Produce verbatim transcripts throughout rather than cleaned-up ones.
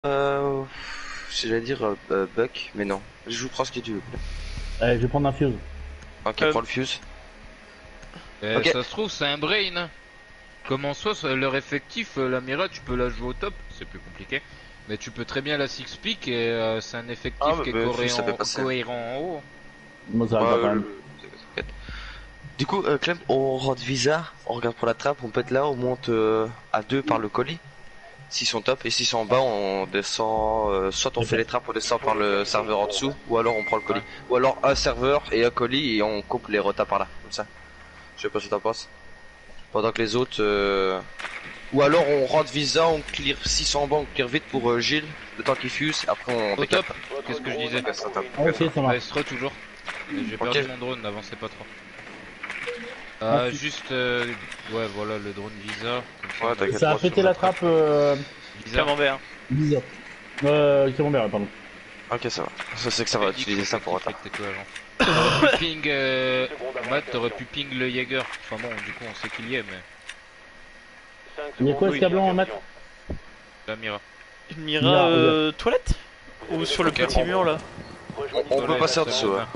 Euh, J'allais dire euh, euh, Buck, mais non. Je vous prends ce que tu veux. Allez, je vais prendre un fuse. Ok, Euh, prends le fuse. Eh, Ok. Ça se trouve, c'est un brain. Hein. Comme en soi, ça- leur effectif, euh, la Mira, tu peux la jouer au top, c'est plus compliqué. Mais tu peux très bien la six pick et euh, c'est un effectif Ah, bah, qui est bah, Fuse, ça peut cohérent, passer. cohérent en haut. Moi, ça va Ouais, pas ouais, quand le- même. t'inquiète. Du coup, euh, Clem, on rentre visa, on regarde pour la trappe, on peut être là, on monte euh, à deux par le colis. S'ils sont top, et s'ils sont en bas, on descend. Euh, soit on Ok. fait les trappes, on descend par le serveur en dessous, ou alors on prend le colis. Ouais. Ou alors un serveur et un colis et on coupe les retas par là, comme ça. Je sais pas ce que t'en penses. Pendant que les autres. Euh... Ou alors on rentre visa, on clear six cents en bas, on clear vite pour euh, Gilles, le temps qu'il fuse, après on Au décale. top, qu'est-ce que je disais Ok, ça tape. Ah, ok, ça Ouais, marche. sera toujours. Mais J'ai Ok. perdu mon drone, n'avancez pas trop. Euh, Merci. juste, euh, ouais, voilà le drone Visa. Comme ça, Ouais, on t'inquiète. Ça a moi, sur pété la la trappe euh, Visa. Camembert. bizarre. Euh, Camembert, pardon. Ok, ça va. Ça c'est que ça va utiliser ça pour retard. T'aurais pu ping, euh, Matt, t'aurais pu ping le Jaeger. Enfin bon, du coup, on sait qu'il y est, mais Il y a quoi ce câblant en mat? la Mira. Une Mira Mira, euh, toilette Ou sur le Ok, petit on- mur là? On, on peut passer en dessous. Hein.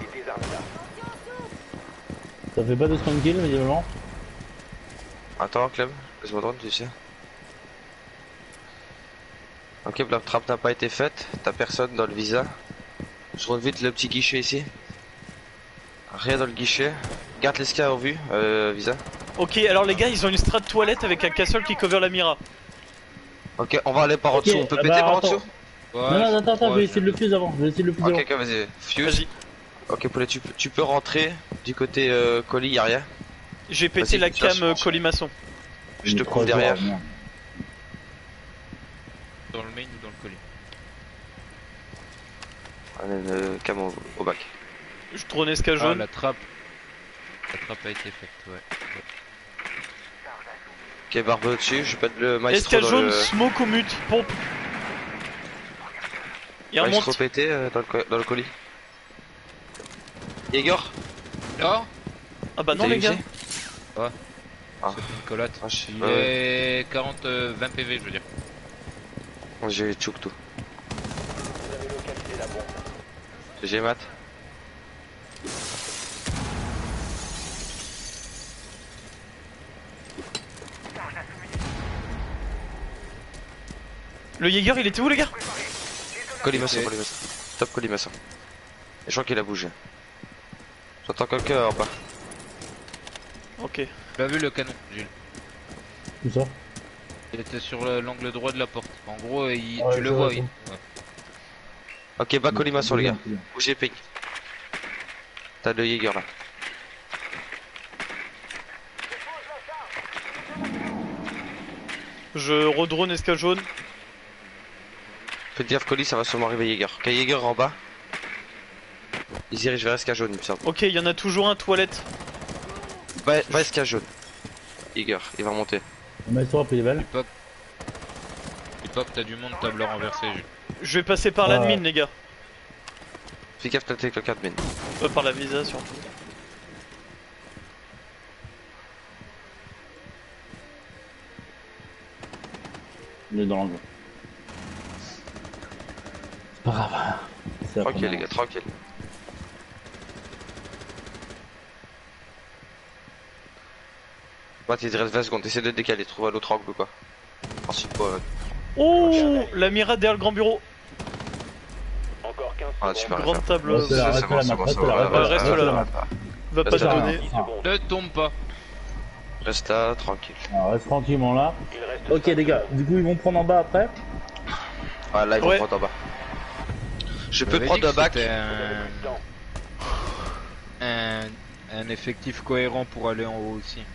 Ça fait pas de spawn kill, visiblement. Attends, Clem, laisse-moi drone, tu sais. Ok, la trappe n'a pas été faite, t'as personne dans le visa. Je rentre vite le petit guichet ici. Rien dans le guichet. Garde l'esca en vue, euh, visa. Ok, alors les gars, ils ont une strat toilette avec un castle qui cover la Mira. Ok, on va aller par en Ok, dessous. On peut ah péter bah, par en attends. dessous. Ouais, non, non, je attends, attends, crois, je vais essayer de le je- fuse avant. Je vais essayer de le fuse Ok, avant. ok, vas-y. Fuse. Vas-y. Ok, poulet, tu peux, tu peux rentrer du côté euh, colis, y'a rien. J'ai pété Vas-y, la tiens, cam euh, je- colimaçon. Je Il te est couvre trois heures, derrière. merde. dans le main ou dans le colis. On a une euh, cam au, au bac. Je drone esca Ah, jaune. la trappe. La trappe a été faite, ouais. Ok, barbe au-dessus, je pète le maestro Esca dans jaune, le... smoke au mute, pompe. Il Maestro remonte. pété euh, dans, le co- dans le colis. Igor. Oh Ah bah non T'as les réussi gars. Ouais. Ah. C'est une collate. Ah, je sais Il pas. est quarante, euh, vingt P V, je veux dire. J'ai chouk tout. J'ai mat. Le Jaeger il était où les gars? Colimaçon, Ok. colimaçon. Top colimaçon. Et je crois qu'il a bougé. J'entends quelqu'un en bas. Ok. Tu as vu le canon, Gilles? Tout ça. Il était sur le- l'angle droit de la porte. En gros, il- Ouais, tu le je vois, vois, il... ça. ouais. Ok, bas colimaçon les gars. C'est bien. Bougez, ping. T'as le Jaeger là. Je redrone esca jaune. Faites gaffe, colis, ça va sûrement arriver Jaeger. Ok, Jaeger en bas. Ils dirigent vers S K jaune, il me semble. Ok, il y en a toujours un toilette. Va, va S K jaune. Jaeger, il va monter. Le maestro a pris les balles. Dis pas que... Dis pas que t'as du monde tableur renversé, Gilles. Je vais passer par Ouais. l'admin les gars. Fais gaffe, t'as quelqu'un de mine. Euh, par la visa surtout. Il est dans l'angle. C'est pas grave. C'est la Tranquille première. les gars, tranquille. Bah, il te reste vingt secondes, essaie de te décaler, trouve un autre angle ou quoi. Ensuite, quoi. Oh, la Mira derrière le grand bureau. Ah, super. Grande Reste table. Reste là, c'est reste bon, là, c'est Matt, bon, reste c'est là, bon, reste reste là, là. Matt. Va pas Reste te là. donner. Ne tombe pas. Reste là, tranquille. Alors, reste tranquillement là. Ok les gars, du coup ils vont prendre en bas après. Ah, là, ils vont Ouais. prendre en bas. Je peux J'avais prendre dit un que bac. c'était Un... un... un effectif cohérent pour aller en haut aussi.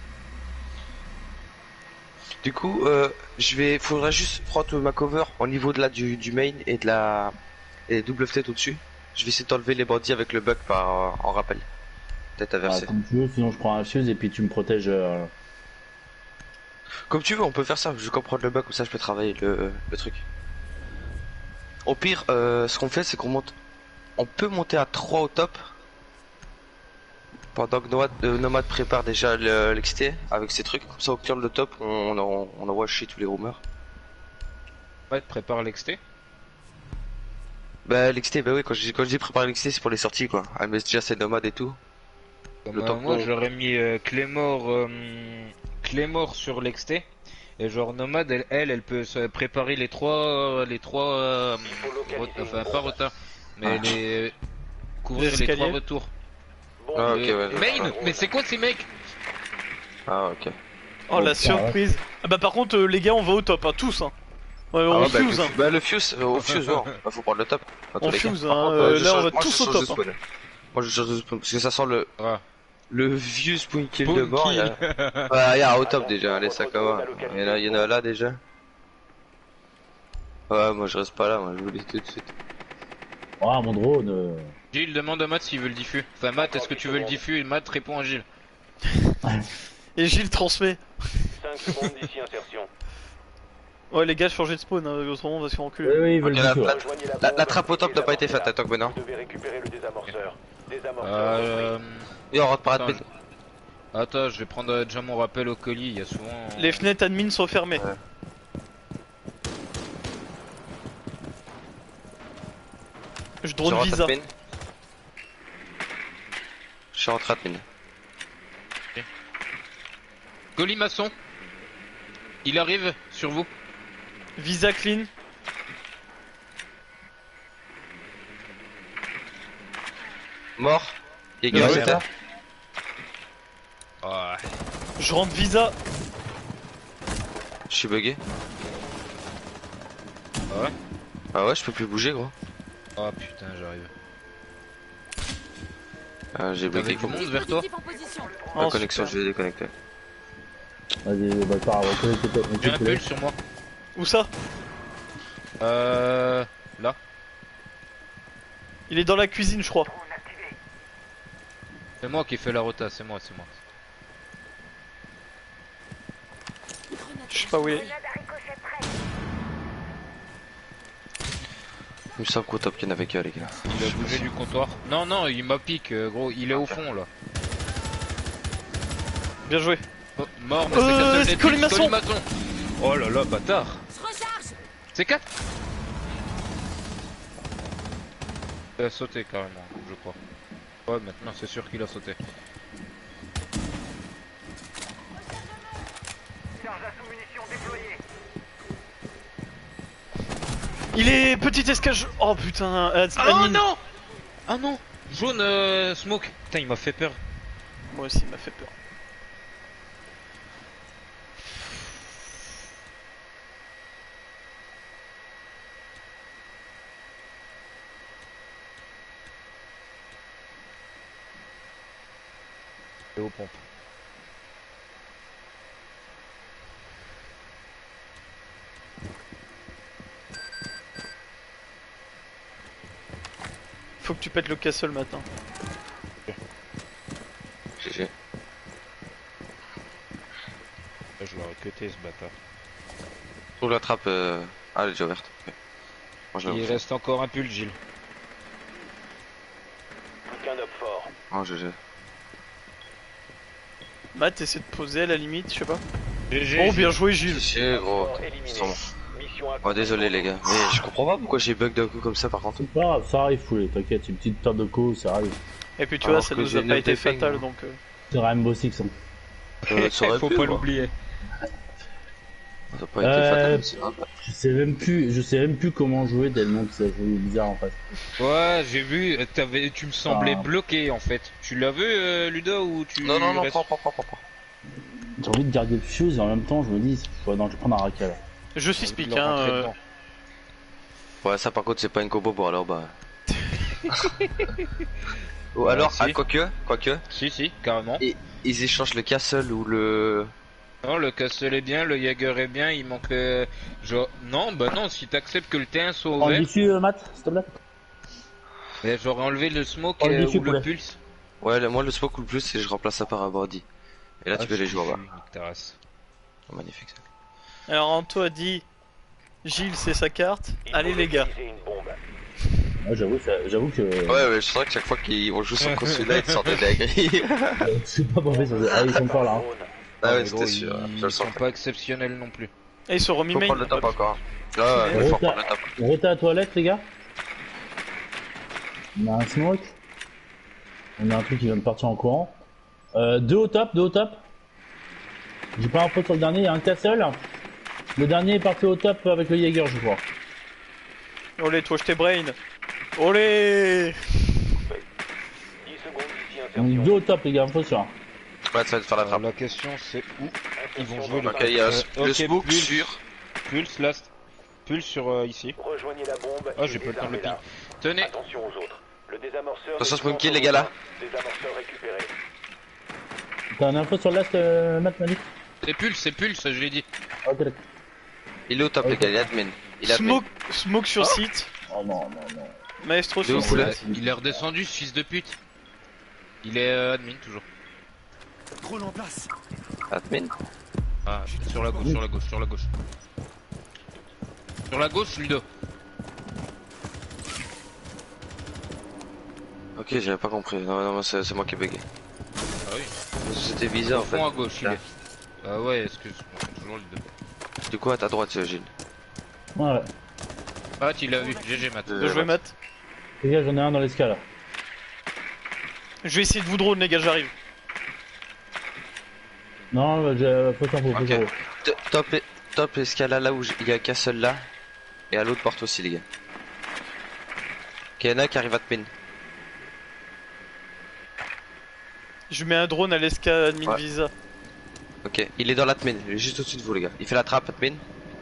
Du coup, euh, je vais, faudrait juste prendre ma cover au niveau de là du, du main et de la et double tête au-dessus. Je vais essayer d'enlever les bandits avec le bug par euh, en rappel. Tête Ah, inversée. comme tu veux, sinon je prends un fuse et puis tu me protèges. euh, Comme tu veux, on peut faire ça. Je vais comprendre le bug comme ça, je peux travailler le, le truc. Au pire, euh, ce qu'on fait, c'est qu'on monte. On peut monter à trois au top. Pendant que Nomad, euh, Nomad prépare déjà le- l'X T avec ses trucs. Comme ça, au clear le top, on, on, on envoie chier tous les rumeurs. Ouais, prépare l'ex T. Bah l'X T, bah oui, quand je, quand je dis préparer l'X T c'est pour les sorties quoi. Ah mais déjà c'est nomade et tout. Comme, Le euh, temps moi qu'on- j'aurais mis euh, Clémor, euh, Clémor sur l'X T. Et genre Nomade, elle, elle, elle peut se préparer les trois, les trois, euh, re- enfin pas retard, mais Ah. les couvrir Les les, trois escaliers. retours. Ah ok Euh, ouais. Main, ouais. mais c'est quoi ces mecs? Ah ok. Oh Oh, la putain, surprise. Ah bah par contre euh, les gars on va au top hein, tous hein. Ouais, Ah on ouais, bah, fuse le, hein. bah le fuse, euh, au fuse, ouais. Bah, faut prendre le top. dans tous On les cas. fuse, Par hein, contre, euh, je là, on change- va moi, je tous au change top, de spawn. Moi je change de spawn parce que ça sent le Ah, le vieux spawn kill de Spawn mort. Il y a... kill. Ouais, il y a au top déjà, allez ça comment. Il y en a, il y en a là déjà. Ouais, moi je reste pas là, moi je vous le dis tout de suite. Ah, mon drone. euh. Gilles demande à Matt s'il veut le diffus. Enfin Matt, est-ce que tu veux le diffus? Et Matt répond à Gilles. Et Gilles transmet. cinq secondes d'ici insertion. Ouais les gars changez de spawn, hein, autrement on va se faire Oui, enculer. oui, ils veulent Ok, du la feu. plate. Rejoignez La, bombe la trappe au top et n'a pas été désamorcez-la. faite, attends que maintenant. Vous devez récupérer le désamorceur. Désamorceur. Euh, Et on rentre par Attends, rapide. attends, je vais prendre euh, déjà mon rappel au colis. Il y a souvent. Les fenêtres admin sont fermées. Ouais. Je drone Je visa. rentre admin. Je suis rentré admin. Colimaçon. Il arrive sur vous. Visa clean. Mort. Jäger, Ouais, c'était. Ah, Je rentre visa. Je suis bugué. ah ouais. Ah ouais, je peux plus bouger gros. Oh putain, j'arrive. Ah, j'ai T'avais bugué. du monde vers toi? La Oh, connexion, super. je vais déconnecter. Vas-y, bah, pas grave, reconnecte-toi. J'ai un reconnecte-toi. pull sur moi. Où ça? Euh. Là. Il est dans la cuisine je crois. C'est moi qui ai fait la rota, c'est moi, c'est moi. Je sais pas où il est. Il me semble qu'au top qu'il y en avait qu'un les gars. Il a bougé du comptoir. Non, non, il m'a pique, euh, gros. Il est au fond là. Bien joué. Oh, mort, mais Euh, c'est Castle c'est Netflix, Colimaçon. Colimaçon. Oh là là, bâtard. C'est quatre. Il a sauté carrément, je crois. Ouais, maintenant c'est sûr qu'il a sauté. Il est petit escage. Oh putain. euh, Oh admin. non. Ah non. Jaune euh, smoke. Putain, il m'a fait peur. Moi aussi il m'a fait peur. Et aux pompes. Faut que tu pètes le castle matin. G G. Là, je l'aurais cuté ce bâtard. Trouve la trappe. Euh... Ah, elle est déjà ouverte. Ok. Moi, je la Il ouvre. reste encore un pull, Gilles. Plus qu'un up fort. Oh, G G. Matt essaie de poser à la limite, je sais pas. G G. Oh bien joué Gilles. G G gros. Fort éliminé. Sans bon. Mission Oh, désolé les gars. Mais je comprends pas pourquoi j'ai bug d'un coup comme ça par contre. C'est pas grave, ça arrive, Foulet, t'inquiète, une petite perte de co, ça arrive. Et puis tu Alors vois ça que nous j'ai a pas neuf été défaites, fatal moi. donc. euh, C'est Rainbow Six. Hein. Euh, ça aurait Faut pu, pas quoi. l'oublier. Ça a pas été Euh, fatal. c'est grave. Je sais même plus, je sais même plus comment jouer tellement que ça joue bizarre en face. Ouais, j'ai vu, euh, t'avais, tu me semblais Ah. bloqué en fait. Tu l'as vu, euh, Ludo, ou tu Non, non, non, restes- prends, prends, prends, prends. prends. J'ai envie de garder le fuse et en même temps je me dis, ouais, non, je vais prendre un racket là. Je suis speak Le hein. rentrer euh, dedans. Ouais, ça par contre, c'est pas une combo pour alors bah. Ou Ouais, alors, si. ah, quoique, quoique, Si, si, carrément. et ils échangent le castle ou le. Non, le castle est bien, le Jaeger est bien, il manque. euh, genre... Non, bah non, si t'acceptes que le T un soit Prends le ouvert, dessus, euh, Matt, s'il te plaît. mais j'aurais enlevé le smoke Oh, le euh, dessus, ou le poulet. pulse. Ouais, le- moi le smoke ou le plus, c'est je remplace ça par un body. Et là, tu Ah, peux les je jouer, suis ouais. nique ta race. Oh, magnifique ça. Alors Anto a dit Gilles c'est sa carte. Il Allez faut les gars. utiliser une bombe. Moi j'avoue, ça- j'avoue que. Ouais, ouais, je sens que chaque fois qu'on joue sur consulat, ils sortent des agris. C'est pas mauvais, ça. Ah, ils sont encore là. Hein. Ah ouais, mais gros, c'était sûr, ils, je le ils sont sens. pas exceptionnels non plus. Et ils sont remis Faut main. prendre le top encore. Là, il faut Rota. prendre le top. On reta à la toilette, les gars. On a un smoke. On a un truc qui vient de partir en courant. Euh, deux au top, deux au top. J'ai pas info sur le dernier, il y a un castle. Le dernier est parti au top avec le Jaeger, je crois. Olé, toi je t'ai brain. Olé. dix secondes d'ici On est insertion. deux au top, les gars, info sur. Ouais, ça va te faire la Alors, trappe. la question c'est où ils vont jouer le Ok, il y a Euh, le ok, smoke Pulse, sur. Pulse, last. Pulse sur euh, ici. Rejoignez la bombe. Ah, et j'ai pas le temps de le ping. désarmez-la. Tenez, Attention aux autres. Le désamorceur. Attention, est Spunky, entre les gars, là. vos mains. Désamorceur récupéré. T'as un info sur l'ast, euh, Matt, Malik? c'est Pulse, c'est Pulse, je l'ai dit. Ok, d'accord. Il est au top, les gars, il est admin. Il est admin. Smoke, smoke sur site. Oh non, non, non. Maestro De sur ouf, site. là. Il est redescendu, ce fils de pute. Il est euh, admin toujours. Admin. Ah, sur la gauche, sur la gauche, sur la gauche. Sur la gauche, Ludo. Ok, j'avais pas compris. Non, non, c'est c'est moi qui ai bugué. Ah oui. C'était bizarre Au en fait. fond à gauche, il Là. est. Ah ouais, excuse, on toujours Ludo. Du coup, à ta droite, c'est Gilles. Ouais, ouais. Ah, tu l'as vu, G G Matt. Euh, Bien joué, Matt. Les gars, j'en ai un dans l'escale. Je vais essayer de vous drone, les gars, j'arrive. Non, bah, j'ai faut s'en faut, faut Ok. s'en faut. T- Top, et- top escala là où j- il y a qu'un seul là. Et à l'autre porte aussi, les gars. Ok, il y en a qui arrive à te pin. Je mets un drone à l'esca admin Ouais. visa. Ok, il est dans l'admin, il est juste au-dessus de vous, les gars. Il fait la trappe, admin.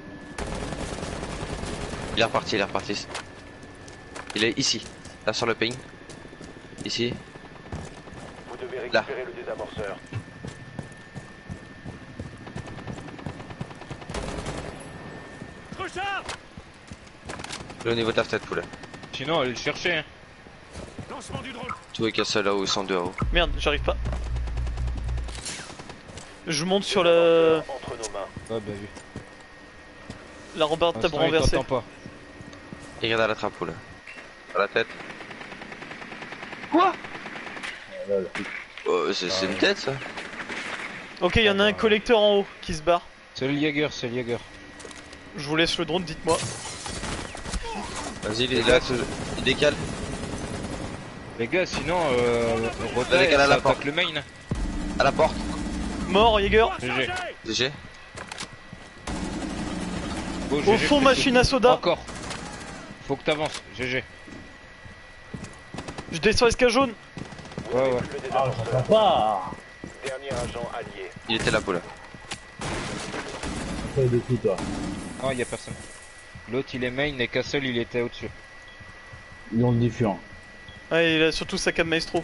Il est reparti, il est reparti. Il est ici, là sur le ping. Ici. Vous devez Là. récupérer le désamorceur. Il est au niveau de la tête, poule. Sinon, allez le chercher. Hein. Tu vois qu'il y a ceux là où ils sont deux haut. Merde, j'arrive pas. Je monte sur la, Entre nos mains. Ah bah oui. la rambarde table Instant, il renversée. t'entend pas. Il regarde à la trappe, poule. À la tête. Là, là. Oh, c'est c'est une tête ça. Ok, il y en a un collecteur en haut qui se barre. C'est le Jaeger, c'est le Jaeger. Je vous laisse le drone, dites-moi. Vas-y, il est là, ce- il décale. Les gars, sinon, euh, Rota, Allez, qu'elle a ça la attaque porte. le main. À la porte. Mort, Jaeger. G G. G G. Go, Au G G, fond, plutôt. machine à soda. Encore. Faut que t'avances, G G. Je descends esca jaune. Vous Ouais, n'avez ouais. plus le Ah, désamorceur. j'entends pas. Dernier agent allié. Il était là, poule. Feuille de tout, toi. Non, y a personne. L'autre il est main et Castle il était au-dessus. Ils ont le diffus. Hein. Ah, il a surtout sa cam maestro.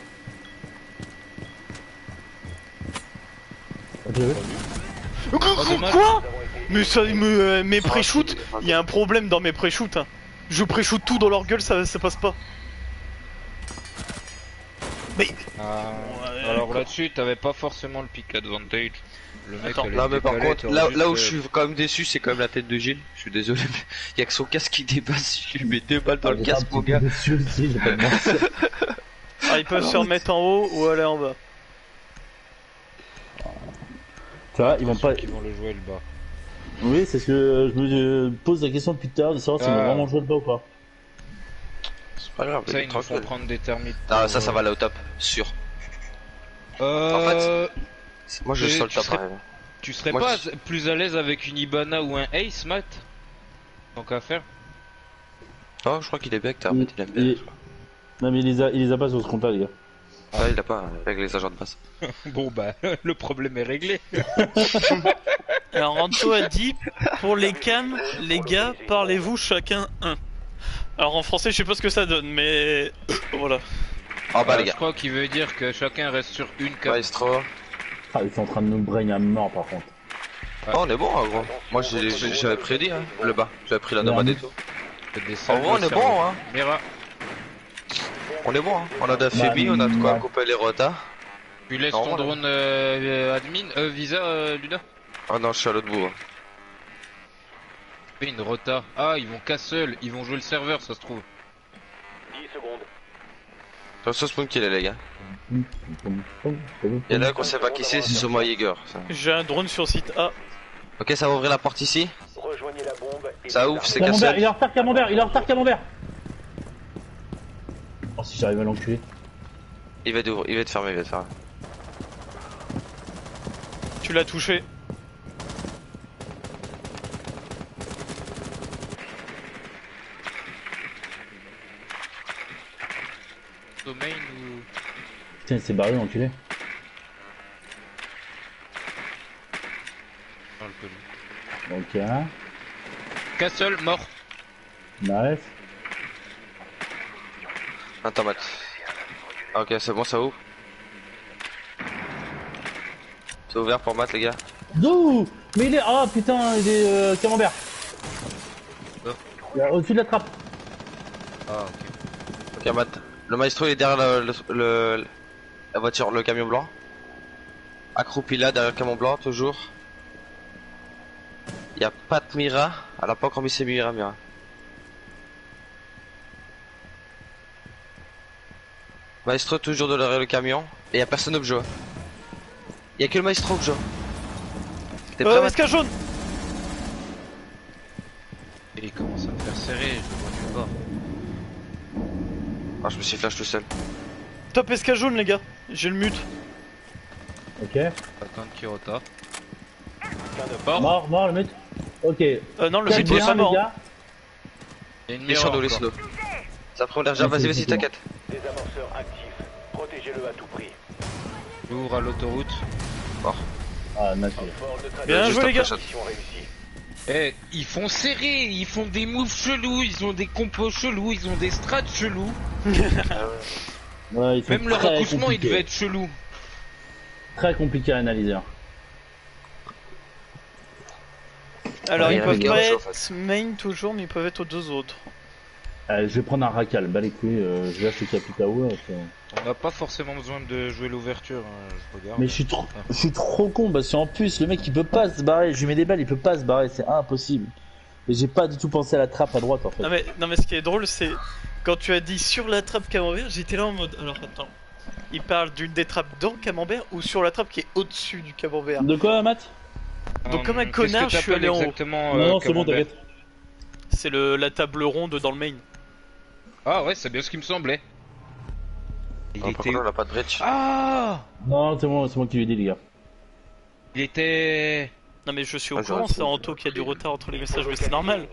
Ok, oui. Oh, dommage. Quoi? Nous avons été Mais ça, me, euh, mes pré-shoots, il y a un problème dans mes pré-shoots. Hein. Je pré-shoot tout dans leur gueule, ça, ça passe pas. Mais Ah, Ouais, alors d'accord. là-dessus, t'avais pas forcément le pick advantage. Le mec, Attends, allait Là, mais par décaler, contre, t'aurais là, juste, là où euh, je suis quand même déçu, c'est quand même la tête de Gilles. Je suis désolé, mais il y a que son casque qui dépasse. Je lui mets deux balles dans le J'étais un casque, petit mon peu gars. déçu aussi, j'ai pas de mentir. ah, ils peuvent se remettre en haut ou aller en bas. Tu vois, ils vont pas. Qui vont le jouer le bas. Oui, c'est ce que je me pose la question depuis tout à l'heure de savoir s'ils vont Ah. vraiment jouer le bas ou pas. C'est pas grave, Ça, il est ils nous font tranquille. prendre des termites. Ah, ça, ça va là au top, sûr. Euh. Moi, je Et suis sur le tu top, serais- ouais. Tu serais Moi, pas je- plus à l'aise avec une Ibana ou un Ace, Matt? Tant qu'à faire. Oh, je crois qu'il est bien, que t'as Il- remis, il aime bien. il- Non, mais il les a, il les a pas sur ce compte-là, les gars. Ah, il a pas, avec les agents de base. Bon, bah, le problème est réglé. Alors Ranto a dit, pour les cams, les gars, parlez-vous chacun un. Alors en français, je sais pas ce que ça donne, mais voilà. Ah bah, Euh, les Je gars. crois qu'il veut dire que chacun reste sur une cam. Maestro. Ah, ils sont en train de nous brain à mort par contre. Oh, on est bon, hein, gros. Moi, j'ai- j'ai- j'avais prédit, hein, le bas. J'avais pris la nomade et tout. Des En salles vrai, on de est cerveau. bon, hein. Mira, On est bon, hein. On a d'affaibli, on a de quoi couper les rotas. tu laisses Non, ton on est- drone euh, admin, euh, visa, euh, Luda. Ah non, je suis à l'autre bout. hein. Fais une rota. Ah, ils vont castle, ils vont jouer le serveur, ça se trouve. dix secondes. Attention, Spoon qu'il est, les gars. Il y en a un qu'on sait pas qui c'est, c'est sur moi Jaeger. ça. J'ai un drone sur site A. Ok, ça va ouvrir la porte ici. Rejoignez la bombe et Ça les ouvre, armes. c'est Camembert, Castle. il est en retard, Camembert, il est en retard, Camembert. Oh, Oh, si j'arrive à l'enculer. Il va être ouvrir- il va être fermé, il va être fermé. Tu l'as touché. Domain ou... Putain, il s'est barré l'enculé. Non, le colis. Ok, hein. Castle, mort. Nice. Attends, Matt. Ah, ok, c'est bon, ça ouvre. C'est ouvert pour Matt, les gars. D'où? Mais il est. Ah putain, il est euh, camembert. Oh. Il est au-dessus de la trappe. Ah, ok. Ok, Matt. Le maestro il est derrière le, le, le- la voiture, le camion blanc. Accroupi là, derrière le camion blanc, toujours. Il y a pas de Mira. Elle a pas encore mis ses Mira, Mira. Maestro toujours derrière le camion. Et y a personne au Joe. Y a que le maestro au Joe. T'es prêt, Euh, Matt? esca jaune. Et il commence à me faire serrer, je le vois nulle part. Ah, je me suis flash tout seul. Top esca jaune, les gars. J'ai le mute. Ok. Attends Kirota. Mort. Mort, mort le mute. Ok. Euh, non, le Quatre mute il est bien, pas les mort. gars. Il y a une Les mirror sur nous, les encore. sur nous. Ça prend l'air, vas-y, vas-y, t'inquiète. Désamorceur actif. Protégez-le à tout prix. J'ouvre à l'autoroute. Ah, nice. Fort neutralisé. Bien Juste joué, les gars. après, Mission réussie. Eh, ils font serrer, ils font des moves chelous, ils ont des compos chelous, ils ont des strats chelous. Ouais, ils sont Même leur très accouchement, il compliqués. devait être chelou. Très compliqué à analyser. hein. Alors, Ouais, ils y a peuvent les gars pas au chaud, en être main toujours, mais ils peuvent être aux deux autres. Euh, je vais prendre un racal, bah les couilles, euh, je lâche le Capitawa. On n'a pas forcément besoin de jouer l'ouverture, hein, je regarde. Mais je suis trop, je suis trop con parce qu'en plus le mec il peut pas se barrer. Je lui mets des balles, il peut pas se barrer, c'est impossible. Et j'ai pas du tout pensé à la trappe à droite en fait. Non mais, non mais ce qui est drôle c'est quand tu as dit sur la trappe camembert, j'étais là en mode alors attends, il parle d'une des trappes dans le camembert ou sur la trappe qui est au-dessus du camembert. De quoi, Matt? Donc comme un Hum, connard, qu'est-ce je que suis allé en haut. t'appelles exactement, Non, euh, non, c'est bon, camembert t'inquiète. C'est le la table ronde dans le main. Ah ouais, c'est bien ce qui me semblait. Il Non, par était... contre, on a pas de bridge. Ah Non, c'est moi, c'est moi qui lui ai dit, les gars. Il était... Non mais je suis au Ah, courant, j'aurais c'est trouvé. Anto qui a du retard entre les messages, mais c'est normal.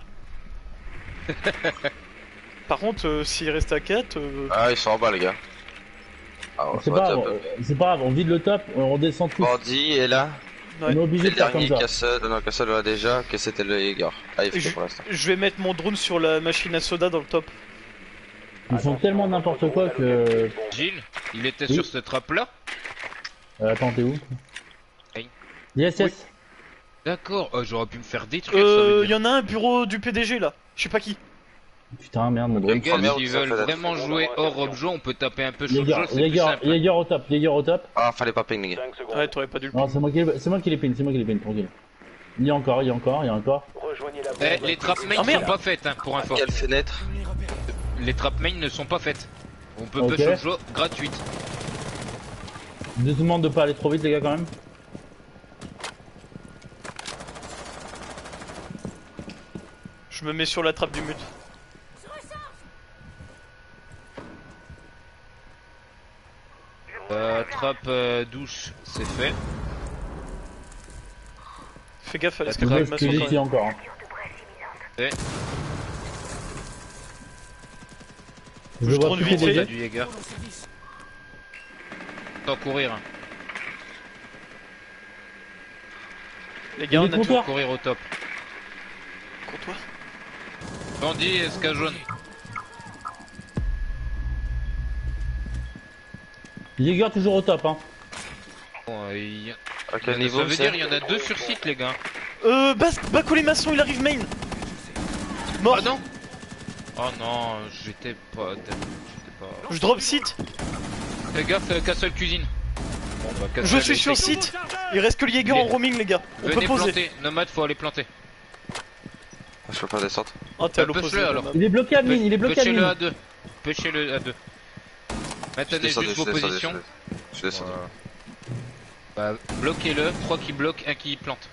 Par contre, euh, s'il reste à quatre, euh... Ah, ils sont en bas, les gars. Ah, ouais, C'est ça va pas top, grave, top. euh, c'est pas grave, on vide le top, on redescend tout. Bandit est là. On est obligé Et de le faire comme dernier ça. Castle, non, Castle l'a déjà, que c'était le Jaeger. Ah, il je, fait pour l'instant. je vais mettre mon drone sur la machine à soda dans le top. Ils font tellement n'importe quoi que. Gilles, il était Oui. sur cette trappe là. Euh, attends, t'es où? Hey. Yes, yes. D'accord, oh, j'aurais pu me faire détruire ça Euh, veut y dire. en a un bureau du P D G là, je sais pas qui. Putain, merde, mon Les drone. gars, merde, s'ils ça veulent fait la vraiment seconde jouer hors intervention. objet, on peut taper un peu sur le Jaeger, jeu, c'est plus Jaeger, simple. Jaeger au top, Jaeger au top. Ah, fallait pas ping, les gars. cinq secondes. Ouais, t'aurais pas dû le Non, c'est moi qui, c'est moi qui les pin, c'est moi qui les pin, tranquille. Il y a encore, il y a encore, il y a encore. Rejoignez la Eh, bombe. les trappes main Ah, sont merde. pas faites, hein, pour info. Quelle fenêtre? Les trappes main ne sont pas faites. On peut Ok. push le jeu gratuite. Je vous demande de pas aller trop vite, les gars, quand même. Je me mets sur la trappe du mute. Euh, trappe euh, douche, c'est fait. Fais gaffe à la Je scratch veux animation que quand ici même. encore. hein. Et Je Je vois tourne plus vite les fait. il y a dégâts. du Jaeger. Sans courir, hein. Les gars, Il on est a contre tout toi. Courir au top. contre toi. Bandit et ska jaune. Jaeger toujours au top, hein. Bon, euh, il y a- À quel Ça niveau veut c'est dire il y en a deux sur site, les gars. Euh, Bas, Baco les maçons, il arrive main. Mort. Ah non. Oh non, j'étais pas... J'étais pas... Je drop site. Fais gaffe, euh, Castle cuisine. Bon, bah, Castle, Je suis allez, sur c'est- site. Il reste que le Jaeger Venez. en roaming, les gars. On Venez peut poser. planter. Nomade, faut aller planter. Ah, je peux pas descendre. Oh, t'es à Euh, push-le, l'opposé. alors. quand même. Il est bloqué à mine, il est bloqué à Pêchez-le à mine. deux. Pêchez-le à deux. Je Maintenez descends, juste je vos descends, je positions. descends. Je descends. Voilà. Bah, bloquez-le. Trois qui bloquent, un qui plante.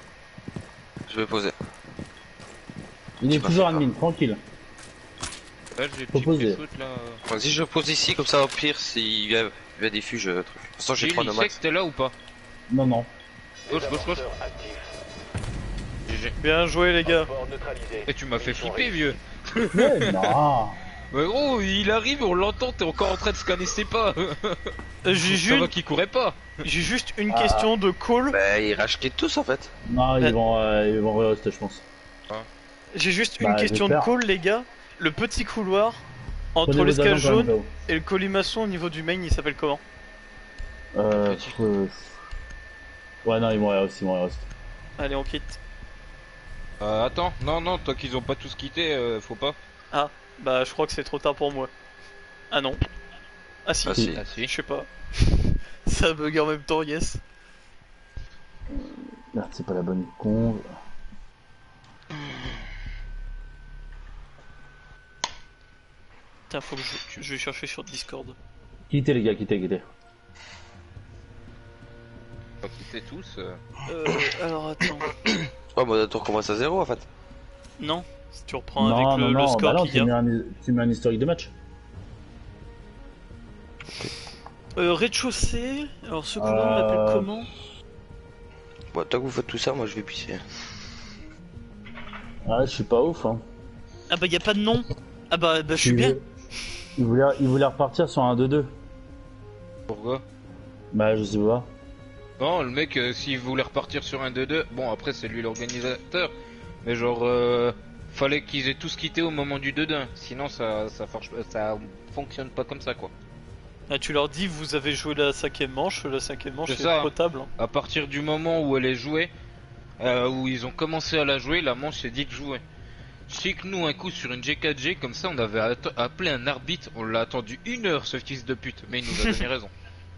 Je vais poser. Il est Tu m'as toujours fait à mine, tranquille. Là, j'ai Faut petit poser. foot, là. Vas-y, je pose ici, comme ça, au pire, s'il y a, il y a des fuges, euh, trucs. De toute façon, j'ai Gilles, trois il sait nomades. que t'es là ou pas? Non, non. Gauche, gauche, gauche. Lanceur actif. G G. Bien joué les gars. Transport neutralisé. Et tu m'as fait Mission flipper, réussie. vieux. Mais non. Mais gros, il arrive, on l'entend, t'es encore en train de scanner ses pas. Euh, J'ai Ça va juste, qu'il courait pas. j'ai juste une Ah. question de call. Bah, ils rachetaient tous, en fait. Non, ils Bah- vont, euh, ils vont rester, je pense. J'ai juste Bah, une question de j'espère. call les gars. Le petit couloir entre Prenez vos l'escale agents quand même, jaune là-haut. et le colimaçon au niveau du main, il s'appelle comment? Euh, Petit. euh, Ouais, non, ils vont rester, ils vont rester. Allez, on quitte. Euh, attends, non, non, tant qu'ils ont pas tous quitté, euh, faut pas. Bah, je crois que c'est trop tard pour moi. Ah non. Ah si. Ah, si. Ah si. Je sais pas. Ça bug en même temps, yes. Merde, c'est pas la bonne con. Putain, faut que je, je vais chercher sur Discord. Quittez les gars, quittez, quittez. Pas quitter tous. euh. Euh, alors attends. Oh, bah, tu recommences à zéro, en fait. Non, si tu reprends non, avec non, le, le non, score bah non, qu'il y tu a. mets, un, tu mets un historique de match. Euh, rez-de-chaussée. Alors ce couloir, on Euh, l'appelle comment? Bon, tant que vous faites tout ça, moi, je vais pisser. Ah, je suis pas ouf, hein. Ah bah y a pas de nom. Ah bah, bah je suis bien. Il voulait, il voulait repartir sur un deux deux. Pourquoi? Bah, je sais pas. Non, le mec, euh, s'il voulait repartir sur un deux deux, bon, après, c'est lui l'organisateur. Mais genre, euh, fallait qu'ils aient tous quitté au moment du deux deux. Sinon, ça, ça, forge- ça fonctionne pas comme ça, quoi. Ah, tu leur dis, vous avez joué la cinquième manche. La cinquième manche C'est est ça. potable. À partir du moment où elle est jouée, euh, où ils ont commencé à la jouer, la manche s'est dit de jouer. Je sais que nous, un coup sur une G quatre G, comme ça, on avait atte- appelé un arbitre, on l'a attendu une heure, ce fils de pute, mais il nous a donné raison.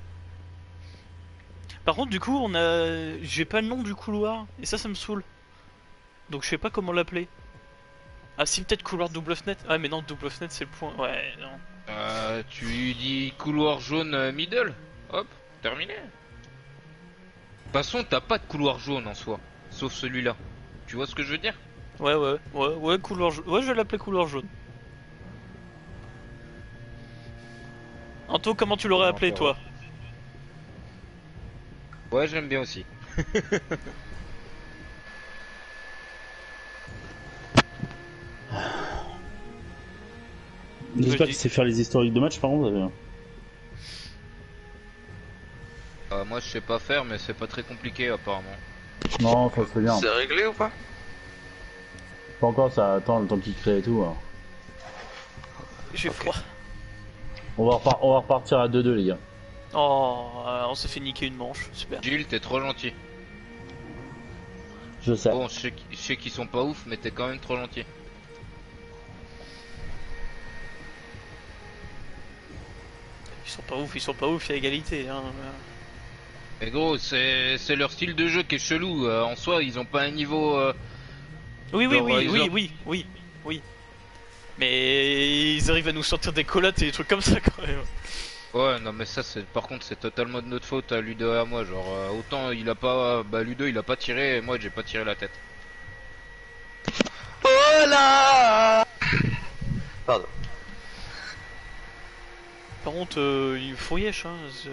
Par contre, du coup, on a, j'ai pas le nom du couloir et ça, ça me saoule. Donc je sais pas comment l'appeler. Ah si, peut-être couloir double fenêtre. Ah mais non, double fenêtre c'est le point. Ouais, non. Euh, tu dis couloir jaune euh, middle, hop, terminé. De toute façon, t'as pas de couloir jaune en soi, sauf celui-là. Tu vois ce que je veux dire? Ouais, ouais, ouais, ouais, couloir jaune. Ouais, je vais l'appeler couloir jaune. Anto, comment tu l'aurais Non, appelé ça toi? Ouais, j'aime bien aussi. J'espère dis- qu'il sait faire les historiques de match, par contre. euh. Euh, moi, je sais pas faire, mais c'est pas très compliqué apparemment. Non, ça serait bien. C'est réglé ou pas? Pas encore, ça attend le temps qu'il crée et tout. hein. J'ai froid. On va, repar- on va repartir à deux deux, les gars. Oh, euh, on s'est fait niquer une manche, super. Gilles, t'es trop gentil. Je sais. Bon, je sais qu'- je sais qu'ils sont pas ouf, mais t'es quand même trop gentil. Ils sont pas ouf, ils sont pas ouf, il y a égalité. Hein. Mais gros, c'est c'est leur style de jeu qui est chelou. euh, en soi, ils ont pas un niveau. euh, Oui, oui, Genre, oui, ils oui, ont- oui, oui, oui. Mais ils arrivent à nous sortir des collates et des trucs comme ça quand même. Ouais, non, mais ça, c'est par contre, c'est totalement de notre faute à Ludo et à moi. Genre, euh, autant il a pas. Bah, Ludo il a pas tiré, et moi j'ai pas tiré la tête. Oh là! Pardon. Par contre, euh, il faut yesh, hein. c'est-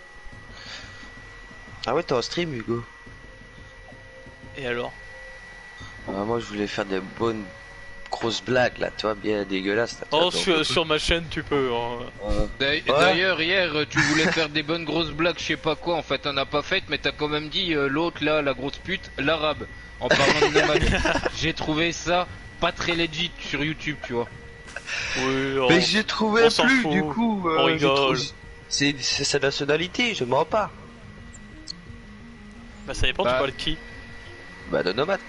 Ah ouais, t'es en stream, Hugo. Et alors? Ah, moi, je voulais faire des bonnes grosses blagues, là, tu vois, bien dégueulasses. là, tu Oh, vois, sur, donc- sur ma chaîne, tu peux. Hein. Euh, D'ail- Ouais. D'ailleurs, hier, tu voulais faire des bonnes grosses blagues, je sais pas quoi. En fait, t'en as pas fait, mais t'as quand même dit euh, l'autre là, la grosse pute, l'arabe. En parlant de nomade. J'ai trouvé ça pas très legit sur YouTube, tu vois. Oui, oh. Mais j'ai trouvé on s'en plus, fout. du coup. On j'ai rigole. trouvé- C'est c'est sa nationalité, je mens pas. Bah, ça dépend, Bah. tu parles de qui? Bah, de nomade.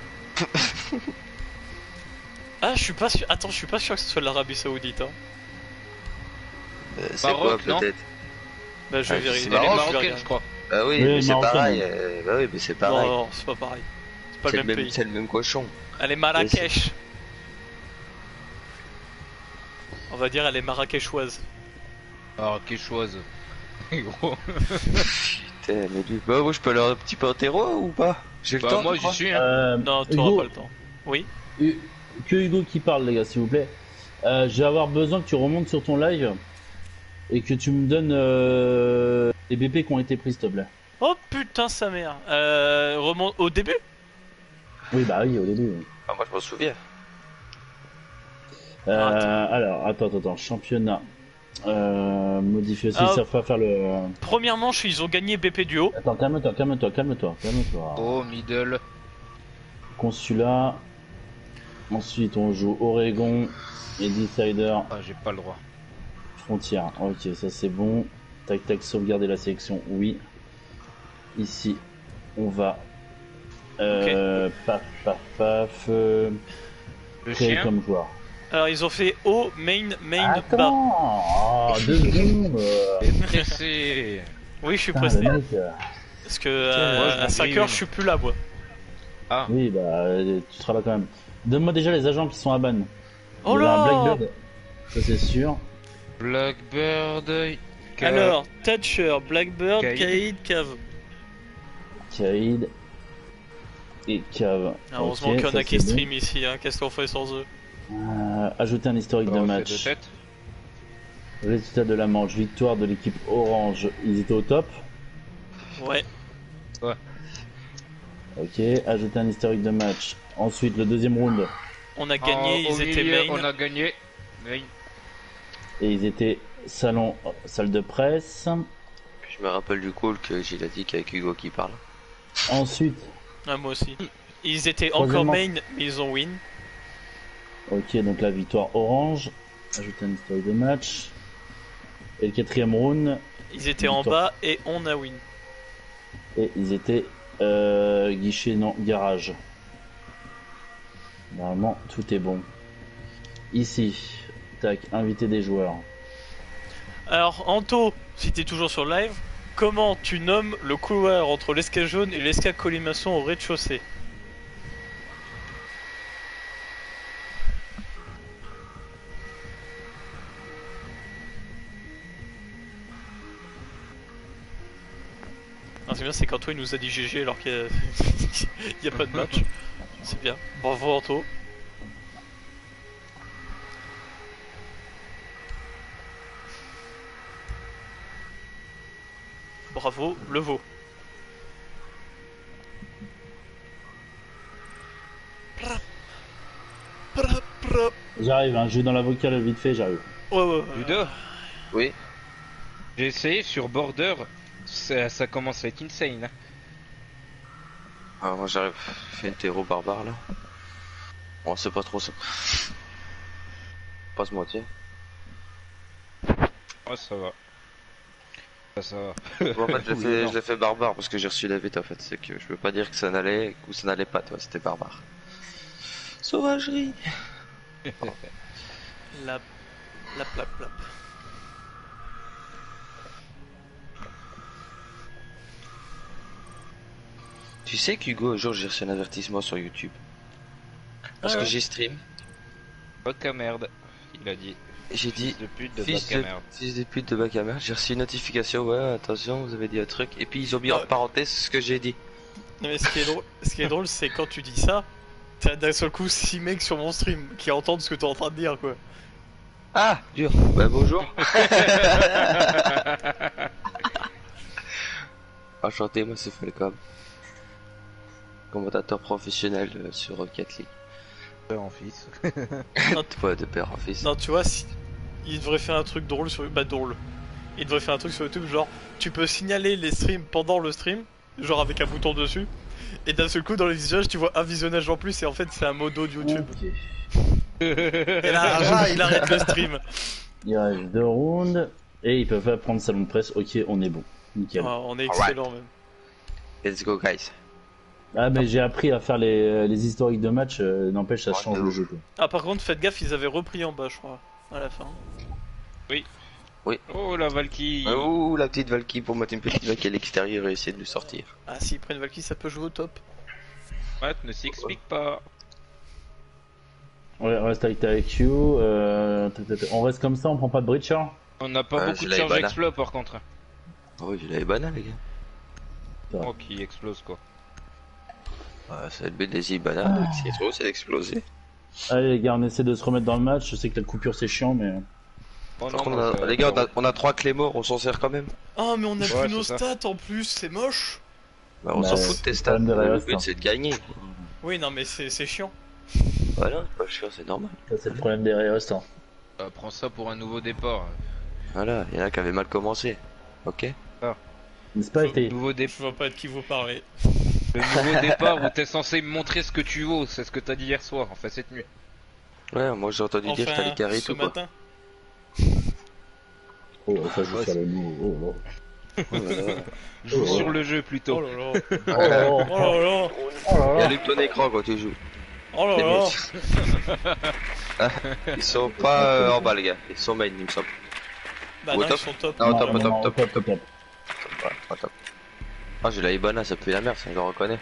Ah, je suis pas sûr. Attends, je suis pas sûr que ce soit l'Arabie Saoudite. Hein. Euh, c'est Maroc, quoi, non peut-être? Bah, je vais Ah, vérifier. c'est Elle est Maroc, je vais marocaine, regarder. je crois. Bah oui, Oui, mais c'est marocaine, pareil. ouais. euh, bah oui, mais c'est Non, pareil. non, c'est pas pareil. C'est pas C'est le même pays. c'est le même cochon. Elle est Marrakech. On va dire elle est marakeshoise. Ah, quechouase. Gros. Putain, mais lui. Bah, moi, je peux aller un petit peu en terreau ou pas? J'ai le Bah, temps. moi tu j'y crois suis, hein. Euh, Non, tu auras Hugo, pas le temps. Oui. Hu- que Hugo qui parle, les gars, s'il vous plaît. Euh, je vais avoir besoin que tu remontes sur ton live et que tu me donnes euh, les B P qui ont été pris, s'il te plaît. Oh putain sa mère. Euh, remonte au début. Oui, bah oui, au début. Oui. Ah, moi je m'en souviens. Euh, Attends. alors, attends, attends, attends, championnat. Euh, modifier aussi, Ah, ils savent pas faire le... Première manche, ils ont gagné B P du haut. Attends, calme-toi, calme-toi, calme-toi, calme-toi. Oh, middle. Consulat. Ensuite, on joue Oregon et Decider. Ah, j'ai pas le droit. Frontière. Ok, ça c'est bon. Tac, tac, sauvegarder la sélection, oui. Ici, on va... Euh, paf, paf, paf. Euh, Le créer chien. comme joueur. Alors ils ont fait haut, main, main, bas. Attends, oh, deux secondes. euh. T'es pressé. Oui, je suis Putain, pressé. le mec, euh, Parce que euh, moi, je m'en à cinq grille heures, une. je suis plus là, moi. Ah, Oui, bah, euh, tu seras là quand même. Donne-moi déjà les agents qui sont à ban. Oh Il y avait un là Blackbird, ça c'est sûr. Blackbird. Ka- Alors, Thatcher, Blackbird, Kaïd. Kaïd, Cave. Kaïd et Cave. Ah, heureusement Ok, qu'il y en ça, a qui c'est bon. stream ici, hein. Qu'est-ce qu'on fait sans eux? Euh, ajouter un historique on de refait match. de tête. Résultat de la manche, victoire de l'équipe orange. Ils étaient au top. Ouais. Ok, ajouter un historique de match. Ensuite, le deuxième round. On a gagné, En- au ils étaient milieu, main. On a gagné. Main. Et ils étaient salon, salle de presse. Puis je me rappelle du call que j'ai dit qu'avec Hugo qui parle. Ensuite, Ah, moi aussi. Ils étaient Troisièmement. encore main, mais ils ont win. ok, donc la victoire orange. Ajouter un historique de match. Et le quatrième round. Ils étaient en Victoire. bas et on a win. Et ils étaient euh, guichet, non, garage. Normalement, tout est bon. Ici, tac, inviter des joueurs. Alors, Anto, si t'es toujours sur live, comment tu nommes le couloir entre l'escalier jaune et l'escalier colimaçon au rez-de-chaussée? Ah, c'est bien, c'est qu'Anto il nous a dit G G alors qu'il y a... il y a pas de match. C'est bien. Bravo Anto. Bravo le veau. J'arrive, hein, je vais dans la vocale vite fait, j'arrive. Ouais, ouais, ouais. Ludo, Oui. j'ai essayé sur Border. Ça, ça commence à être insane. Hein. Alors moi j'arrive, fait une terreau barbare là. Bon c'est pas trop ça. Pas se mentir. Oh, ça va. Ça, ça va. Bon, en fait je l'ai Oui, fait, non. je l'ai fait barbare parce que j'ai reçu la vite en fait. C'est que je peux pas dire que ça n'allait ou ça n'allait pas, toi, c'était barbare. Sauvagerie. La... La plap plap. Tu sais qu'Hugo, un jour j'ai reçu un avertissement sur YouTube. Parce Ah que ouais. j'ai stream. Bac à merde, il a dit. J'ai dit Fils de pute de fils bac à de, merde. fils de pute de bac à merde. J'ai reçu une notification, ouais attention vous avez dit un truc. Et puis ils ont mis en Ouais. parenthèse ce que j'ai dit. Non mais ce qui est drôle, ce qui est drôle c'est quand tu dis ça, t'as d'un seul coup six mecs sur mon stream qui entendent ce que t'es en train de dire quoi. Ah dur. Bah bonjour. Enchanté, moi c'est Falcom. Commentateur professionnel euh, sur Rocket League. En fils. Non, t- Ouais, de père en fils. non, tu vois, si... il devrait faire un truc drôle sur... Bah drôle. Il devrait faire un truc sur YouTube genre, tu peux signaler les streams pendant le stream, genre avec un bouton dessus, et d'un seul coup dans les visionnages tu vois un visionnage en plus et en fait c'est un modo de YouTube. Ok. Et là, ah, il arrête le stream. Il reste deux rounds. Et ils peuvent pas prendre salon de presse. Ok, on est bon. Nickel. Ah, on est excellent même. Let's go guys. Ah, mais j'ai appris à faire les, les historiques de match. euh, N'empêche, ça Ouais, change de le ouf. jeu. Quoi. Ah par contre faites gaffe, ils avaient repris en bas je crois, à la fin. Oh la Valkyrie. Ouh, la petite Valky pour mettre une petite Valky à l'extérieur et essayer de nous sortir. Ah s'ils prennent Valky ça peut jouer au top. Matt ne s'explique pas. Ouais, on reste avec ta I Q. Euh, t- t- t- on reste comme ça, on prend pas de breacher. On n'a pas Ouais, beaucoup j'ai de la charge Ibana. exploit par contre. Oh, il a les bananes les gars. Ouais. Oh qui explose quoi. Ouais, c'est le but des Ibana, c'est trop, c'est d'exploser. Allez les gars, on essaie de se remettre dans le match. Je sais que la coupure c'est chiant, mais. Oh, Par contre, moi, on a- ça- les gars, on a, on a trois clés morts, on s'en sert quand même. Oh, mais on a Ouais, plus nos c'est ça. stats en plus, c'est moche. Bah, on Bah, s'en c'est fout de tes le stats. problème de Le Riot, but hein. c'est de gagner. Oui, non, mais c'est c'est chiant. Voilà, c'est pas chiant, c'est normal. Ça, c'est le problème des Riot. Hein. Euh, prends ça pour un nouveau départ. Voilà, il y en a qui avaient mal commencé. Ok. N'est-ce pas, Le été nouveau, dé- Je vois pas de qui vous parlez. le nouveau départ où t'es censé me montrer ce que tu vaux, c'est ce que t'as dit hier soir, enfin cette nuit. Ouais, moi j'ai entendu dire que t'allais Enfin, carry et ce tout quoi. matin. Oh, ça joue Ouais, sur le loup. Oh, Oh là là. Joue Oh. sur le jeu plutôt. Oh là là. oh. Oh là là. Oh là Il là. allume ton écran quand tu joues. Oh là Les là. mecs. Ils sont pas euh, en bas les gars, ils sont main il me semble. Bah Au non, top. ils sont top. Non, Non, top, non, top, non, top, top, top, top. Ouais, pas top. Ah j'ai la Ibana, ça pue la merde, ça je le reconnais.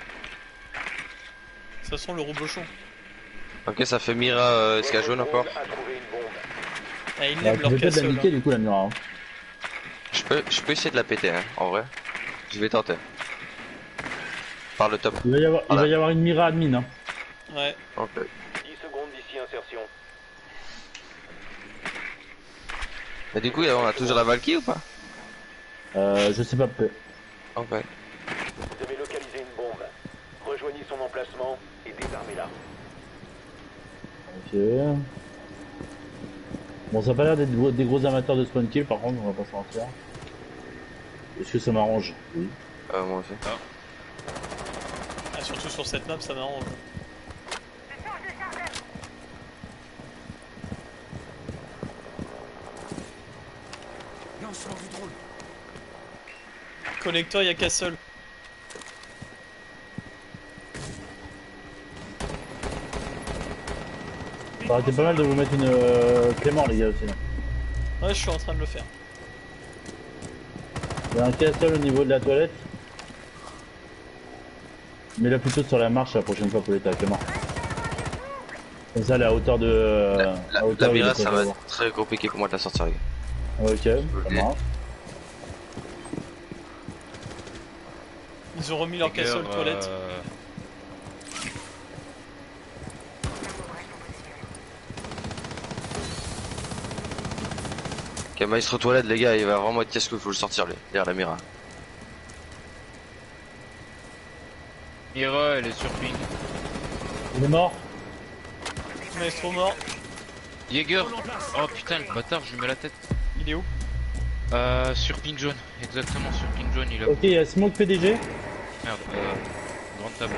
Ça sent le robochon. Ok, ça fait Mira euh, Ska jaune encore. A trouvé une bombe. Ah, ils Bah, lèvent tu leur peux peut-être la castle. niquer du coup la Mira. Hein. Je peux, je peux essayer de la péter hein, en vrai. Je vais tenter. Par le top. Il va y avoir, il Voilà. va y avoir une Mira admin. Hein. Ouais. Ok. dix secondes d'ici insertion. Et du coup, on a toujours la Valky ou pas? Euh, je sais pas. peu- Ok. Vous avez localisé une bombe. Rejoignez son emplacement et désarmez-la. Ok. Bon, ça a pas l'air d'être gros- des gros amateurs de spawn kill, par contre, on va pas se mentir. Est-ce que ça m'arrange? Oui. Euh, moi aussi. Ah, surtout sur cette map, ça m'arrange. Connecteur, y'a Castle. Ça aurait été pas mal de vous mettre une euh, Clément, les gars, aussi. Là. Ouais, je suis en train de le faire. Il y a un castle au niveau de la toilette. Mais là, plutôt sur la marche la prochaine fois pour les Clément. Comme ça, elle est à hauteur de. euh, La, à la, hauteur la où il Mira, est ça va prévu être très compliqué pour moi de la sortir, les gars. d'avoir. Ok, ça marche. Ils ont remis leur castle D'ailleurs, toilette. euh, Ok, Maestro toilette, les gars, il va vraiment être qu'est-ce qu'il faut le sortir, lui, derrière la Mira. Mira, elle est sur ping. Il est mort. Maestro mort. Jäger. Oh putain, le bâtard, je lui mets la tête. Il est où? Euh, sur ping jaune. Exactement, sur ping jaune, il a. Ok, il y a Smoke P D G. Merde, euh, grande table.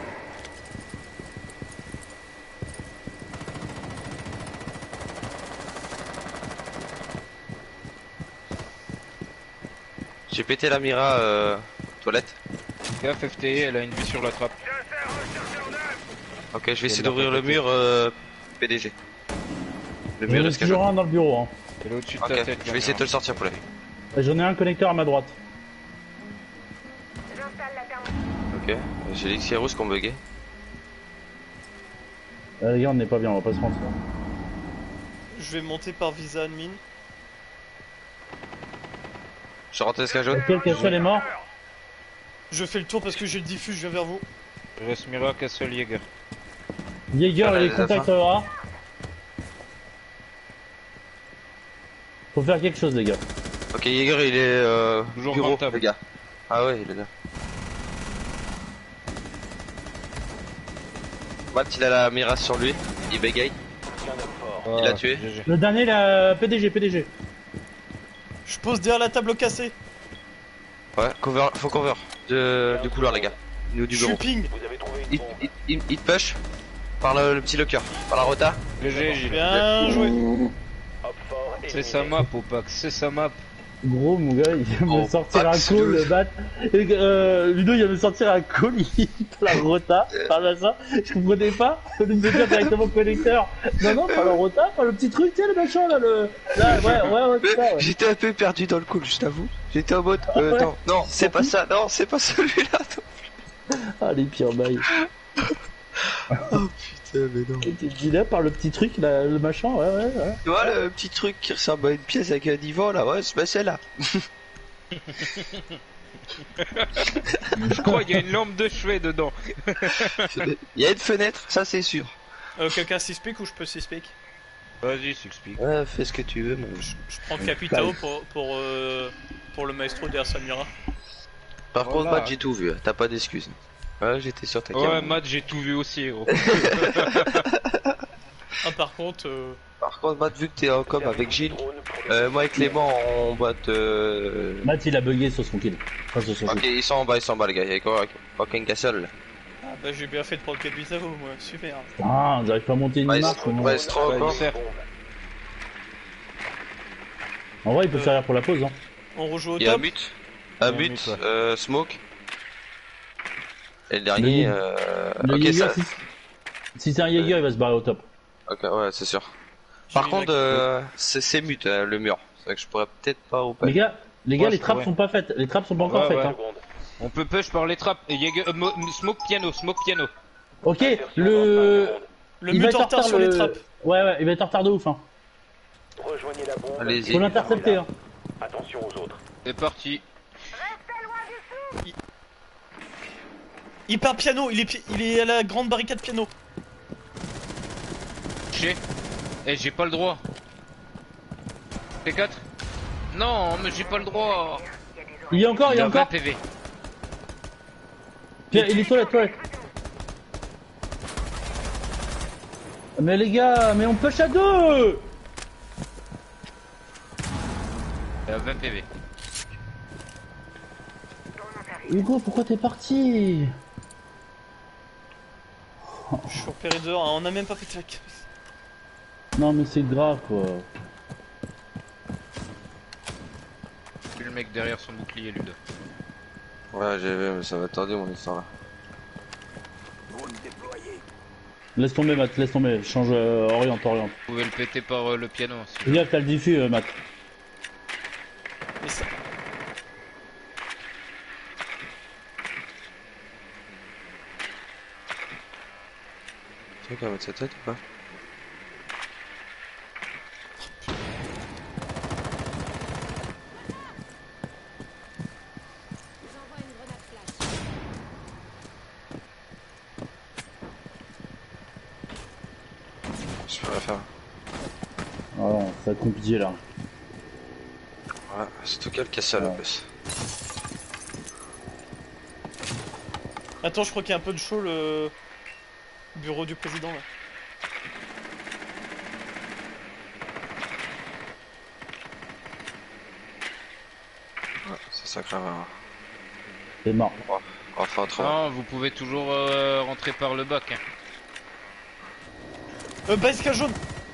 J'ai pété la Mira euh, toilette. Gaffe, F T E, elle a une vue sur la trappe. Ok, je vais essayer l'a d'ouvrir pas le pété. mur euh, P D G. Le Il y mur en a est toujours un dans le bureau. Hein. Elle est au-dessus de Ok, ta tête. je vais essayer de te le sortir, poulet. Et j'en ai un connecteur à ma droite. Ok, j'ai les Xyrus qui ont bugué. Euh, les gars, on n'est pas bien, on va pas se mentir. Je vais monter par visa admin. Je suis rentré Ska jaune. Ok, le castle est mort. Je fais le tour parce que j'ai le diffus, je viens vers vous. Je reste Mira, Castle, Jäger. Jäger, Ah, il est la contact fin. A. Faut faire quelque chose, les gars. Ok, Jäger il est euh, Toujours bureau, rentable. les gars. Ah ouais, il est là. Matt il a la Mira sur lui, il bégaye. Bien homme fort. Oh, Il l'a tué. G G. Le dernier, la P D G, P D G. Je pose derrière la table cassée. Ouais, cover, faut cover de, du couloir les gars. Nous du Je suis bureau. ping. Vous avez trouvé une Il, bombe. il, il, il te push par le, le petit locker, par la rota. G G, Gilles. Bien joué. Hop fort. C'est sa map, Opac, c'est sa map. Gros, mon gars, il vient me Oh, sortir un Pax, call, Ludo. le bat. Et, euh, Ludo, il vient me sortir un call, il la rota, par là, ça. Je comprenais pas. Au lieu de me dire directement connecteur. Non, non, pas la rota, pas le petit truc, tu sais, le machin, là, le. Là, ouais, ouais, ouais, c'est ça, ouais. J'étais un peu perdu dans le coup, je t'avoue. J'étais en mode, euh, Ouais. non, non, c'est pas ça, non, c'est pas celui-là. Ah, les pires bails. Putain, mais non. Et tu te dis là, par le petit truc, là, le machin, ouais, ouais, ouais. Tu vois le petit truc qui ressemble à une pièce avec un divan là, ouais, c'est bah, c'est là. Je crois qu'il y a une lampe de chevet dedans. Il y a une fenêtre, ça c'est sûr. Euh, quelqu'un s'explique ou je peux s'explique? Vas-y, s'explique. Ouais, fais ce que tu veux, mon Je prends Capitao pour, pour, euh, pour le maestro derrière Samira. Par Voilà. contre, Matt, j'ai tout vu, t'as pas d'excuses. Ouais, j'étais sur ta Ouais, cam. Matt, j'ai tout vu aussi, gros. Ah, par contre, euh, Par contre, Matt, vu que t'es en com avec Gilles, euh, moi et Clément, on boite. Euh... Matt il a bugué sur son kill. Enfin, sur son Ok, kill. ils sont en bas, ils sont en bas, les gars. Y'a quoi aucun cassol là. ah, bah j'ai bien fait de prendre Capitao, moi, super. Ah, j'arrive pas à monter une Ouais, marche. c'est- non. ouais, c'est trop Ouais, encore. il sert. En vrai, il peut Euh, faire pour la pause. Hein. On rejoue au Il y a un top. mute, un Ouais, mute, mute, ouais. euh, smoke. Et le dernier, Le- euh... Le ok, Jaeger, ça... si, si c'est un Jaeger, il va se barrer au top. Ok, ouais, c'est sûr. J'ai Par mis contre, la- euh, c'est c'est mute, euh, le mur. C'est vrai que je pourrais peut-être pas ou pas. Les gars, les gars, Ouais, les je trappes pourrais. sont pas faites. Les trappes sont pas encore Ouais, faites. ouais. Hein. On peut push par les trappes. Et Jaeger- euh, mo- smoke piano, smoke piano. Ok, le. Le il va mute être en retard sur le- les trappes. Ouais, ouais, il va être en retard de ouf. Hein. Rejoignez la bombe. Allez-y. Faut l'intercepter. Hein. Attention aux autres. C'est parti. Il part piano, il est, pi- il est à la grande barricade piano. Touché. Eh, j'ai pas le droit. P quatre. Non, mais j'ai pas le droit. Il y a encore, il y a a vingt encore. P V. Pierre, il est sur la toilette. Mais les gars, mais on push à deux. Il a vingt P V. Hugo, pourquoi t'es parti? Je suis repéré dehors, hein, on a même pas fait de sac. Non mais c'est grave quoi. Puis le mec derrière son bouclier, Ludo. Ouais, j'ai vu, mais ça va tarder mon histoire là. Laisse tomber Matt, laisse tomber, change, euh, oriente, oriente. Vous pouvez le péter par euh, le piano. si- Fais gaffe, t'as le diffus euh, Matt. Mais ça... Tu veux qu'on mette sa tête ou pas? J'envoie une grenade flash. Je peux rien faire. Ah non, ça va être compliqué là. Ouais, surtout qu'elle casse seul en Ouais. plus. Attends, je crois qu'il y a un peu de chaud le bureau du président là. Ouais, c'est sacré. hein. C'est mort. On va faire autrement. Non, vous pouvez toujours euh, rentrer par le bac. Hein. Euh, Baïska jaune.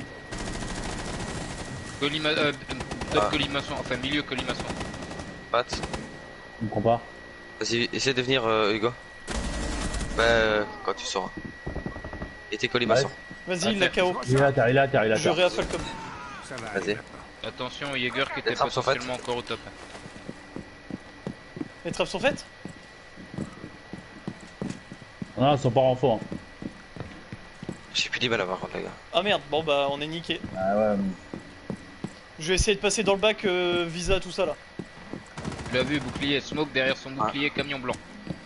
Colima euh, top Ah. colimaçon, enfin milieu colimaçon. Pat, Je comprends pas. vas-y, essaie de venir, euh, Hugo. Bah, euh, quand tu sauras. Et t'es colimaçon. Vas-y, il l'a K O. Il est à terre, il est à terre, il est à Je terre. réaffale comme. Vas-y. Attention, Jaeger qui était trappes sont faites. potentiellement encore au top. Les trappes sont faites? Non, ils sont pas renforts. Hein. J'ai plus d'email par contre, les gars. Ah merde, bon bah on est niqué. Ah ouais. Je vais essayer de passer dans le bac, euh, visa, tout ça là. Tu l'as vu, bouclier, smoke derrière son bouclier, camion blanc.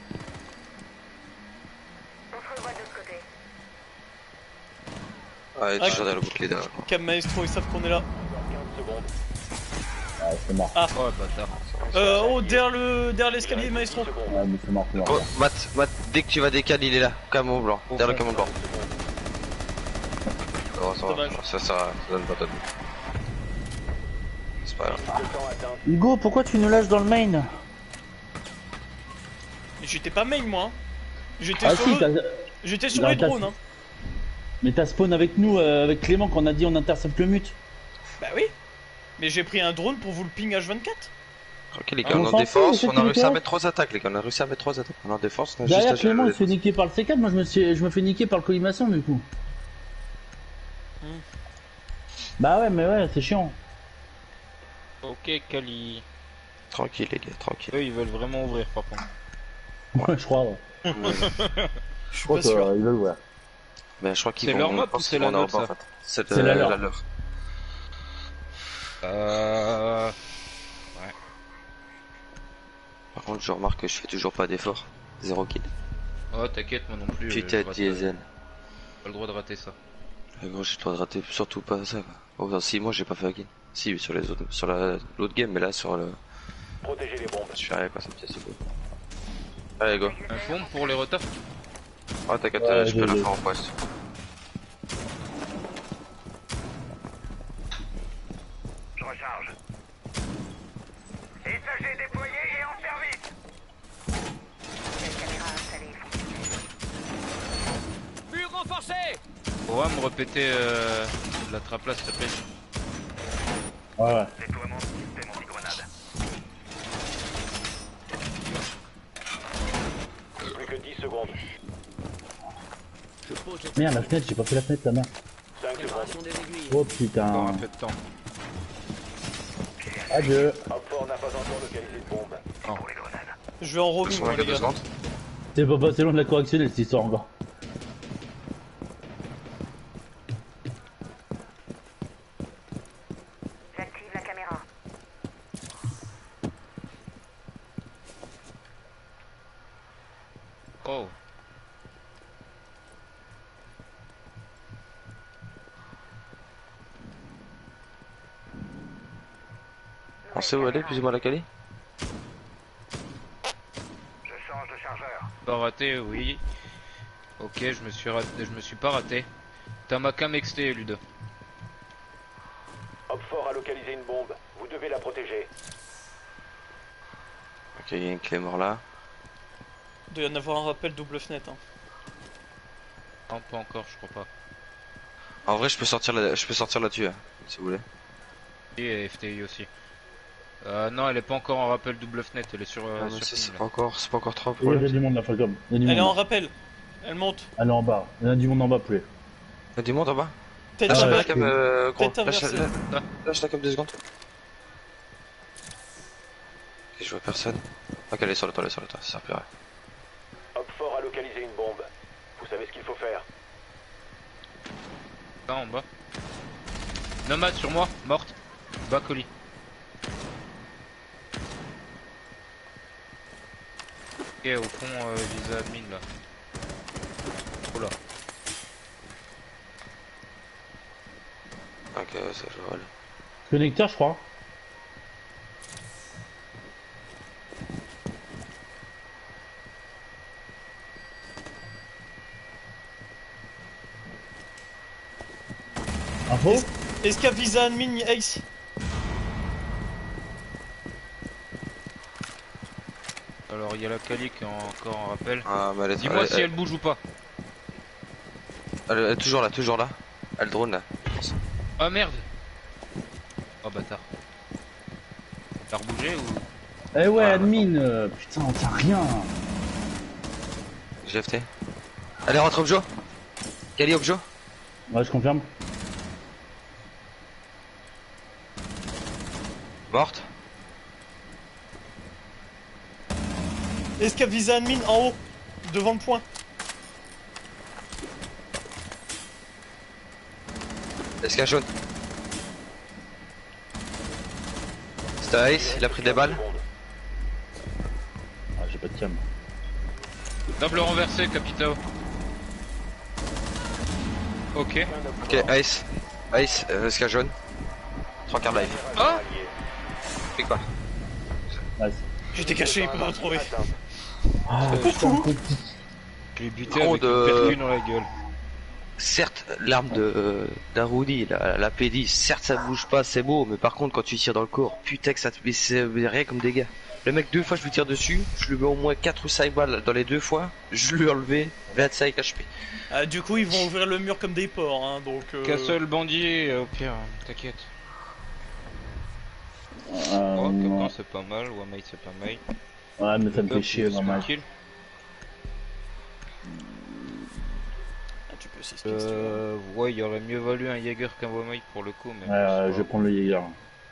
Ouais, Ah, toujours dans le bouclier derrière. Cam Maestro, ils savent qu'on est là. quinze secondes. Ouais, c'est mort. Oh bâtard. Euh, oh, derrière le derrière l'escalier, Maestro. Ouais, mais c'est mort, c'est mort. Oh, Matt, Matt, dès que tu vas décaler, il est là. Camion blanc. Derrière le camion blanc. Ça va, ça va. Dommage. Ça, ça, ça donne pas de but. C'est pas grave. Le temps atteint. Hugo, pourquoi tu nous lâches dans le main? Mais j'étais pas main moi. Hein. J'étais Ah sur, si, le... t'as- j'étais sur Non, les t'as- drones. Hein. mais t'as spawn avec nous, euh, avec Clément, qu'on a dit on intercepte le mute. Bah oui. Mais j'ai pris un drone pour vous le ping H vingt-quatre. Ok, les gars, Ah, on on est s'en en fout, défense. c'est On a tout réussi à correct. mettre trois attaques, les gars. On a réussi à mettre trois attaques. On est en défense. On a Derrière juste à gérer Clément, le il se fait niquer par le C quatre, moi je me, suis... je me fais niquer par le colimaçon du coup. Hmm. Bah ouais, mais ouais, c'est chiant. Ok, Kali. Tranquille, les gars, tranquille. Eux, ils veulent vraiment ouvrir par contre. Ouais, je crois. Ouais. Je suis pas sûr. ils veulent, ouais. Mais je crois qu'ils C'est vont. leur je map pense ou c'est qu'ils vont la en nôtre, avoir, ça en fait. C'est C'est la euh, leur. la leur. Euh... Par contre, je remarque que je fais toujours pas d'effort. Zéro kill. Oh, t'inquiète, moi non plus. Putain euh, de je rate, diesel. euh, Pas le droit de rater ça. Mais gros, j'ai le droit de rater surtout pas ça quoi. Oh, non, si, moi j'ai pas fait la game. Si, sur les autres, sur la l'autre game, mais là sur le. Protégez les bombes. Je suis arrivé quoi, ça me tient, c'est cool. Allez, go. Un bombe pour les retard. Ah, t'inquiète, Ouais, euh, je peux j'ai- le faire en poste. Je recharge. Étagers déployés et en service. Mur renforcé. On va me répéter euh, la trappe-là s'il te plaît. Ouais, ouais. Déploiement de système anti-grenade. Plus que dix secondes. Je pose les Merde, la fenêtre, j'ai pas fait la fenêtre, ta mère. cinq secondes. préparation des aiguilles. Oh Encore putain. un peu de temps. Adieu. Hopfort n'a pas encore localisé de bombe. Non. Pour les grenades. Je vais en Deux revenir, secondes, les deux gars. secondes. C'est pas passé loin de la correctionnelle cette histoire encore. J'active la caméra. Oh. On sait où aller, plus ou moins la Cali? Je change de chargeur. Pas raté, oui. Ok, je me suis raté, je me suis pas raté. T'as ma cam X T, Ludo. Hopfort a localisé une bombe. Vous devez la protéger. Ok, il y a une clé mort là. Il doit y en avoir un rappel double fenêtre. Hein. Non, pas encore, je crois pas. En vrai, je peux sortir là, je peux sortir là-dessus, hein, si vous voulez. Et F T I aussi. Euh, non, elle est pas encore en rappel double fenêtre, elle est sur, euh, Ah, mais sur c'est Steam, c'est là. pas encore, c'est pas encore trop Il y a problème. du monde là, Falcom. Il y a du Elle est monde. en là. rappel. Elle monte. Elle est en bas. Il y en a du monde en bas, plus. Il y a du monde en bas. Tête Lâche ouais, la inversée. cam, euh, gros. Tête Lâche inversée. la, la- lâche la cam deux secondes. Ok, je vois personne. Ok, elle est sur le toit, elle est sur le toit, ça sert plus à rien. Hopfort a localisé une bombe. Vous savez ce qu'il faut faire. Là en bas. Nomade sur moi, morte. Bas colis. Ok, au fond, euh, visa admin là. Oh là. Ok, ça je vois. Connecteur, je crois. Info. Est-ce qu'il y a Visa Admin Ace? Alors il y a la Kali qui est encore en rappel. Ah, mais elle est, Dis-moi elle, si elle bouge ou pas. elle- elle est toujours là, toujours là. Elle drone là. Ah merde. Oh bâtard. T'as rebougé ou... Eh ouais, Ah, admin. euh, Putain, on tient rien. G F T. Allez, rentre Objo. Cali Objo. Ouais, je confirme. Morte. Est-ce qu'il y a Visa Admin en haut? Devant le point. Est-ce qu'il y a jaune? C'était Ace, il a pris des balles. Ah, j'ai pas de cam. Double renversé, Capitao. Ok. Ok, Ace. Ace, euh, est-ce qu'il y a jaune? Trois quarts live. Ah Clique pas. Nice. J'étais caché, il peut me retrouver. Ah, putain, petit. Je l'ai buté Gros avec de- une percue dans la gueule. Certes, l'arme de euh, d'Aruni, la, la P dix, certes ça bouge pas, c'est beau, mais par contre quand tu tires dans le corps, putain que ça te met c'est rien comme dégâts. Le mec deux fois je lui tire dessus, je lui mets au moins quatre ou cinq balles dans les deux fois, je lui ai enlevé vingt-cinq H P. Ah, du coup, ils vont ouvrir le mur comme des porcs, hein, donc... Euh... Castle bandit, au pire, t'inquiète. Euh, Oh, non. Capcan c'est pas mal, Wamai c'est pas mal. Ouais, mais ça me fait Hop, chier, c'est normal. tranquille. Ah, tu peux six kills, si tu veux. Euh, ouais, il aurait mieux valu un Jaeger qu'un Wamai pour le coup, mais... Ouais, bon, ouais, c'est je vais pas- prendre le Jaeger.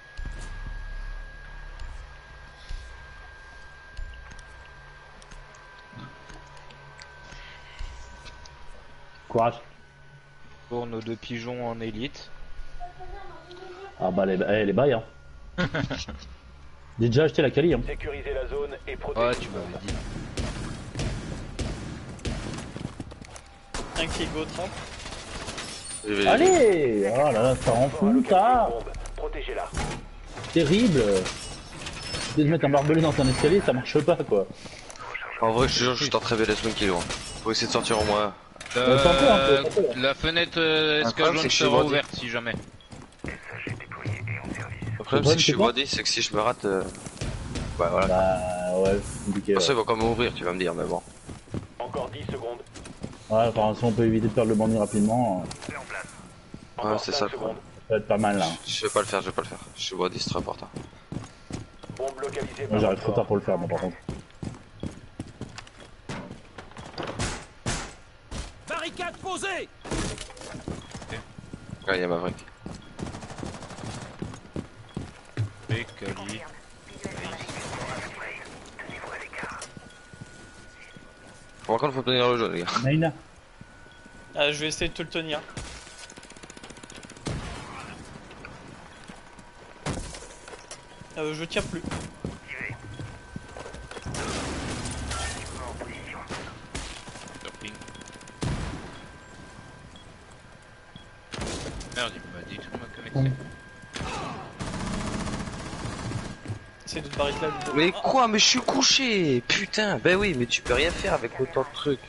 Courage. Pour nos deux pigeons en élite. Ah bah les, eh, les bails hein. J'ai déjà acheté la Kali hein. Sécurisez la zone et Ah, protégez. tu m'avais dit. Un qui est go trente. Je vais- Allez. Oh là là, ça rend Fort a fou, localisé ça. une bombe. Protégez-la. Terrible. De mettre un barbelé dans un escalier, ça marche pas quoi. En vrai, je te jure, je tente très bien les swing kills. Hein. Faut essayer de sortir au moins. Euh, tentez un peu, tentez. la fenêtre euh, Un problème, escalon c'est que je sera suis bandit. ouverte si jamais. Le problème, problème, c'est que je suis c'est quoi bandit, c'est que si je me rate. Euh... Ouais, voilà. Bah ouais, c'est compliqué. Pour Ouais, ça, il va quand même ouvrir, tu vas me dire, mais bon. Encore dix secondes. ouais enfin, si on peut éviter de perdre le bandit rapidement, Encore Ouais, c'est ça cinq le secondes. problème. ça va être pas mal là. Je vais pas le faire, je vais pas le faire. Je suis bandit, c'est très important. Bombe localisée Moi par j'arrive le trop fort. tard pour le faire, moi par contre. Barricade posée. Ouais, il y a Maverick. Et Kali. Par contre, faut tenir le jeu, les gars. Naina. Ah, je vais essayer de te le tenir. Euh, je tiens plus. Surping. Merde, il m'a dit tout ma connexion. Essaye de te barrer de là. Ludo. Mais Ah, quoi? Mais je suis couché! Putain! Ben oui, mais tu peux rien faire avec autant de trucs.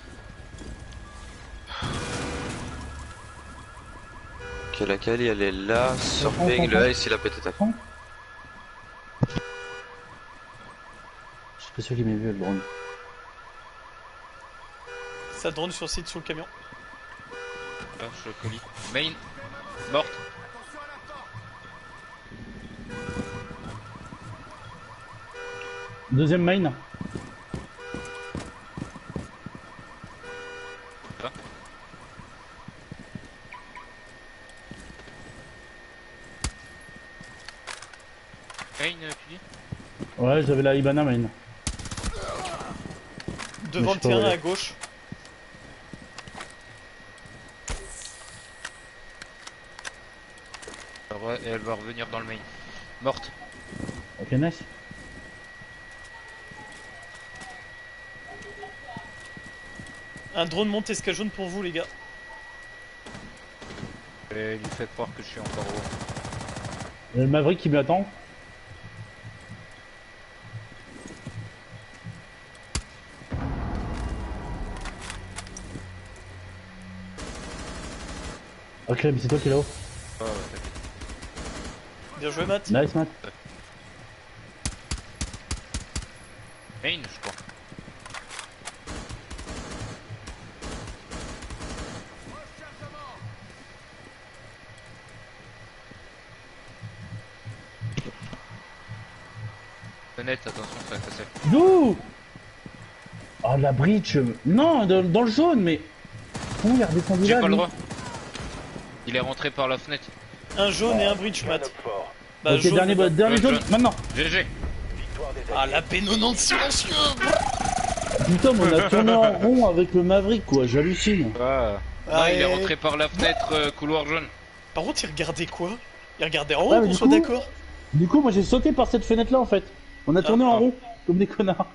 Ok, la Kali elle est là. Surping, le Ace il a pété ta con. Je suis pas sûr qu'il m'ait vu le drone. ça drone sur site sous le camion. Ah, je colis. Main. Morte. Deuxième main. Ah. Main, tu dis? Ouais, j'avais la Ibana main. Devant je le sais pas où terrain elle est. à gauche. Alors, ouais, elle va revenir dans le main. Morte. Ok, nice. Un drone monte escale jaune pour vous les gars. Et lui fait croire que je suis encore haut. Il y a le Maverick qui m'attend. Ok, mais c'est toi qui est là-haut. Ah, ouais, t'inquiète. Bien joué Matt. Nice, Matt. Main, je crois. Fenêtre, attention, ça va casser. D'où? Ah, la bridge. Non, dans, dans le jaune, mais. Comment il est redescendu J'ai là pas le lui droit. Il est rentré par la fenêtre. Un jaune et un bridge Un Matt. homme fort. Bah Ok, jaune, dernier, les gars. dernier Jaune, jaune, jaune. maintenant. G G. Victoire des Ah alliés. la P quatre-vingt-dix silencieux. Putain, mais on a tourné en rond avec le Maverick, quoi, j'hallucine. Ah. Non, Ouais. il est rentré par la fenêtre euh, couloir jaune. Par contre il regardait quoi? Il regardait en haut, Ouais, mais qu'on du soit coup- d'accord. Du coup, moi j'ai sauté par cette fenêtre là en fait. On a tourné Ah, en ah. rond, comme des connards.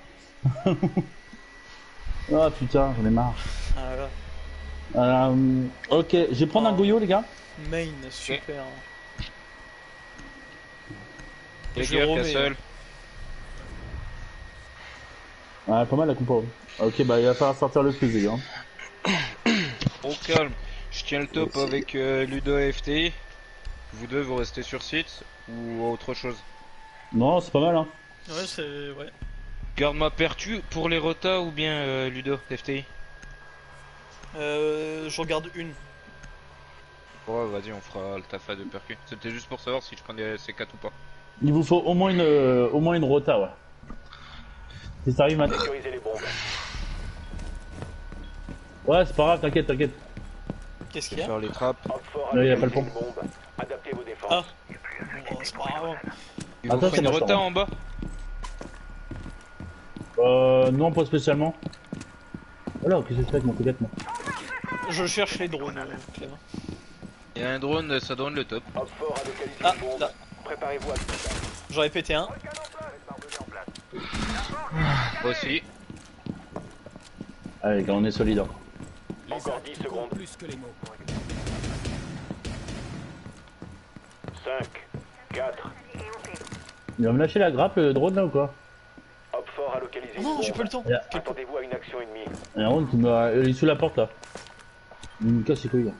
Ah putain, j'en ai marre. Ah là là. Euh, ok, je vais prendre un Oh. goyot, les gars. Main, super. Les Je gars, remets, Castle. Ouais, pas mal la compo. Ok, bah il va falloir sortir le fusil, hein. Au calme. Je tiens le top Merci. avec euh, Ludo et F T I. Vous deux, vous restez sur site ou autre chose? Non, c'est pas mal, hein. Ouais, c'est. Ouais. Garde-moi pertu pour les rotas ou bien euh, Ludo, F T I? Euh. Je regarde une. Ouais, vas-y, on fera le tafa de percu. C'était juste pour savoir si je prenais C quatre ou pas. Il vous faut au moins une, euh, au moins une rota, ouais. Si ça arrive, Matt. Sécurisez les bombes. Ouais, c'est pas grave, t'inquiète, t'inquiète. Qu'est-ce Je qu'il vais y a? faire les trappes. Homme fort a Ouais, y a pas localisé le une bombe. Adaptez vos défenses. Ah. Bon, c'est pas grave. Il vous Attends, faut ça une marche rota pas. en bas? Euh, non, pas spécialement. Voilà, qu'est-ce que c'est avec mon T quatre, moi? Je cherche les drones, euh, Clément. Il y a un drone, ça donne le top. Homme fort a localisé Ah, une bombe. là. Préparez-vous à tout ça. J'en ai pété un. Aussi. Allez, les gars, on est solide, hein. Les Encore actes dix comptent secondes. plus que les mots. cinq, quatre. Il va me lâcher la grappe, le drone là ou quoi? Hop fort à localiser une Non, bombe. j'ai pas le temps. Yeah. Attendez-vous à une action ennemie. Il y a un drone qui me... Il est sous la porte là. Il me casse les couilles.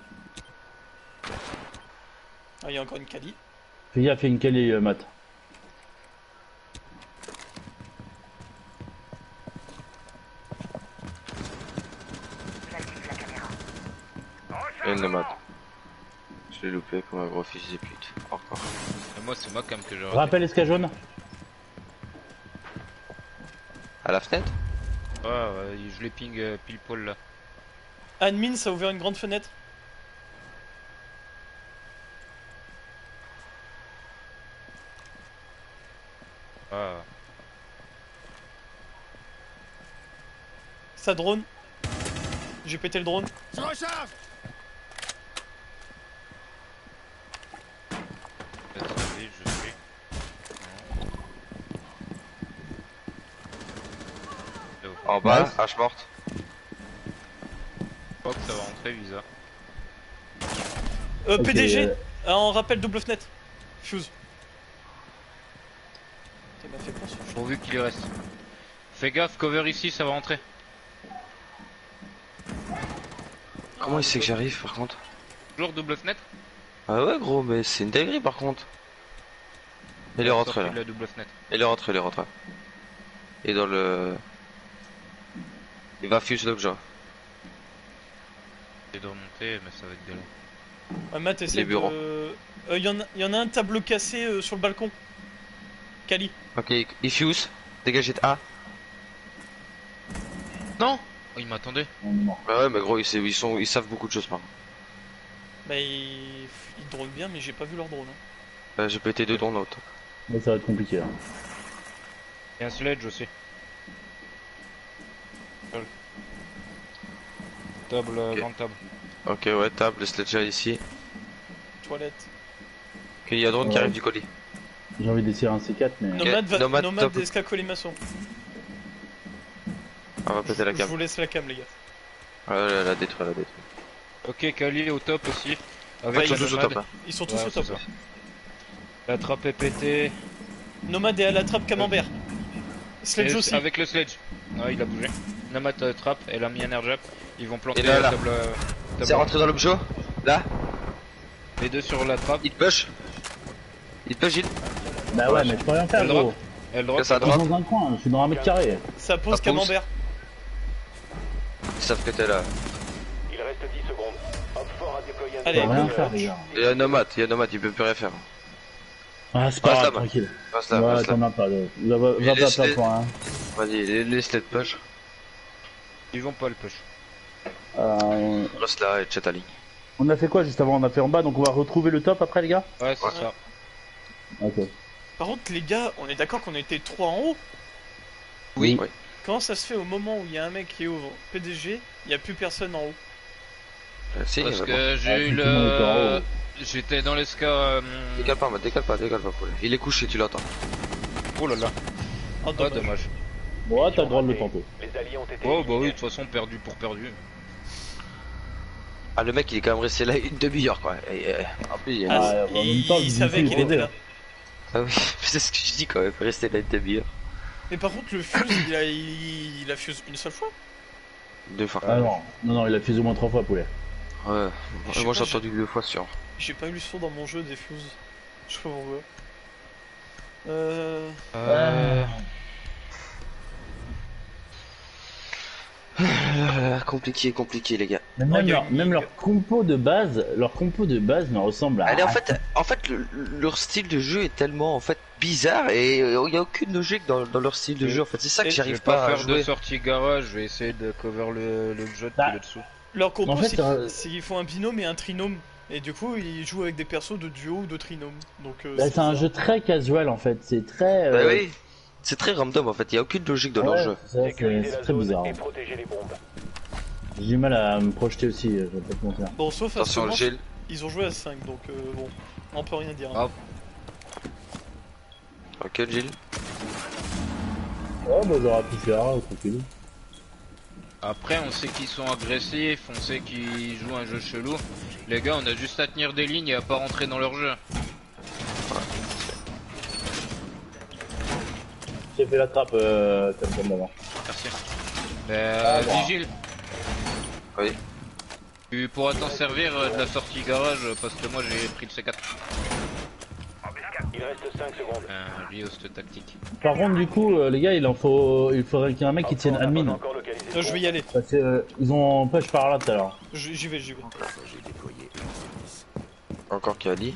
Ah, il y a encore une Kali. Fais gaffe, il y a une calée, euh, Matt. Et une nomade. Je l'ai loupé comme un gros fils de pute. Encore. Et moi, c'est ma cam que j'ai raté. Rappelle esca jaune. À la fenêtre? Ouais, ouais, je les ping euh, pile poil là. Admin, ça a ouvert une grande fenêtre. Ah. Ça drone. J'ai pété le drone. Je recharge. Peut-être vite, je suis. Non. En bas, Nice. hache morte. Je crois que ça va rentrer, Visa. Euh, Ok, P D G, euh, ah, on rappelle double fenêtre. Fuse. Ça m'a fait peur ce jeu. Pourvu qu'il y reste. Fais gaffe, cover ici, ça va rentrer. Comment il sait que j'arrive par contre? Toujours double fenêtre. Ah ouais gros, mais c'est une dinguerie par contre. Il est rentré Sorti là. de la double fenêtre. Il est rentré, il est rentré. Et dans le... Il va fuse l'objet. J'ai de remonter, mais ça va être galère. Ouais, Matt, essaie Les bureaux. de... Euh, y, en a, y en a un tableau cassé euh, sur le balcon. Kali. Ok, il fuse. Dégagez de A. Non. Oh, il m'attendait. on est mort. Bah ouais, mais gros, ils, sa- ils sont, ils savent beaucoup de choses par contre. Bah, ils, ils drone bien, mais j'ai pas vu leur drone. Hein. Bah, j'ai pété deux dans l'autre. Mais ça va être compliqué là. Il y a un sledge aussi. Seul. Table, euh, Ok. grande table. Ok, ouais, table, le sledger ici. Toilette. Ok, il y a drone qui Ouais. arrive du colis. J'ai envie d'essayer un C quatre mais... Nomade va... Nomade, Nomade top. d'esca coller maçon. On va péter la Je cam. vous laisse la cam, les gars. Ouais, elle a détruit, elle a détruit. Ok, Kali au top aussi. Bah, Avec ils sont la tous au nomade. top là. Ils sont tous Ouais, au top. c'est ça. La trappe est pétée. Nomade est à la trappe camembert. Sledge Et- aussi. Avec le sledge. Ouais, il a bougé. Nomade euh, trappe, elle a mis un airjab. Ils vont planter Et là, la là. table. euh, table- C'est rentré dans l'objet. Là, Les deux sur la trappe. il te push. Il te push, il. Bah ouais, mais je peux rien faire Elle gros. drop. Elle drop. Ça Je suis drop. dans un coin, je suis dans un mètre carré. Ça pose Ça pousse. camembert. Ils savent que t'es là. Il reste dix secondes. Hop fort à déployer un Je Allez, peux drone. rien go. faire les gars. Il y a nomade, il y a nomade, il peut plus rien faire. Ah c'est pas Reste grave, là, tranquille. Reste là, Ouais, reste là. t'en as pas de... Va, va, Il va pas laisse-les. faire pour rien. Vas-y, laisse-les te push. Ils vont pas le push. Euh, Reste là et chat à ligne. on a fait quoi juste avant? On a fait en bas, donc on va retrouver le top après les gars? Ouais, c'est Ouais. ça. Ok. Par contre, les gars, on est d'accord qu'on était trois en haut. Oui. Comment ça se fait au moment où il y a un mec qui ouvre P D G, il y a plus personne en haut? Euh, si, Parce il va que j'ai Ah, eu tout le monde était en le. haut. J'étais dans l'esca. euh, Décale pas, mate, décale pas, décale pas, poulet. Il est couché, tu l'entends. Oh là là. Oh, Ah, dommage. dommage. Bon, t'as le droit de le tenter. Les alliés ont été Oh bah oui, de éliminés. toute façon, perdu pour perdu. Ah, le mec, il est quand même resté là une demi-heure, quoi. Et, euh, en plus, il y a- Ah, Ah, en même il, temps, il le savait Bluetooth, qu'il il était est là. Ah oui, c'est ce que je dis quand même, rester là une demi-heure. Mais par contre, le fuse, il a, il, il a fuse une seule fois. Deux fois. Ah non, non, non, il a fusé au moins trois fois poulet. Ouais, Je sais moi pas, j'ai j'ai- entendu deux fois sûr. J'ai pas eu le son dans mon jeu des fuses. Je sais pas pourquoi. Euh... Euh... Ah, compliqué, compliqué, les gars. Mais Non, même, il y a leur, une même ligue. leur compo de base, leur compo de base me ressemble à... Allez, en fait, en fait, le- leur style de jeu est tellement en fait bizarre et il y a aucune logique dans, dans leur style de Et- jeu. En fait, c'est ça que et Je vais j'arrive pas, pas à faire de jouer. sortie garage, je vais essayer de cover le, le jet Bah. qui est dessous. Leur compo, En fait, c'est euh, c'est qu'ils font un binôme et un trinôme. Et du coup, ils jouent avec des persos de duo ou de trinôme. Donc, euh, Bah, c'est un bizarre. jeu très casual en fait, c'est très... Bah euh, oui, c'est très random en fait, il y a aucune logique dans leur ouais, jeu. c'est ça, c'est- Sécuriser c'est la très zone bizarre. et protéger les bombes. J'ai du mal à me projeter aussi, euh, je vais pas te mentir. Bon, sauf à ce Attention, le moment, Gilles. ils ont joué à cinq, donc euh, bon, on peut rien dire. Ah. Ok, Gilles. Oh bah j'aurais pu faire, euh, tranquille. Après, on sait qu'ils sont agressifs, on sait qu'ils jouent un jeu chelou. Les gars, on a juste à tenir des lignes et à pas rentrer dans leur jeu. J'ai fait la trappe, euh, comme comme d'avant. Merci. Euh, Ah, bon. Vigile, Oui. tu pourras t'en servir euh, de la sortie garage euh, parce que moi j'ai pris le C quatre. Il reste cinq secondes. Un riost tactique. Par contre, du coup, euh, les gars, il en faut, il faudrait qu'il y ait un mec qui tienne Opfort n'a pas admin. encore localisé Euh, je vais y aller. Parce que, euh, ils ont push par là tout à l'heure. Je- J'y vais, j'y vais. Encore Kali.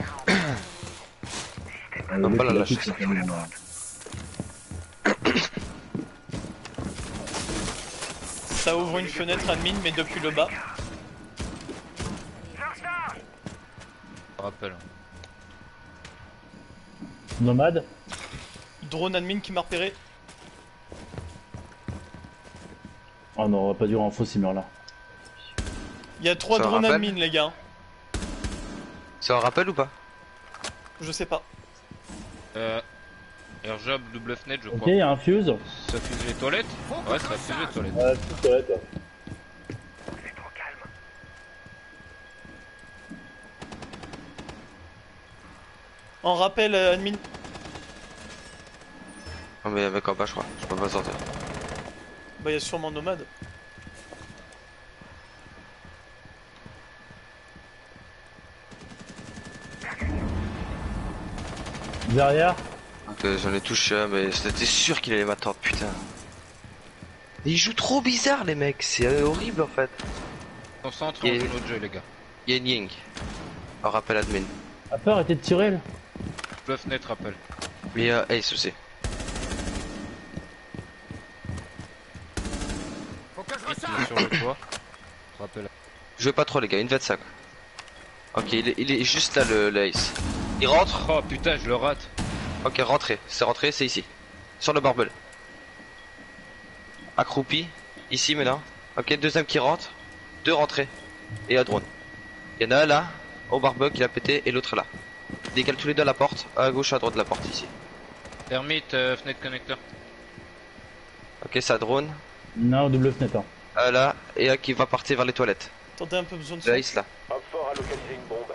Euh, Non, le pas mec, la il a lâcher. tout qui est admin, là. Ça ouvre une fenêtre admin, mais depuis le bas. Je rappelle. Nomade. Drone admin qui m'a repéré. Oh non, on va pas durer en faux ces murs là. Il y a trois Ça drones rappelle admin, les gars. Ça en rappelle ou pas? Je sais pas. Euh, Airjob double fenêtre je Ok, crois. il y a un fuse. Ça fuse les toilettes? Ouais, ça fuse les toilettes. Ouais, tout correct. Ouais. En rappel, euh, admin. Non mais avec en bas je crois, je peux pas sortir. Bah, il y a sûrement nomade. Derrière. Donc euh, j'en ai touché un mais c'était sûr qu'il allait m'attendre, putain. Et ils jouent trop bizarre les mecs, c'est euh, horrible en fait. Concentre Et- en autre jeu les gars. Yen Ying. En rappel admin. A pas arrêter de tirer là. Double fenêtre rappel. Mais euh, Ace aussi. Il est sur le toit. Rappel. Jouez pas trop les gars, une vingt-cinq. Ok, il est, il est juste là le, le Ace. Il rentre. Oh putain, je le rate. Ok, rentrez. C'est rentré, c'est ici. Sur le barbel. Accroupi. Ici maintenant. Ok, deuxième qui rentre. Deux rentrées. Et un drone. Il y en a un là, au barbecue qui a pété, et l'autre là. Décale tous les deux à la porte. À gauche, à droite de la porte ici. Termite, euh, fenêtre connecteur. Ok, ça drone. Non, double fenêtre. Hein. Un là, et un qui va partir vers les toilettes. Attendez un peu besoin de Le ça. Ace là. Opfort a localisé une bombe.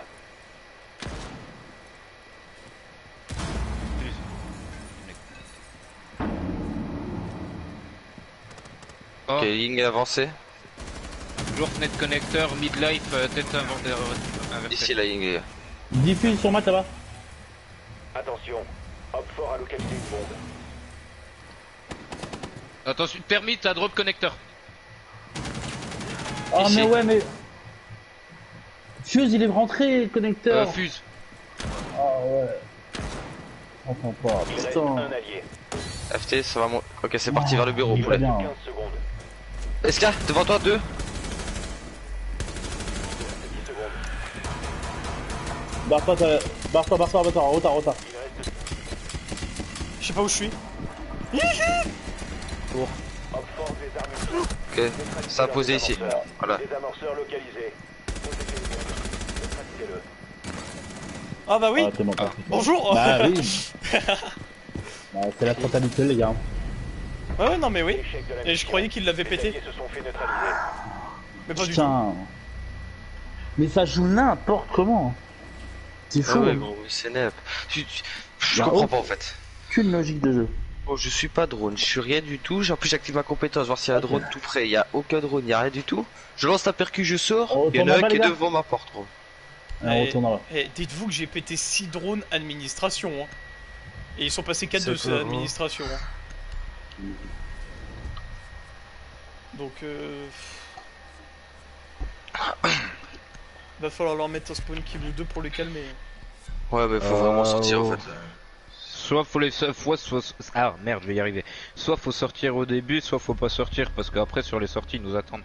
Oh, Ok, Ying est avancé. toujours fenêtre connecteur, midlife, euh, tête inventaire inversée. Ici la Ying les gars. Diffuse sur moi là-bas. Attention, Opfort a localisé une bombe. Attention, termite à drop connecteur. Oh Ici. mais ouais mais. Fuse il est rentré Euh, connecteur. fuse. Ah ouais. Je comprends pas. Il reste Putain. un allié. F T, ça va mon... Ok, c'est parti vers le bureau, il poulet. va bien. quinze secondes. S K, devant toi, deux. dix secondes. Barre-toi, t'as- barre-toi, barre-toi, barre-toi, en retard, en retard. Il reste Je sais pas où je suis. Opfort désarme. Ok, ça a posé ici. Voilà. Des amorceurs localisés. Posez les bombes. Neutralisez-le. Ah bah oui. Ah, t'es mort. Ah. Bonjour. Bah oui. Bah, c'est la faute habituelle, les gars. Ouais, ouais, non mais oui. Échec de la Et je mission. croyais qu'il l'avait Les pété. alliés se sont fait neutraliser. Mais pas du tout. Putain. Mais ça joue n'importe comment. C'est Ah fou. ouais, hein. gros, c'est nep. Tu- tu- Je Bah, comprends oh. pas en fait. Aucune logique de jeu. Bon, je suis pas drone, je suis rien du tout. En plus, j'active ma compétence, voir s'il y a un drone tout près. Il y a aucun drone, il y a rien du tout. Je lance la percu, je sors. On Il y en retourne a un là-bas, qui est les gars devant ma porte, gros. Allez, on Et- retourne là-bas. Eh, dites-vous que j'ai pété six drones administration. Hein. Et ils sont passés quatre C'est de ces pas vrai. administrations. Hein. Donc euh... va falloir leur mettre un spawn kill ou deux pour les calmer. Ouais, mais faut Euh, vraiment sortir en oh. fait. Soit faut les soit, soit ah merde je vais y arriver. Soit faut sortir au début, soit faut pas sortir parce qu'après sur les sorties ils nous attendent.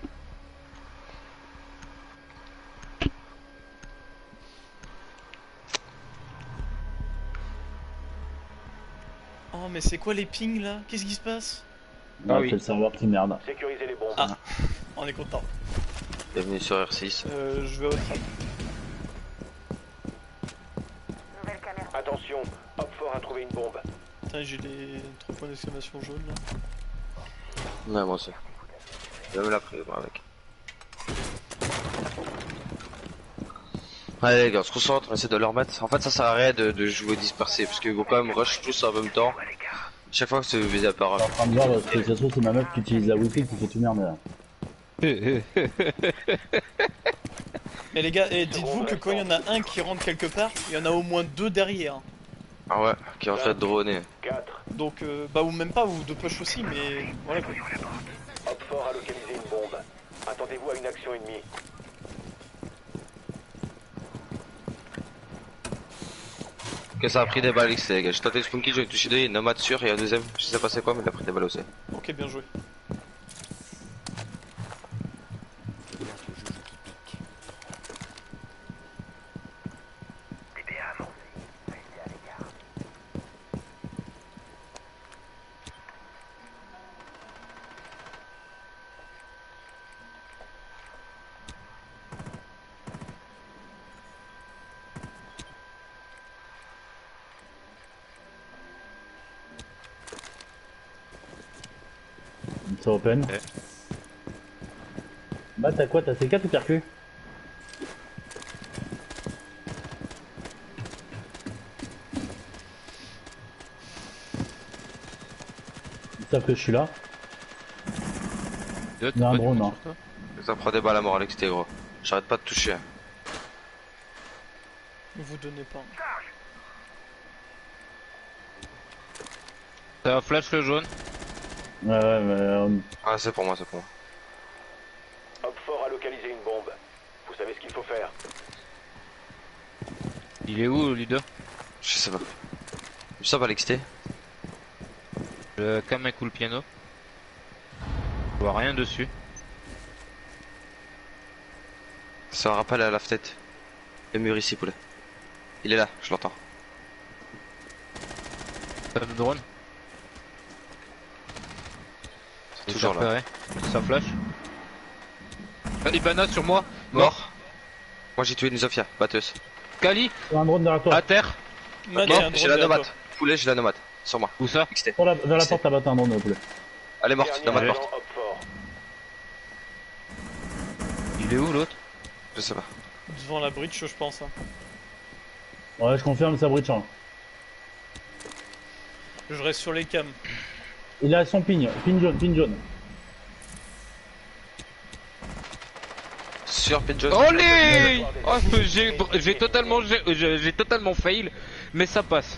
Oh mais c'est quoi les pings là? Qu'est-ce qui se passe? Ah, oui. c'est le serveur qui merde. Sécurisez les bombes. Ah. On est content. Bienvenue sur R six. Euh, je vais au trap. Attention, Opfort a trouvé une bombe. Putain j'ai les trois points d'exclamation jaunes là. Ouais, moi aussi. Je vais me la pris, moi, avec. Allez les gars, on se concentre, on essaie de leur mettre. En fait, ça sert à rien de, de jouer dispersé parce qu'ils vont quand même rush tous en même temps. Chaque fois que c'est visé à part. Je suis en train de voir parce que ça se trouve c'est ma meuf qui utilise la wifi qui fait tout merde là. Mais les gars, eh, dites-vous que quand il y en a un qui rentre quelque part, il y en a au moins deux derrière. Ah ouais, qui est en train de droner. quatre. Donc, euh, bah ou même pas, ou de push aussi, mais voilà quoi. Hop fort a localisé une bombe. Attendez-vous à une action ennemie. Ok, ça a pris des balles X les gars. J'ai tenté le Spunky, j'ai touché deux, il y a une nomade sûr et un deuxième. Je sais pas c'est quoi, mais il a pris des balles aussi. Ok, bien joué. C'est open. Ouais. Bah t'as quoi? T'as C quatre ou percu? Ils savent que je suis là. Deux, Il y a un t'as pas du drone, monde hein. sur toi Ça prend des balles à mort Alex, t'es gros. J'arrête pas de toucher. Ne vous donnez pas. Ça flash le jaune. Ouais ouais mais... Euh... Ah c'est pour moi, c'est pour moi. Hop fort a localisé une bombe. Vous savez ce qu'il faut faire. Il est où le leader? Je sais pas. Je sais pas Alex t'es. Le cam un coup le piano. Je vois rien dessus. C'est un rappel à la tête. Le mur ici poulet. Il est là, je l'entends. Pas de drone. C'est toujours là. Repéré. Ça flash. Ah, Ibana sur moi. Mort. Moi j'ai tué une Zofia, batteuse. Kali Il y a un drone derrière toi. à terre. Man, Mort, il y a un j'ai drone la derrière nomade. toi. Poulet, j'ai la nomade. Sur moi. Où ça? X T. Sur la... Vers la C'est- porte là-bas t'as un drone au poulet. Elle est morte, Dernier nomade agent morte. Hop fort. Il est où l'autre? Je sais pas. Devant la bridge, je pense. Hein. Ouais je confirme ça bridge hein. Je reste sur les cams. Il a son ping, ping jaune, ping jaune. Sur Pigeon. Olé! Oh, j'ai j'ai totalement j'ai j'ai totalement fail, mais ça passe.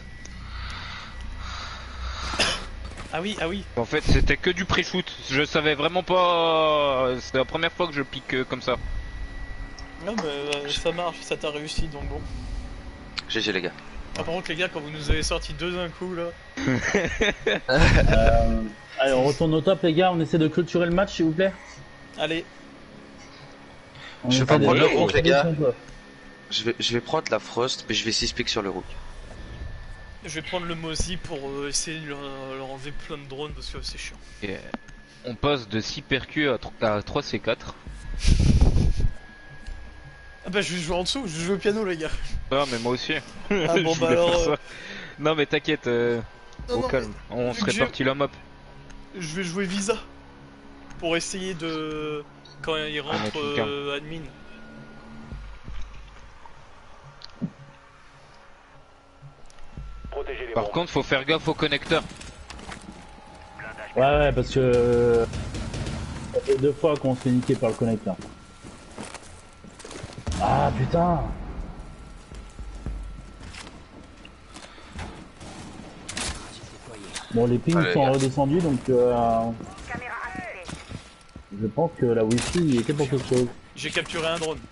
Ah oui, ah oui. En fait, c'était que du pré-shoot. Je savais vraiment pas. C'est la première fois que je pique euh, comme ça. Non, mais euh, ça marche, ça t'a réussi donc bon. G G les gars. Ah, par contre, les gars, quand vous nous avez sorti deux d'un coup là. Euh... Allez on retourne au top les gars, on essaie de clôturer le match s'il vous plaît. Allez, On Je vais essaie pas de- prendre le on rook, fait les gars. des comptes. Je vais, je vais prendre la Frost, mais je vais six pick sur le rook. je vais prendre le Mozi pour euh, essayer de leur, leur enlever plein de drones parce que c'est chiant. Et on passe de six percus à tro- à trois C quatre. Ah bah, je vais jouer en dessous, je vais jouer au piano, les gars. Ah, mais moi aussi. Ah Je bon, bah voulais alors. faire ça. euh, Non, mais t'inquiète, euh, non, au non, calme. On vu se que j'ai- répartit la map. Je vais jouer Visa pour essayer de. Quand il rentre mettre une carte. euh, admin. Protégez les Par bombes. contre, faut faire gaffe au connecteur. Ouais ouais parce que... Ça fait deux fois qu'on se fait niquer par le connecteur. Ah putain. Bon les pings Allez, sont gars. redescendus donc euh, je pense que la wifi était pour quelque chose. J'ai capturé un drone.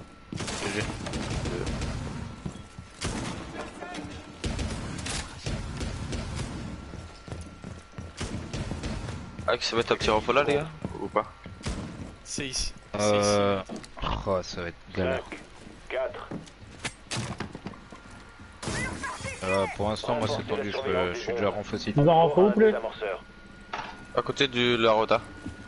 Alex, ça va être un petit repos là les gars? Ou pas? C'est ici. C'est ici. Euh... Oh, ça va être galère. cinq, quatre. Euh, pour l'instant, moi c'est tendu, je, peux- je suis déjà renforcé. Tu nous en renfort ou plus? Amorceur. À côté de la rota.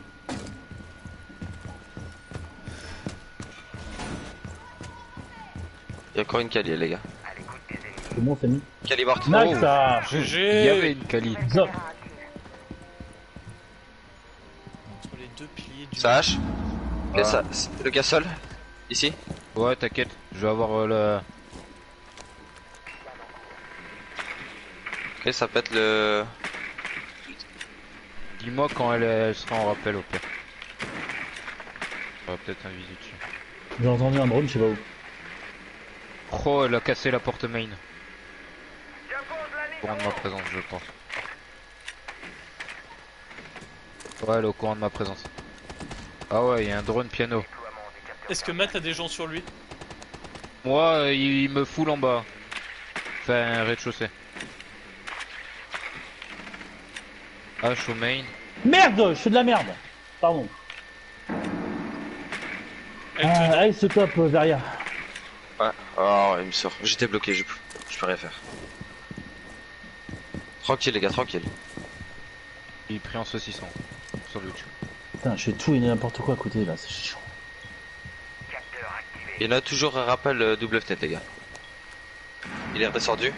Il y a encore une Kali les gars. C'est bon c'est mis. Kali morte. Nice Oh. ça. Il y avait une Kali. Zop. Entre les deux piliers du. Ça hache. Ah. Et ça, le cassol. Ici. Ouais, t'inquiète, je vais avoir euh, le... Ok, ça pète le. Dis-moi quand elle, elle sera en rappel au pire. J'aurais peut-être un visu dessus. J'ai entendu un drone, je sais pas où. Oh, elle a cassé la porte main. Au courant de ma présence, je pense. Ouais, elle est au courant de ma présence. Ah ouais, il y a un drone piano. Est-ce que Matt a des gens sur lui? Moi, euh, il me foule en bas. Enfin, rez-de-chaussée. H au main. Merde, je fais de la merde. Pardon. Elle te Ah, donne- allez, ce top, euh, Veria. Ouais. Oh, il me sort. J'étais bloqué, je... je peux rien faire. Tranquille les gars, tranquille. Il est pris en saucisson. Sur YouTube. Putain, je fais tout et n'importe quoi à côté là, c'est chiant. Il y en a toujours un rappel euh, double fenêtre les gars. Il est redescendu.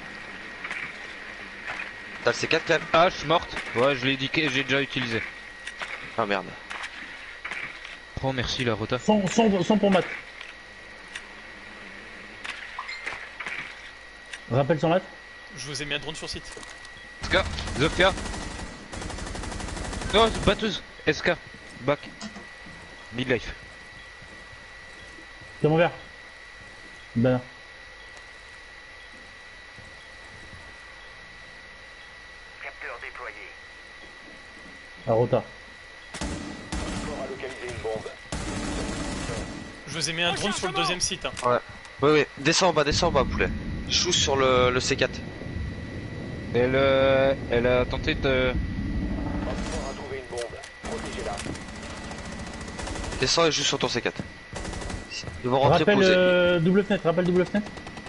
T'as le C quatre quand même? H morte. Ouais, je l'ai dit que j'ai déjà utilisé. Ah merde. Oh merci la rota. Son, son, son pour Matt. Rappelle sur Matt. Je vous ai mis un drone sur site. S K, Zofia. Oh, batteuse. S K, back. Midlife. C'est mon verre. Ben. Capteur déployé. À Rota. Corps à localiser une bombe. Je vous ai mis un drone sur le deuxième site. Hein. Ouais. Oui oui, descends en bas, descends en bas poulet. Je joue sur le, le C quatre. Elle, euh, elle a tenté de... Transport a trouvé une bombe. Protégez-la. Descends et joue sur ton C quatre. Ils vont rentrer Rappelle poser. euh, double fenêtre, rappelle double fenêtre.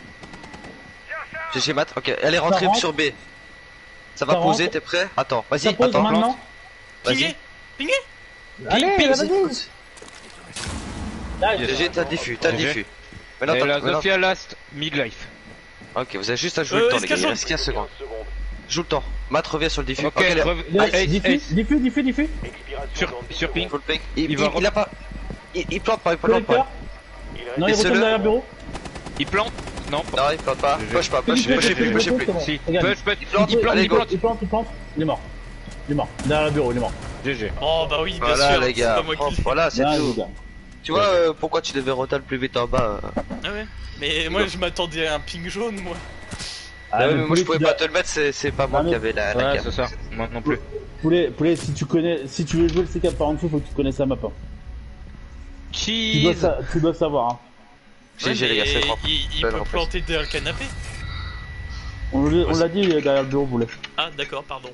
G G mat, ok, elle est rentrée rentre. sur B. Ça va Ça poser, rentre. t'es prêt? Attends, Ça vas-y, pose attends. maintenant. Vas-y. Pingé Pingé Allez, Ping, vas-y. vas-y. Allez. G G, t'as le diffus, t'as le G G. diffus. Maintenant, Elle t'as a maintenant- Zofia last, midlife. Ok, vous avez juste à jouer Euh, le temps, est-ce les gars. qu'elle Il joue reste quinze secondes. quinze secondes. Joue le temps. Matt revient sur le diffus. Ok, elle est- rev- Aïe, Ace, Diffus, Ace. diffus, diffus, diffus. Expiration Sur, dans dix sur ping. secondes. full ping. Il, Il il, va il a pas. Il, il plante pas, il plante Collecteur. pas. Il Non, reste il Laissez-le. retourne derrière le bureau. Il plante. Non, pas. Non, il plante pas. G G. Push pas, push, Philippe, push Philippe, plus, push Philippe, plus. c'est bon. Si, Regarde. push, push, Il plante, il plante, allez, il go. plante. Il plante, il plante. Il est mort. Il est mort. Derrière le bureau, il est mort. G G. Oh bah oui, bien Voilà sûr. les C'est gars. pas moi Oh, qui. Voilà, c'est Bien, les tout. gars. Tu vois euh, pourquoi tu devais rotal plus vite en bas euh. Ah ouais. Mais moi je m'attendais à un ping jaune moi. Ah, Ouais, mais mais moi poulet, je pouvais tu pas dois- te le mettre, c'est c'est pas moi Ah, mais- qui avait la, la Ouais, carte. c'est ça. Moi non plus. Poulet, poulet, si tu connais, si tu veux jouer le C quatre par en dessous, faut que tu connaisses la map. hein. Tu dois, Cheese. sa- tu dois savoir. Hein. G G les gars, c'est Mais propre. il, il Belle peut reprise. planter derrière le canapé. On l'a on l'a dit euh, derrière le bureau, poulet. Ah d'accord, pardon.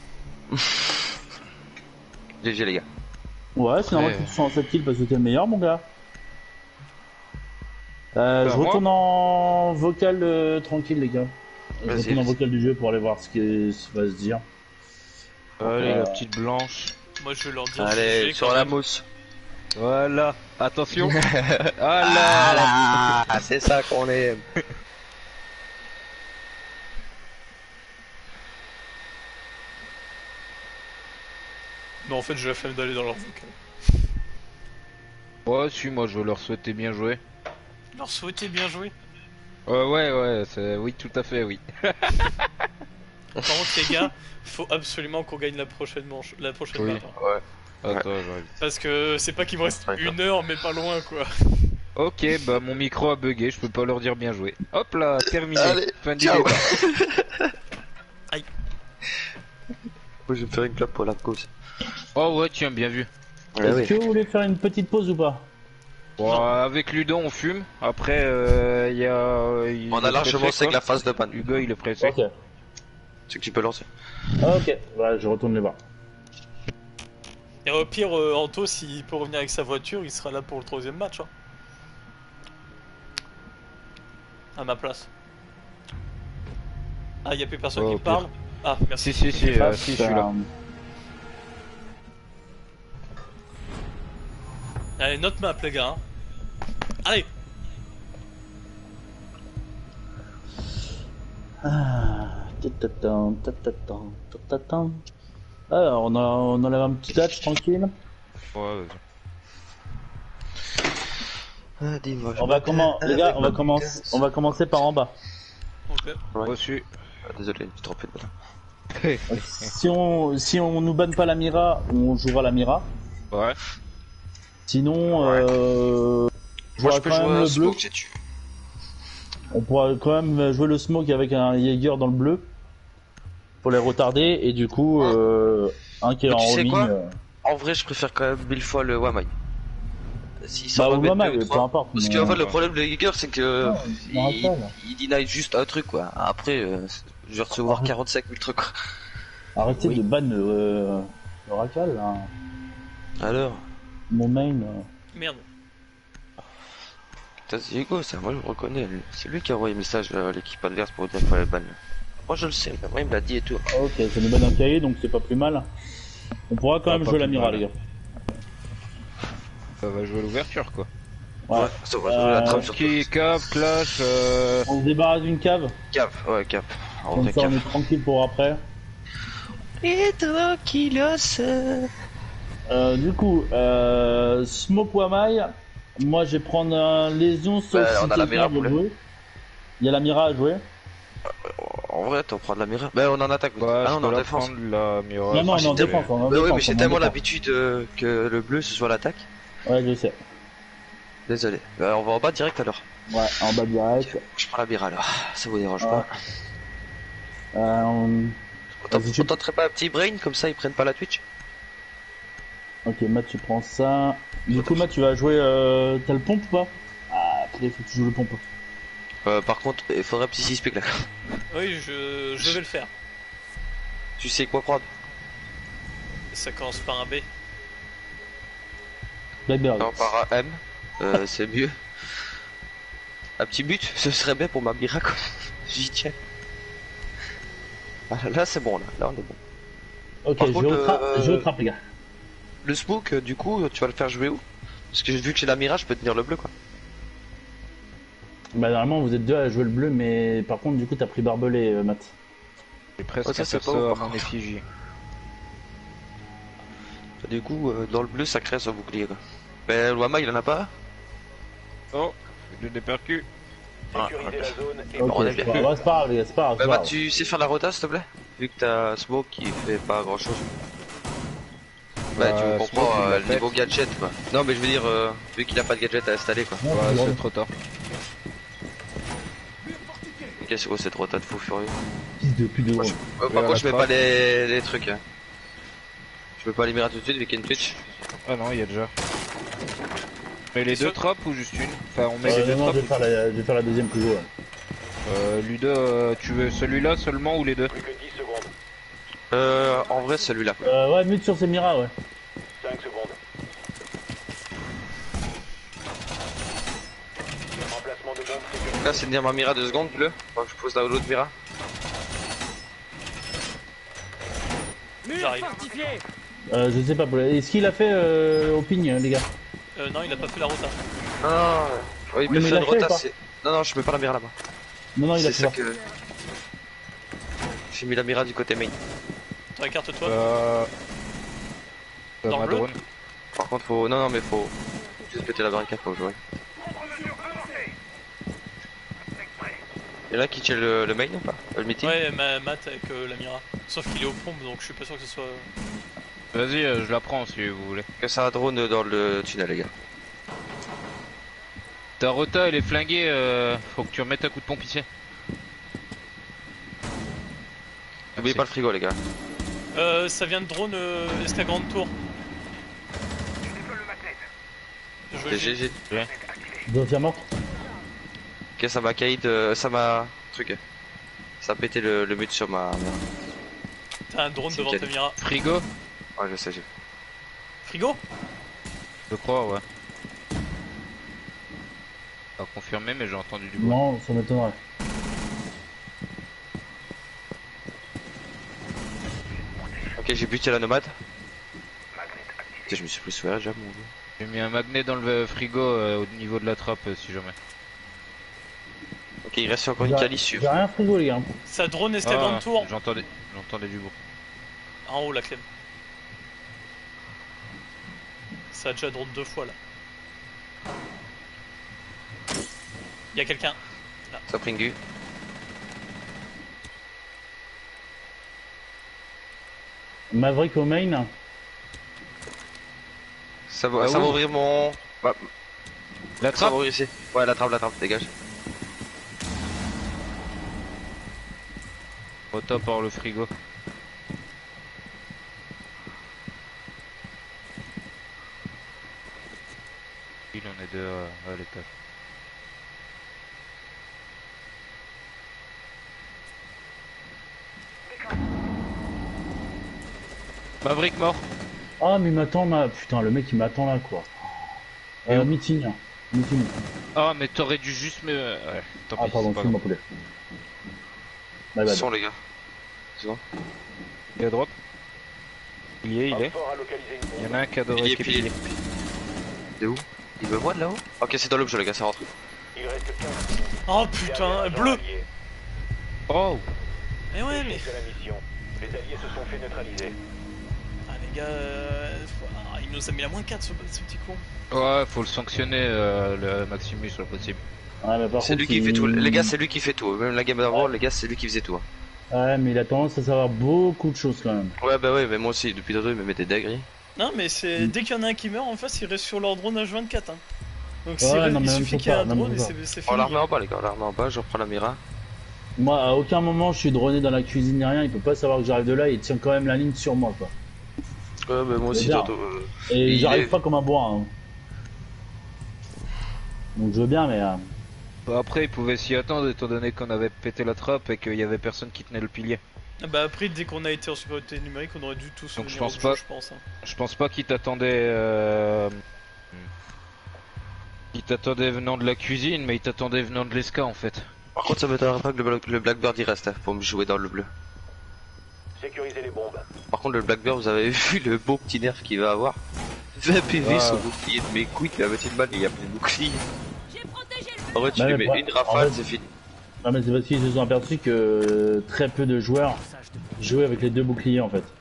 G G les gars. Ouais, c'est normal Ouais. que tu sois en sept kills parce que t'es le meilleur, mon gars. Euh, Bah, je moi- retourne en vocal euh, tranquille, les gars. Je Vas-y, retourne en vas-y. vocal du jeu pour aller voir ce qui ce qui va se dire. Allez, Euh, la petite blanche. Moi je vais leur dire. Allez, G G, sur quand la même. mousse. Voilà. Attention. Voilà. Ah, c'est ça qu'on aime. Non en fait j'ai la flemme d'aller dans leur vocal. Ouais, si, moi je veux leur souhaiter bien jouer. Leur souhaiter bien jouer. Euh, ouais, ouais, c'est... oui, tout à fait, oui. Par contre les gars, faut absolument qu'on gagne la prochaine manche, la prochaine Oui. map. hein. Ouais. Attends, j'arrive. Parce que c'est pas qu'il me reste Ouais, une heure mais pas loin quoi. Ok, bah mon micro a bugué, je peux pas leur dire bien joué. Hop là, terminé. Allez, fin du ciao. débat. Aïe. Moi, je vais me faire une clap pour la cause. Oh ouais, tiens, bien vu. Ouais, Est-ce oui. que vous voulez faire une petite pause ou pas? Bon, euh, avec Ludo, on fume. Après, euh, il y a... euh, il On est a largement pressé, c'est que quoi. la phase de panne. Hugo, il est pressé. Ok. C'est que tu peux lancer. Ok, ouais, je retourne les voir. Et au pire, euh, Anto, s'il peut revenir avec sa voiture, il sera là pour le troisième match. Hein. À ma place. Ah, y'a plus personne Oh, qui au me parle. Ah, merci. Si, si, si, euh, si, je suis là. Allez, notre map, les gars. hein. Allez. Ah, tatatam, tatatam, tatatam. Alors, on, a, on enlève un petit touch tranquille. Ouais, vas-y. Ah, dis-moi. On va comment, les gars, on va commencer, on va commencer par en bas. Ok. Ouais. Reçu. Ah, désolé, je me suis trompé de bouton. Si on, si on nous banne pas la Mira, on jouera la Mira. Ouais. Sinon, Ouais. euh, on Moi jouera je peux quand jouer même à le bleu. Smoke, j'ai tué. On pourra quand même jouer le smoke avec un Jaeger dans le bleu pour les retarder et du coup euh, un qui est Mais en tu sais roaming. quoi euh, En vrai, je préfère quand même mille fois le Wamai. S'ils s'en Bah au remettent Mama, deux ou peu trois. importe. Parce mais, qu'en fait, euh, le problème de Jaeger, c'est que non, il, dans la salle. il deny juste un truc, quoi. Après, euh, je vais recevoir Ah. quarante-cinq mille trucs, quoi. Arrêtez Oui. de ban euh, le Racal, là. Alors, Mon main. euh. Merde. putain, c'est Hugo, ça, moi je le reconnais. lui. C'est lui qui a envoyé le message à l'équipe adverse pour dire qu'il fallait ban. Moi je le sais, moi il me l'a dit et tout. Ah, ok, ça nous banne un cahier donc c'est pas plus mal. On pourra quand Ah, même pas jouer plus l'Amira, mal. les gars. Ça va jouer à l'ouverture quoi. Ouais. ça va jouer la Euh, trame sur Qui cave, clash, euh... On se débarrasse d'une cave, cave. Ouais, cave. En comme vrai, ça on cave. est tranquille pour après. Et tranquillos. Euh, du coup, euh, Smoke Wamai, moi je vais prendre un lésion sauf Bah, si on a la quelqu'un Mira veut pour le- jouer. Il y a la Mira à jouer. En vrai, t'en prends de la mira. Bah, on en attaque. Ouais, ah je non, on peux est en la défense. prendre la Mira. non, non, moi, on est en j'ai défense, on est en Bah oui, défense, mais j'ai on est en tellement défense. l'habitude euh, que le bleu ce soit l'attaque. Ouais, je sais. Désolé. Bah, on va en bas direct alors. Ouais, en bas direct. Je prends la mira alors. Ça vous dérange Ouais. pas. Euh, on- On t'en- Vas-y, tu- on tenterait pas un petit brain comme ça ils prennent pas la Twitch. Ok, Matt, tu prends ça. Du coup, Matt, tu vas jouer. Euh... T'as le pompe ou pas? Ah, après, il faut que tu joues le pompe. Euh, par contre, il faudrait un petit six pick là. Oui, je, je vais le faire. Tu sais quoi prendre? Ça commence par un B. Blackberry. Non, par un M. Euh, c'est mieux. Un petit but, ce serait bien pour ma mira quoi. J'y tiens. Ah, là c'est bon là, là on est bon. Ok, Par je contre, vais au tra- euh, je vais au trap, les gars. Le smoke, euh, du coup, tu vas le faire jouer où? Parce que vu que j'ai la mira, je peux tenir le bleu quoi. Bah, normalement, vous êtes deux à jouer le bleu, mais par contre, du coup, t'as pris barbelé, euh, Matt. J'ai presque Ouais, ça, à c'est faire pas ça ouf, à par mon contre. effigie. Du coup, euh, dans le bleu, ça crée son bouclier quoi. Mais le Wama il en a pas? Oh, le dépercu. Sécuriser la zone et Ok, on est c'est bien. pas grave, c'est pas grave, les gars, c'est pas grave. Bah, c'est bah, pas grave. tu sais faire la rota s'il te plaît? Vu que t'as smoke qui fait pas grand chose. Bah, Bah, tu Smoke, comprends il euh, l'a le fait. niveau gadget quoi. Non, mais je veux dire, euh, vu qu'il a pas de gadget à installer quoi. Non, Ouais, c'est c'est bon. trop tard. Qu'est-ce que c'est cette rota de fou furieux? Fils de pute de gros. Euh, Ouais, Par la contre, je mets trappe. pas les, les trucs. Hein. Je peux pas les mirer tout de suite vu qu'il y a une Twitch. Ah non, il y a déjà. Mais les C'est deux sûr trappes ou juste une? Enfin, on met Euh, les deux non, non, je vais trappes. faire la, je vais faire la deuxième plus haut. Ouais. Euh, Ludo, euh, tu veux celui-là seulement ou les deux? plus que dix secondes. Euh, en vrai, celui-là. Euh, ouais, mute sur ces Mira, ouais. cinq secondes. Emplacement de bombe sécurisé. Là, c'est tenir ma mira deux secondes, bleu. Faut que je pose la l'autre mira. Mur J'arrive. fortifié. Euh, je sais pas, pour les- est-ce qu'il a fait euh, au ping, les gars? Euh, non, il a pas fait la rota. Non, non, oui, il peut mais il faire a une fait ou rota, pas c'est. Non, non, je mets pas la mira là-bas. Non, non, il a C'est fait ça pas. que. J'ai mis la mira du côté main. Toi, écarte-toi. Euh... euh, Dans ma le bleu drone. Par contre, faut. Non, non, mais faut. Juste péter la barricade pour jouer. Et là, qui tient le, le main ou pas? Le meeting? Ouais, ma mat avec euh, la Mira. Sauf qu'il est aux pompes, donc je suis pas sûr que ce soit. Vas-y, euh, je la prends si vous voulez. Que ça a un drone dans le tunnel, les gars. Ta rota, elle est flinguée, euh... faut que tu remettes un coup de pompe ici. N'oubliez pas le frigo, les gars. Euh, ça vient de drone euh, est à grande tour. Je C'est veux G G. Zofia morte. Ok, ça m'a caïd. euh, Ça m'a. Truc. Ça a pété le, le mute sur ma. T'as un drone C'est devant quel- ta Mira. Frigo? Ouais, je sais, j'ai. Frigo? Je crois, ouais. Pas confirmé, mais j'ai entendu du bruit. Non, ça m'étonnerait. Ok, j'ai buté la nomade. Putain, je me suis pris sous déjà, mon gars. J'ai mis un magnet dans le frigo euh, au niveau de la trappe euh, si jamais. Ok, il reste encore une J'ai- calice sur. J'ai rien frigo, les gars. Ça drone est à Ah, grande tour. j'entendais, j'entendais du bruit. En haut, la clé. Ça a déjà drone deux fois là. Y'a quelqu'un. Ça pringue. Maverick au main. Ça va, Ah ça oui. va ouvrir mon. Bah, La ça trappe. va ouvrir ici. Ouais, la trappe, la trappe, dégage. Au top par le frigo. Il en est deux euh, à l'étage. Maverick mort. Ah mais il m'attend ma... Putain le mec il m'attend là quoi. Et Euh, où meeting. Meeting. Ah mais t'aurais dû juste me... Ouais, tant Ah pis, pardon, c'est pas excuse-moi grave. poulet. My bad. Son, les gars. C'est bon. Il y a drop. Il y est, il Un est. fort a localisé une bombe. Il y en a un qui a de Pilier, qui est pilier. pilier. De où? Il me voit de là-haut? Ok, c'est dans l'objet, les gars, ça rentre. Il reste quinze secondes. Oh putain, Dernier bleu. agent allié. Oh. Mais ouais, mais. C'est la mission. Les alliés se sont fait neutraliser. Ah les gars, euh... ah, il nous a mis à moins quatre ce, ce petit con. Ouais, faut le sanctionner, euh, le Maximus, le possible. Ouais, mais par C'est contre, lui qui il- fait tout. Les gars, c'est lui qui fait tout. Même la game d'avant, les gars, c'est lui qui faisait tout. hein. Ouais mais il a tendance à savoir beaucoup de choses quand même. Ouais, bah ouais, mais moi aussi, depuis tantôt, il me met des dingueries. Non, mais c'est Mm. dès qu'il y en a un qui meurt, en face, il reste sur leur drone H vingt-quatre. Hein. Donc Ouais, s'il reste- non, mais il même suffit pour qu'il y ait ça, un même drone et pour c'est ça. c'est Oh, fini. l'armée en bas, les gars, l'armée en bas, je reprends la mira. Moi à aucun moment je suis droné dans la cuisine ni rien, il peut pas savoir que j'arrive de là, il tient quand même la ligne sur moi quoi. Ouais, bah moi aussi, bien. tantôt. euh, Et Il j'arrive est- pas comme un bois. Hein. Donc je veux bien mais... Euh... Bah après, il pouvait s'y attendre étant donné qu'on avait pété la trappe et qu'il y avait personne qui tenait le pilier. Ah Bah après, dès qu'on a été en supériorité numérique, on aurait dû tous Donc, venir je pense au pas- jeu, je pense. Hein. Je pense pas qu'il t'attendait... Euh... Il t'attendait venant de la cuisine, mais il t'attendait venant de l'esca en fait. Par contre, ça m'étonnerait pas que le, Black- le Blackbird y reste hein, pour me jouer dans le bleu. Sécurisez les bombes. Par contre, le Blackbird, vous avez vu le beau petit nerf qu'il va avoir? vingt P V Ouais. sur bouclier de mes couilles, il va mettre une balle et il y a plus de bouclier. J'ai protégé le En vrai, tu Bah, lui mais mets pas- une en rafale, fait- c'est fini. Non mais c'est parce qu'ils se sont aperçus que euh, très peu de joueurs jouaient avec les deux boucliers en fait.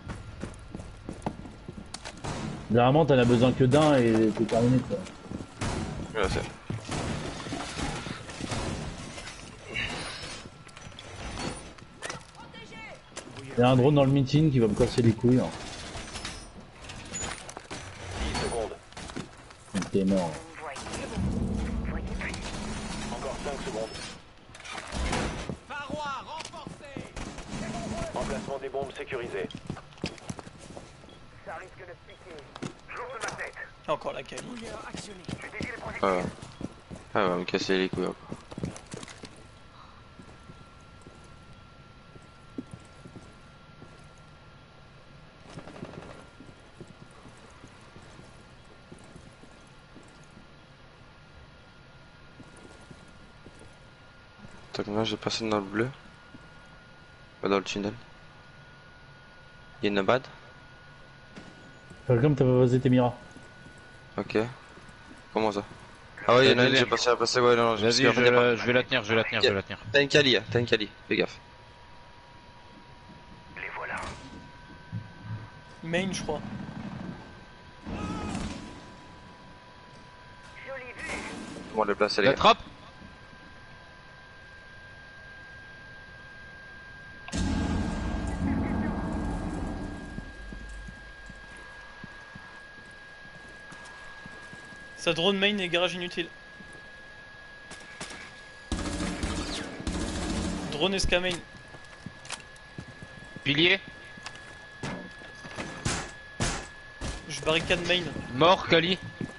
Généralement t'en as besoin que d'un et c'est terminé quoi. Voilà, c'est. Il y a un drone dans le meeting qui va me casser les couilles. Hein. dix secondes. T'es mort. Encore cinq secondes. Emplacement des bombes sécurisées. Encore la Kali. Ouais. Ah, elle va me casser les couilles. Quoi. Attends, là, j'ai passé dans le bleu. Pas dans le tunnel. Il y a une bad. Comme t'as pas posé tes miras. Ok. Comment ça? Ah ouais, il y en a une, Vas-y, j'ai passé à passer, ouais, non, non, Vas-y, suis je, vais la- je vais la tenir, je vais la tenir, je vais la tenir. T'as une Kali, hein, t'as une Kali, fais gaffe. Les voilà. Main, je crois. Comment le placer, les La gars? trappe. Ça drone main et garage inutile. Drone esca main. Pilier. Je barricade main. Mort, Kali.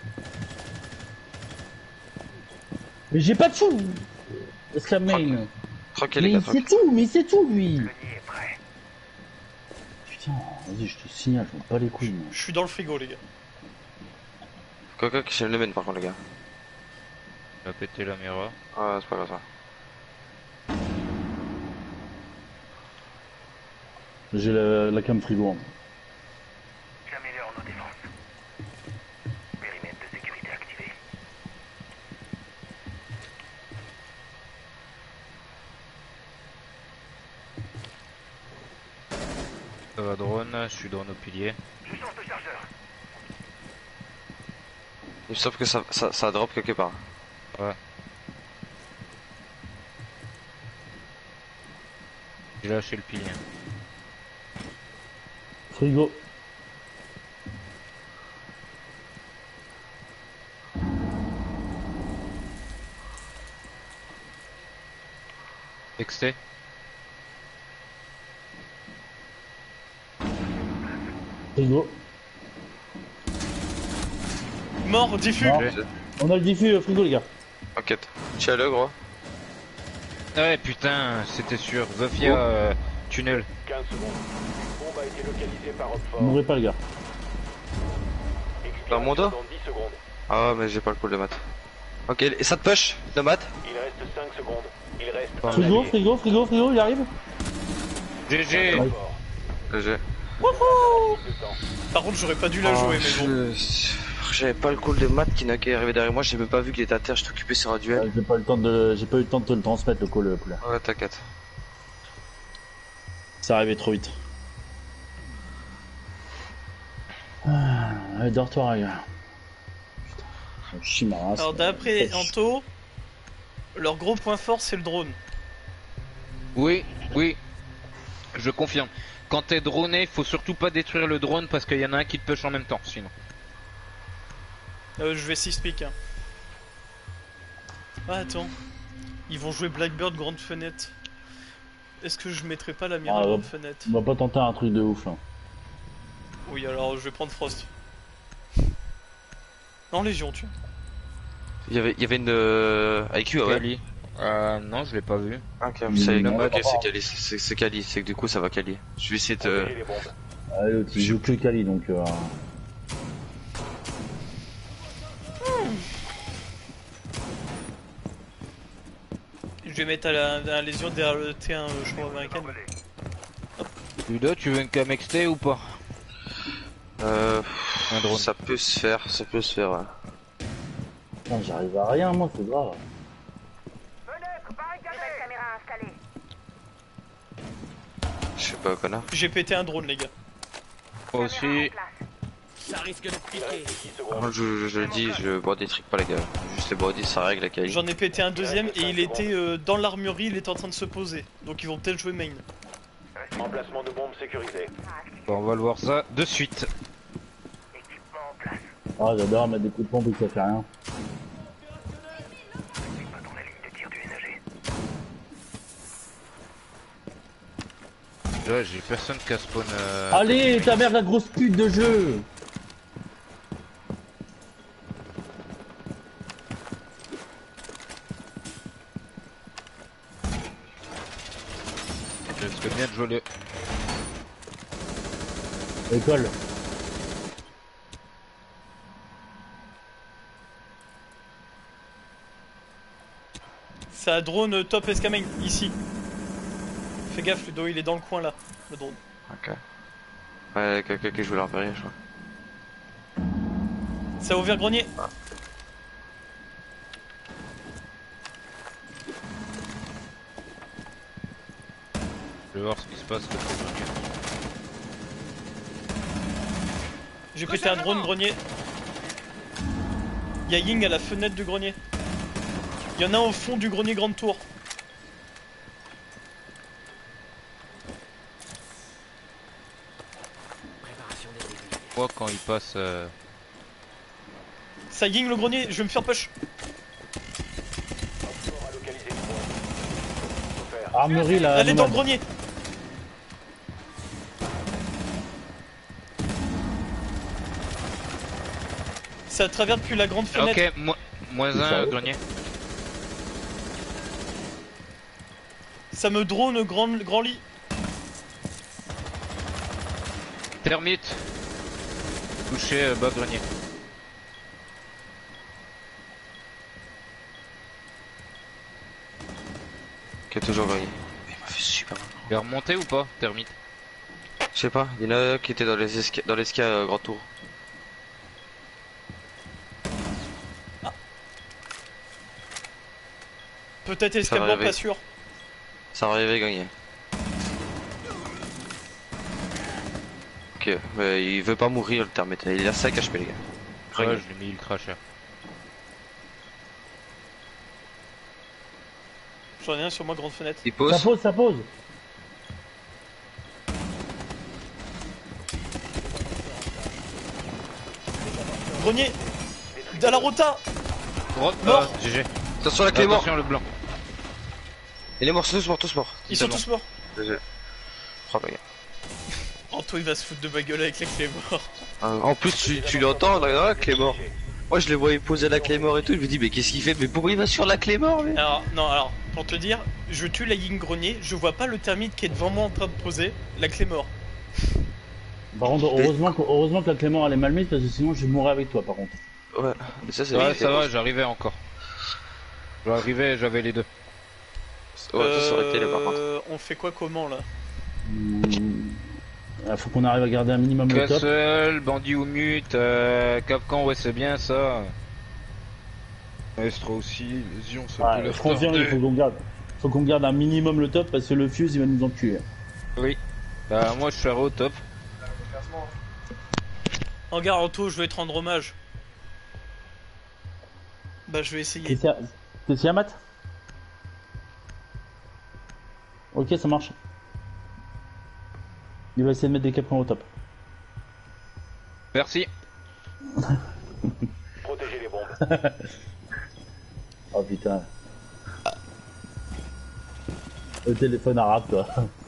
Mais j'ai pas de sous. C'est la main. Tranquille, les Mais gars, c'est tranquille. tout, mais c'est tout lui. Putain, vas-y je te signale, je m'en bats les couilles moi. Je suis dans le frigo, les gars. Coca qui je le mène par contre, les gars. Il a pété la mira. Ah, c'est pas grave ça. J'ai la, la cam frigo. J'améliore nos défenses. Périmètre de sécurité activé. Ça va drone, je suis drone au pilier. Je change de chargeur. Il me semble que ça, ça, ça drop quelque part. Ouais. J'ai lâché le pilier. Frigo. Exté. Frigo. Mort, diffus. Mort. On a le diffus euh, frigo les gars. T'inquiète. Tiens-le, gros. Ouais, putain, c'était sûr. Zofia, euh, tunnel. quinze secondes. Une bombe a été localisée par Rockford. Mourrez pas les gars. Expiration Dans mon dos dans dix secondes. Ah, mais j'ai pas le coup de mat. Ok, et ça te push, de mat. Il reste cinq secondes. Il reste Pas un Frigo, allié. frigo, frigo, frigo, il arrive. G G. Ouais. J'ai. Par contre, j'aurais pas dû la jouer, mais bon. J'avais pas le call de Matt qui n'a qu'à arriver derrière moi, j'ai même pas vu qu'il était à terre, j'étais occupé sur un Euh, duel. j'ai pas eu le temps de, j'ai pas eu le temps de te le transmettre le call, poulet. Ouais, t'inquiète. C'est arrivé trop vite. Ah, allez, dors-toi, les gars. Putain, je chie ma race. Alors d'après Anto, leur gros point fort c'est le drone. Oui, oui. Je confirme. Quand t'es droné, faut surtout pas détruire le drone parce qu'il y en a un qui te push en même temps, sinon. Euh, je vais six pick. Hein. Ah attends, ils vont jouer Blackbird grande fenêtre. Est-ce que je mettrai pas la mire Ah, grande ouais. fenêtre? On va pas tenter un truc de ouf là. Oui, alors je vais prendre Frost. Non, Légion, tu. Il y avait, il y avait une euh, I Q, ah ouais. Kali. Euh, non, je l'ai pas vu. Ok, Mais c'est non, ok, pas c'est grave. Kali, c'est c'est Kali, c'est que du coup ça va Kali. Je vais essayer de. Protégez les bombes. Allez, l'autre, il joue que Kali donc. Euh... Je vais mettre à la, à la Légion derrière le T un, euh, je crois, américaine. Ludo, tu veux une cam X T ou pas? Euh. Un drone. Ça peut se faire, ça peut se faire. Ouais. Putain, j'arrive à rien, moi, c'est grave. Je sais pas, connard. J'ai pété un drone, les gars. Moi aussi. Ça risque de Il piquer. reste dix secondes. Moi, je, je, je le dis, je body trick pas les gars. Juste les body, ça règle la Kali. J'en ai pété un deuxième et il était euh, dans l'armurerie, il était en train de se poser. Donc ils vont peut-être jouer main. Emplacement de bombe sécurisé. Bon, on va le voir ça de suite. Ah, j'adore mettre des coups de pompe et que ça fait rien. Ouais, j'ai personne qui a spawn. Euh... Allez, ta mère, la grosse pute de jeu! Je risque bien de jouer le. École. C'est un drone euh, top escamain, ici. Fais gaffe, Ludo, il est dans le coin là, le drone. Ok. Ouais, quelqu'un qui joue l'armurier, je crois. Ça a ouvert grenier. Je vais voir ce qui se passe. J'ai pété un drone grenier. Y'a Ying à la fenêtre du grenier. Y'en a un au fond du grenier grande tour. Préparation des aiguilles. Moi, quand il passe. Euh... Ça Ying le grenier, je vais me faire push. Rockford a localisé une bombe. Faut faire. Armurerie, là. Elle est dans le nomade. grenier. Ça traverse depuis la grande fenêtre. Ok, mo moins C'est un sérieux grenier. Ça me drone grand, grand lit. Termite. Touché, euh, bas grenier. Qui a toujours gagné. Il m'a fait super mal. Il est remonté ou pas, Termite? Je sais pas, il y en a un qui était dans les esca dans l'esca euh, grand tour. Peut-être Ça va escabeau, arriver. pas sûr. Ça va arriver gagner. Ok, mais il veut pas mourir le thermite, il a cinq H P les gars. Ouais, Regarde. je l'ai mis ultra cher. J'en ai un sur moi, grande fenêtre. Il Ça pose. pose, ça pose. Grenier. À la rota. Droite, Mort. euh, G G. Attention la clé mort. Attention le blanc. Il est mort, tous morts, tous morts. Ils sont bon. tous morts. G G. Oh, bah, gars. Anto il va se foutre de ma gueule avec la clé mort. Euh, en plus tu, tu l'entends dans la clé mort. Moi je les voyais poser la clé mort et tout, je me dis mais qu'est-ce qu'il fait? Mais pourquoi il va sur la clé mort lui? Alors, non, alors, pour te dire, je tue la ligne grenier, je vois pas le thermite qui est devant moi en train de poser, la clé mort. Par contre, heureusement que, heureusement que la Clément elle est mal mise parce que sinon je mourrais avec toi par contre. Ouais, mais ça c'est Ouais, vrai. ça va, j'arrivais encore. J'arrivais, j'avais les deux. Ouais, ça ça aurait été là par contre. Euh, on fait quoi comment là? Hmm. Il faut qu'on arrive à garder un minimum le top. Castle, bandit ou mute, euh, Capcan, ouais c'est bien ça. Maestro aussi, Lésion, ça peut Ouais, le je confirme, il faut qu'on garde. Faut qu'on garde un minimum le top parce que le fuse il va nous enculer. Oui. Bah moi je suis au top. Regarde Anto, je vais te rendre hommage. Bah je vais essayer. T'es si à mat? Ok, ça marche. Il va essayer de mettre des capons au top. Merci. Protégez les bombes. Oh putain. Le téléphone arabe toi.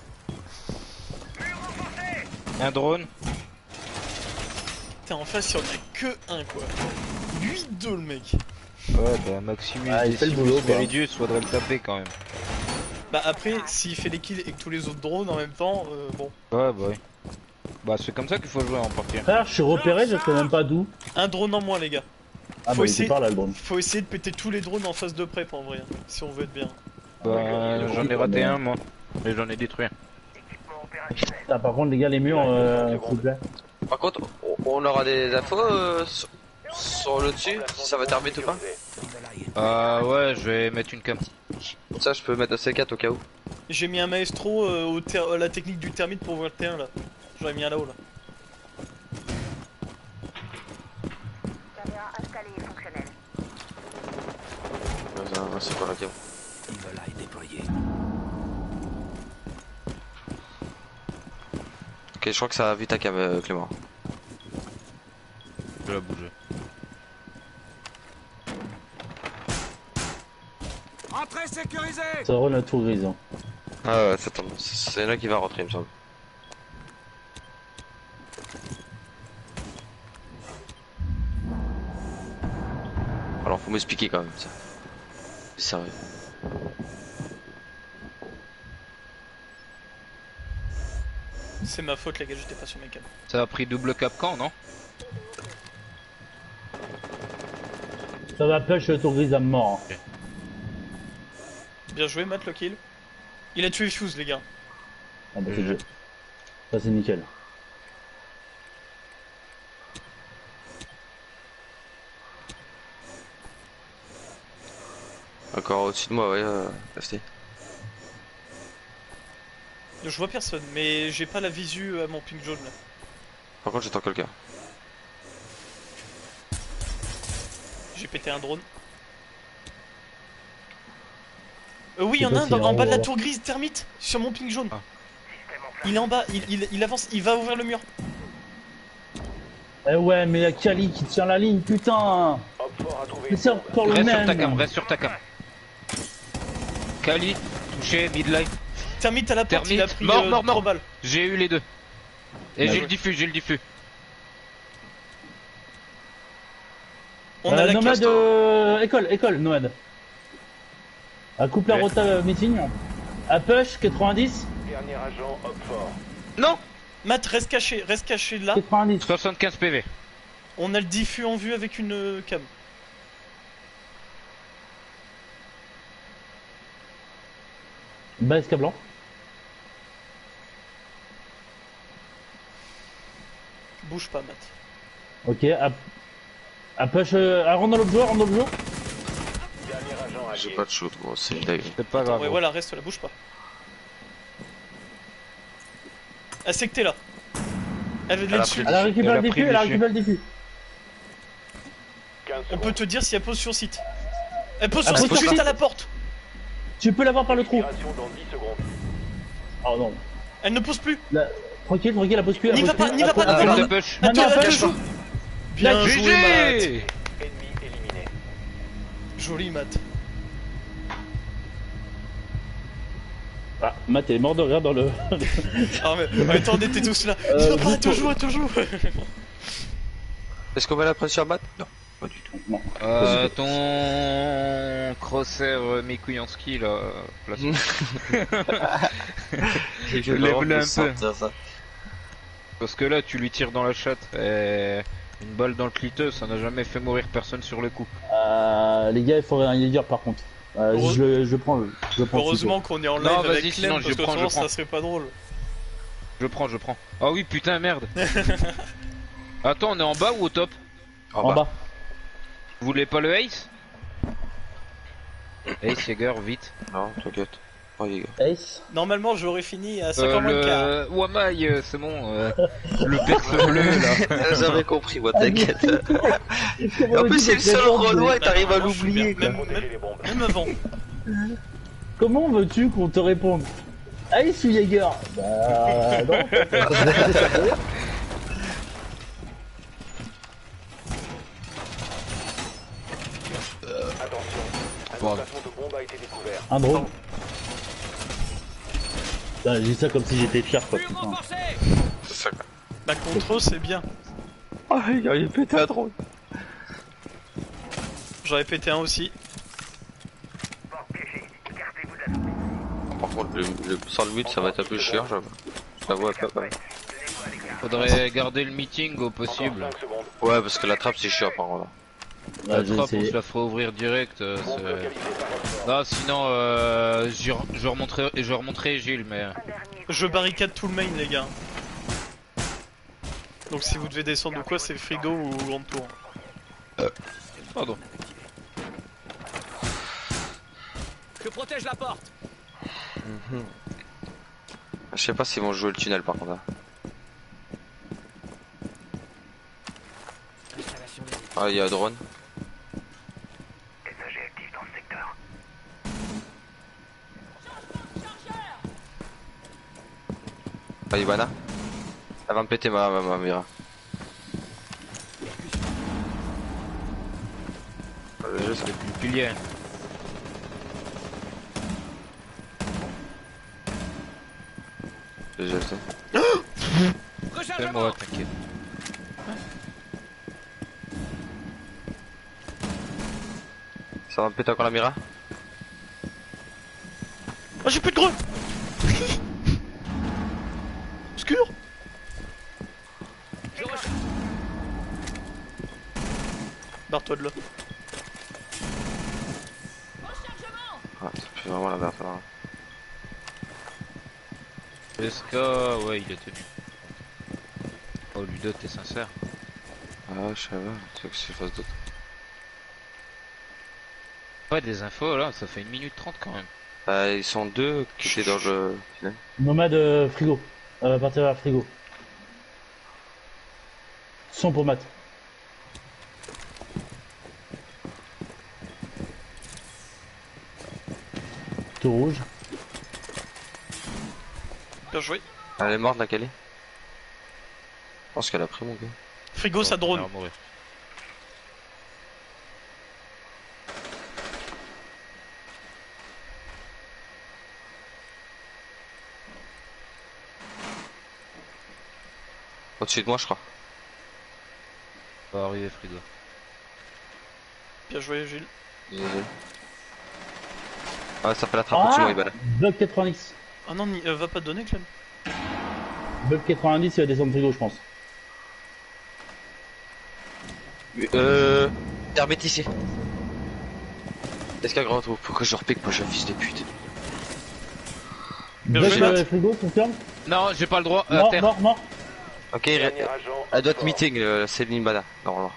Un drone. T'es en face, il y en a que un quoi. huit deux le mec. Ouais bah Maximus, Ah, il fait le Decimus, boulot, quoi. Meridius, faudrait le taper quand même. Bah après, s'il fait les kills et que tous les autres drones en même temps, euh, bon. Ouais bah oui. Bah c'est comme ça qu'il faut jouer en partie. Frère, je suis repéré, je sais même pas d'où. Un drone en moins les gars. Ah Faut bah essayer- il par là le drone. Faut essayer de péter tous les drones en phase de prep en vrai, hein, si on veut être bien. Bah j'en ai raté un moi. Mais j'en ai détruit un. Ah, par contre les gars les murs, euh, s'il vous plaît. Par contre, on- on aura des infos euh, sur, sur le dessus, si ça va terminer ou pas? Ah ouais, je vais mettre une cam. Ça je peux mettre un C quatre au cas où. J'ai mis un maestro euh, au ter- à la technique du thermite pour voir le T un là. J'en ai mis un là-haut là. Caméra installée et fonctionnelle. Ouais, ça, c'est pas la cam. Evil Eye déployé. Ok, je crois que ça a vu ta cam, euh, Clément. Je vais la bouger. Entrée sécurisée. Ça roule la tour grise. Hein. Ah ouais, c'est attends, c'est là qui va rentrer, il me semble. Alors faut m'expliquer quand même ça. C'est sérieux. C'est ma faute les gars, j'étais pas sur mes cams. Ça a pris double Capcan non? Ça va push le tour grise à mort. Hein. Bien joué Matt le kill. Il a tué Fuse les gars. Ah bah c'est bien. Ça c'est nickel. Encore au-dessus de moi, ouais, euh, F T. Je vois personne, mais j'ai pas la visu à mon ping jaune là. Par contre j'entends quelqu'un. J'ai pété un drone. Euh, oui, il y en a sais un pas dans- si en en bas de la haut. tour grise thermite sur mon ping jaune. Ah. Il est en bas, il, il, il avance, il va ouvrir le mur. Eh ouais mais y'a Kali qui tient la ligne, putain. Hop fort a trouvé Mais une c'est bombe. encore le Reste sur ta même. cam, reste sur ta cam. Kali, touché, midlife. Thermite à la porte, il a Thermite, pris mort, euh, mort, trois mort. balles. J'ai eu les deux. Et Ouais. j'ai le diffus, j'ai le diffus. On Euh, a la nomade, casse. euh, école, école, nomade. À coupe la Ouais. rota euh, meeting. À push, quatre-vingt-dix. Dernier agent, hop fort. Non. Matt, reste caché, reste caché là. quatre-vingt-dix. soixante-quinze P V. On a le diffus en vue avec une euh, cam. Base blanc. Bouge pas, Matt. Ok, à, à push, euh, à rendre dans l'objet, rentre dans l'objet. Dernier agent J'ai allié. pas de shoot gros, c'est une dingue. C'est pas grave. Ouais, voilà, reste là, bouge pas. Elle sait que t'es là. Elle veut de Elle a dessus. pris Elle a Elle récupéré a le pris diffus, le elle a dessus. récupéré le diffus. quinze On peut secondes. te dire si elle pose sur site. Elle pose Elle sur pose site sur juste site. à la porte. Tu peux l'avoir par le trou. Expiration dans dix secondes. Oh non. Elle ne pose plus. Là, tranquille, tranquille, la pose plus. elle N'y pose va pas, plus. n'y va Elle pas, pose- n'y Appel va de pas. push. Non, non, Attends, elle elle push. joue. Bien Nice. joué, G Matt. G. Ennemi éliminé. Joli, Matt. Ah, Matt est mort de rire dans le... Ah mais, mais attends, on était tous là. Euh, Pas, juste te pour- joue, te joue. Est-ce qu'on met la pression à Matt? Non, pas du tout. Non. Euh, ton crosshair euh, mes couilles en ski là. euh, place. Je Lève-le un peu. sortir ça. Parce que là, tu lui tires dans la chatte. Et une balle dans le cliteux, ça n'a jamais fait mourir personne sur le coup. Euh, les gars, il faudrait un Jaeger par contre. Euh, Heureux- je, le- je prends le. Je prends le Heureusement qu'on est en live Non, avec vas-y, Clem, sinon, parce je que prends, je sinon, prends. ça serait pas drôle. Je prends, je prends. Ah oui, putain, merde. Attends, on est en bas ou au top? En, En bas. bas. Vous voulez pas le ace? Ace, Jäger, vite. Non, t'inquiète. Oh, les gars. Ace. Normalement, j'aurais fini à Euh, cinquante moins de quart. le... Wamai, euh, c'est bon. euh, Le perce bleu, là. J'avais compris, moi, t'inquiète. Comment En veux-tu plus, c'est le te seul répondre, Renoir mais- et t'arrives à Non, je suis l'oublier, bien. quoi. Même, Protégez les bombes. même avant. Comment veux-tu qu'on te réponde? Ace ou Jaeger? Bah non. Attention. Un Bon. emplacement de bombe a été découvert. Un drone. Putain, je dis ça comme si j'étais fier quoi. Putain. C'est ça, quoi. Bah, contre eux, c'est bien. Oh, les gars, il a pété un drone. J'en ai pété un aussi. Par contre, le, le, sans le but, ça va être un peu chiant, j'avoue. Je l'avoue un peu, quand même. Faudrait garder le meeting au possible. cinq secondes. Ouais, parce que la trappe, c'est chiant, par contre. La Ouais, j'ai trappe, on essayé. se la fera ouvrir direct. euh, Bombe c'est- localisée par votre force. Non, sinon, euh, j'y re- je remonterai, je remonterai Gilles, mais. Je barricade tout le main, les gars. Donc, si vous devez descendre ou quoi, c'est frigo ou grande tour. Pardon. Je protège la porte. Je sais pas s'ils vont jouer le tunnel, par contre. Hein. Ah, il y a un drone. Ah, Ivana. Elle va me péter ma, ma, ma mira. Euh, je sais. Le pilier. Je sais. C'est Rechargement. moi, t'inquiète. Ça va me péter encore la mira? Ah, j'ai plus de greu. Obscur. Je recharge. Barre-toi de là. Ah, ça fait vraiment la merde, là. S K, ouais, il a tenu. Oh, Ludo, t'es sincère. Ah, je sais pas. Tu veux que je fasse d'autres? Ouais, des infos là, ça fait une minute trente quand même. Bah, ils sont deux qui étaient dans le tunnel. Nomade euh, frigo. Elle va partir vers frigo. Son pour Matt. Tout rouge. Bien joué. Elle est morte, la Kali? Je pense qu'elle a pris mon gars. Frigo, ça drone. On va mourir. Au-dessus de moi, je crois. Ça va arriver, Frigo. Bien joué, Gilles. Désolé. Ah, ça fait la trappe au-dessus de moi, Ibana. Bloc quatre-vingt-dix. Ah non, ni- euh, va pas te donner, Clem. Bloc quatre-vingt-dix, il va descendre frigo, je pense. Euh. Termite ici. Est-ce qu'il y a un grand trou? Pourquoi je repique? Moi, je suis un fils de pute. Bien Bloc joué, Matt. euh, frigo, confirme. Non, j'ai pas le droit. À Mort, terre. mort, mort. Ok, il Dernier re- agent. elle doit être fort. meeting, euh, Céline Ibana, normalement.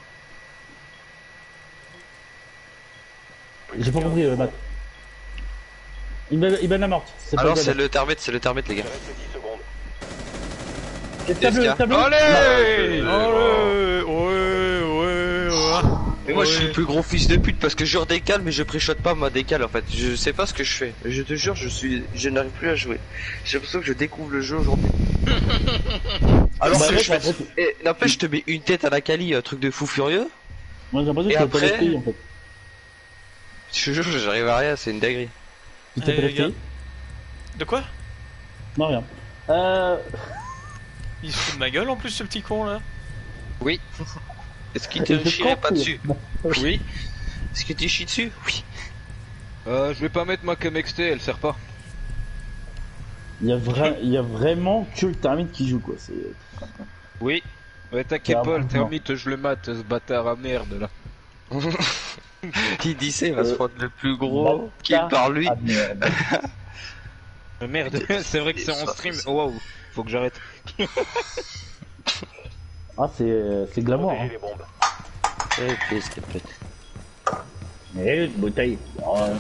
J'ai pas compris, euh, Matt. Ibana Ibana morte. C'est pas Alors, Ibana. c'est le termite, c'est le termite, les gars. Il reste dix secondes. Et le tableau, S K. le tableau. Allez Ouais, ouais, ouais, ouais. Mais moi, je suis Ouais. le plus gros fils de pute parce que je redécale, mais je préchote pas ma décale en fait. Je sais pas ce que je fais. Je te jure, je suis, je n'arrive plus à jouer. J'ai l'impression que je découvre le jeu aujourd'hui. Alors Bah, que mec, je fais... après, tu- Eh, n'empêche, je te mets une tête à la Cali, un truc de fou furieux. Moi j'ai l'impression Et que tu t'as pas après- l'esprit en fait. Je te jure, j'arrive à rien, c'est une dinguerie. Tu t'as Allez, pas les gars. l'esprit. De quoi? Non, rien. Euh. Il se fout de ma gueule en plus, ce petit con là. Oui. Est-ce qu'il te Je chierait comprends. pas dessus? Oui. Est-ce que tu chies dessus? Oui. Euh, je vais pas mettre ma cam X T, elle sert pas. Il y a vrai, il y a vraiment que le Termite qui joue quoi. C'est. Oui. Ouais, t'inquiète Ah, pas, le bon, termite, je le mate, ce bâtard à merde là. Il dit ça, il va se Euh, prendre le plus gros Bâtard kill par lui. Ah, merde. Euh, Merde, c'est vrai que c'est en stream. Oh, waouh, faut que j'arrête. Ah c'est, c'est glamour. Protégez Hein. les bombes. Eh, qu'est-ce qu'elle pète. Mais une bouteille. Oh,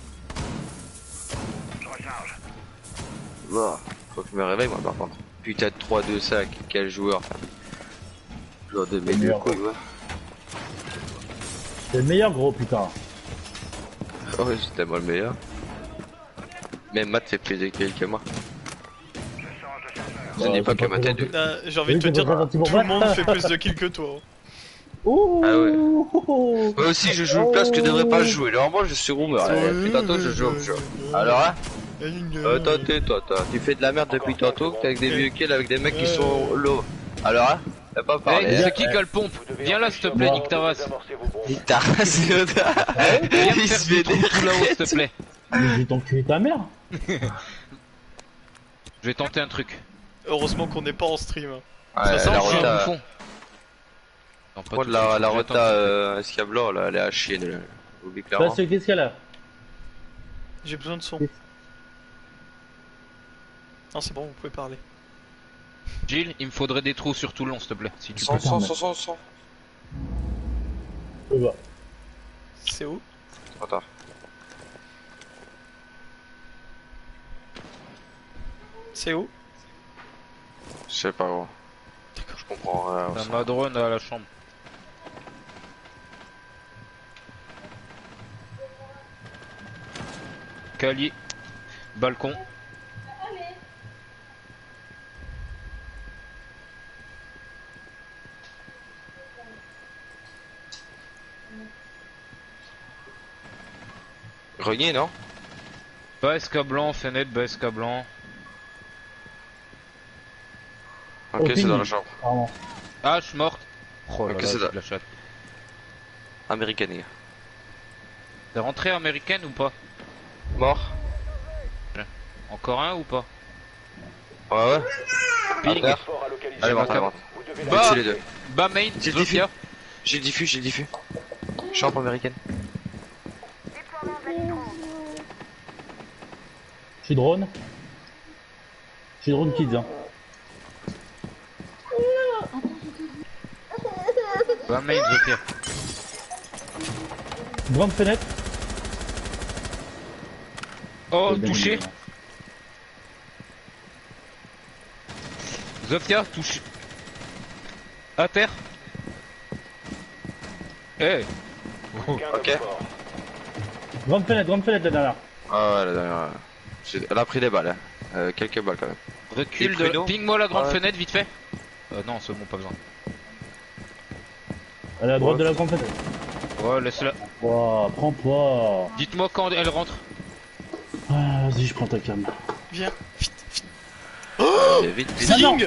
Bon, faut que je me réveille moi par contre. Putain de trois deux cinq, quel joueur. Joueur de mes deux meilleur. couilles, ouais. c'est le meilleur gros putain. Oh ouais, c'était moi le meilleur. Même Matt fait plus de kills que moi. Je Ouais, n'ai pas c'est que ma tête. gentil. Ah, j'ai envie Oui, de te c'est dire, pas gentil pour tout le moi. monde fait plus de kills que toi. Ouh. Ah ouais. Ouh. Moi aussi je joue une place que je devrais pas jouer. Normalement je suis rumeur. Eh, Depuis tantôt je joue au jeu. Alors hein euh, toi, t'es- toi, toi, tu fais de la merde depuis tantôt, t'es avec des vieux kills avec des mecs qui sont low. Alors hein T'as pas Eh, parlé. c'est qui qui a le pompe? Vous devez Viens là, s'il te empêcher plaît, les nique ta bombes de race. désamorcer vos bombes. T'as race. Viens me Il faire se du fait trou tout là-haut, s'il te plaît. Mais je vais t'enculer ta mère. Je vais tenter un truc. Heureusement qu'on n'est pas en stream. Ouais, Ça la sent Je suis un rota, bouffon. Non, pas moi tout de la, suite, la je vais rota tenter. euh, Escablant là, elle est à chier, elle- oublie clairement. Parce que qu'est-ce qu'elle a? J'ai besoin de son. Non, c'est bon, vous pouvez parler. Jill, il me faudrait des trous sur tout le long, s'il te plaît. Si tu cent, peux. cent, cent, cent, cent. Euh, bah. C'est où? Trop tard. C'est où? Je sais pas gros. Je comprends rien. T'as ma drone à la chambre. Cali. Balcon. Grenier non? Bas S K blanc, fenêtre, bas S K blanc. Ok, Au c'est ping. dans la chambre. Pardon. H morte. Oh là Ok, là, c'est j'ai là. de la chatte. Américaine. les gars. T'es rentrée américaine ou pas? Mort. Encore un ou pas? Ouais ouais. Ping. terre. Fort à localiser. Allez, Bah, monte, allez, monte. Vous devez Bah. C'est les deux. Bas main, J'ai le Zofia. J'ai le diffus, j'ai le diffus. Chambre américaine. Je suis drone. Je suis drone kids hein. Bas main, Zofia. Grande fenêtre. Oh, C'est bien touché. évidemment. Zofia, touché. À terre. Eh. aucun Ok. homme mort. Grande fenêtre, grande fenêtre la dernière. Ah ouais, la dernière. euh, j'ai- Elle a pris des balles. Hein. Euh, quelques balles quand même. Recule Et de. Pruno. Ping-moi la grande Ouais. fenêtre, vite fait. Euh, non, c'est bon, pas besoin. Elle est à droite Ouais. de la grande fenêtre. Ouais, laisse-la. Wow, prends-toi. Dites-moi quand elle rentre. Ah, vas-y, je prends ta cam. Viens, vite, vite. Allez, vite, vite. Ça, non. Zing!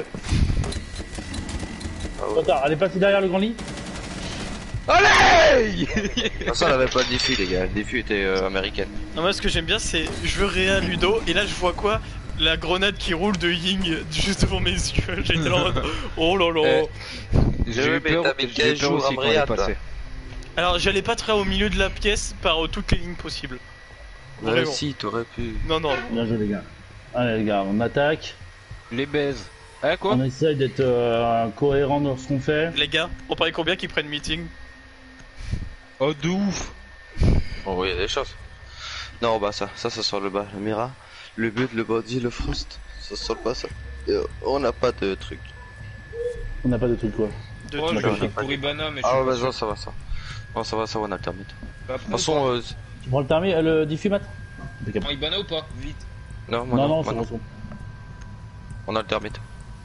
Trop tard, elle est passée derrière le grand lit. Allez. Ah, ça, elle avait pas de diffus, les gars. Le diffus était euh, américaine. Non, moi ce que j'aime bien c'est je veux réa Ludo et là je vois quoi? La grenade qui roule de Ying juste devant mes yeux. J'étais là en mode oh là là. Eh. J'ai Ouais, eu mais peur, t'as mis j'ai eu quinze peur jours aussi à quand elle est Bréat, passée. Alors j'allais pas très au milieu de la pièce par euh, toutes les lignes possibles. Ouais, Vraiment. si, t'aurais pu. Non, non. Bien joué, les gars. Allez, les gars, on attaque. Les baises. Eh quoi? On essaye d'être euh, cohérent dans ce qu'on fait. Les gars, on paraît combien qui prennent meeting? Oh de ouf. Oh, oui, il y a des choses. Non, bah ça, ça, ça sort le bas. Le Mira, le but, le body, le frost. Ça sort pas ça. Et, euh, on n'a pas de truc. On n'a pas de truc, quoi. De Oh, tout. je d'accord, clique d'accord. pour Ibana, mais Ah je ouais, bah suis ça, ça va, ça. Non, ça va, ça va, on a le thermite. pas De toute façon, euh, Tu prends le permis, euh, le diffus, Matt? Impeccable. Prends Ibana ou pas? Vite. non, moi, Non, non, non, moi, c'est non. bon. On a le thermite.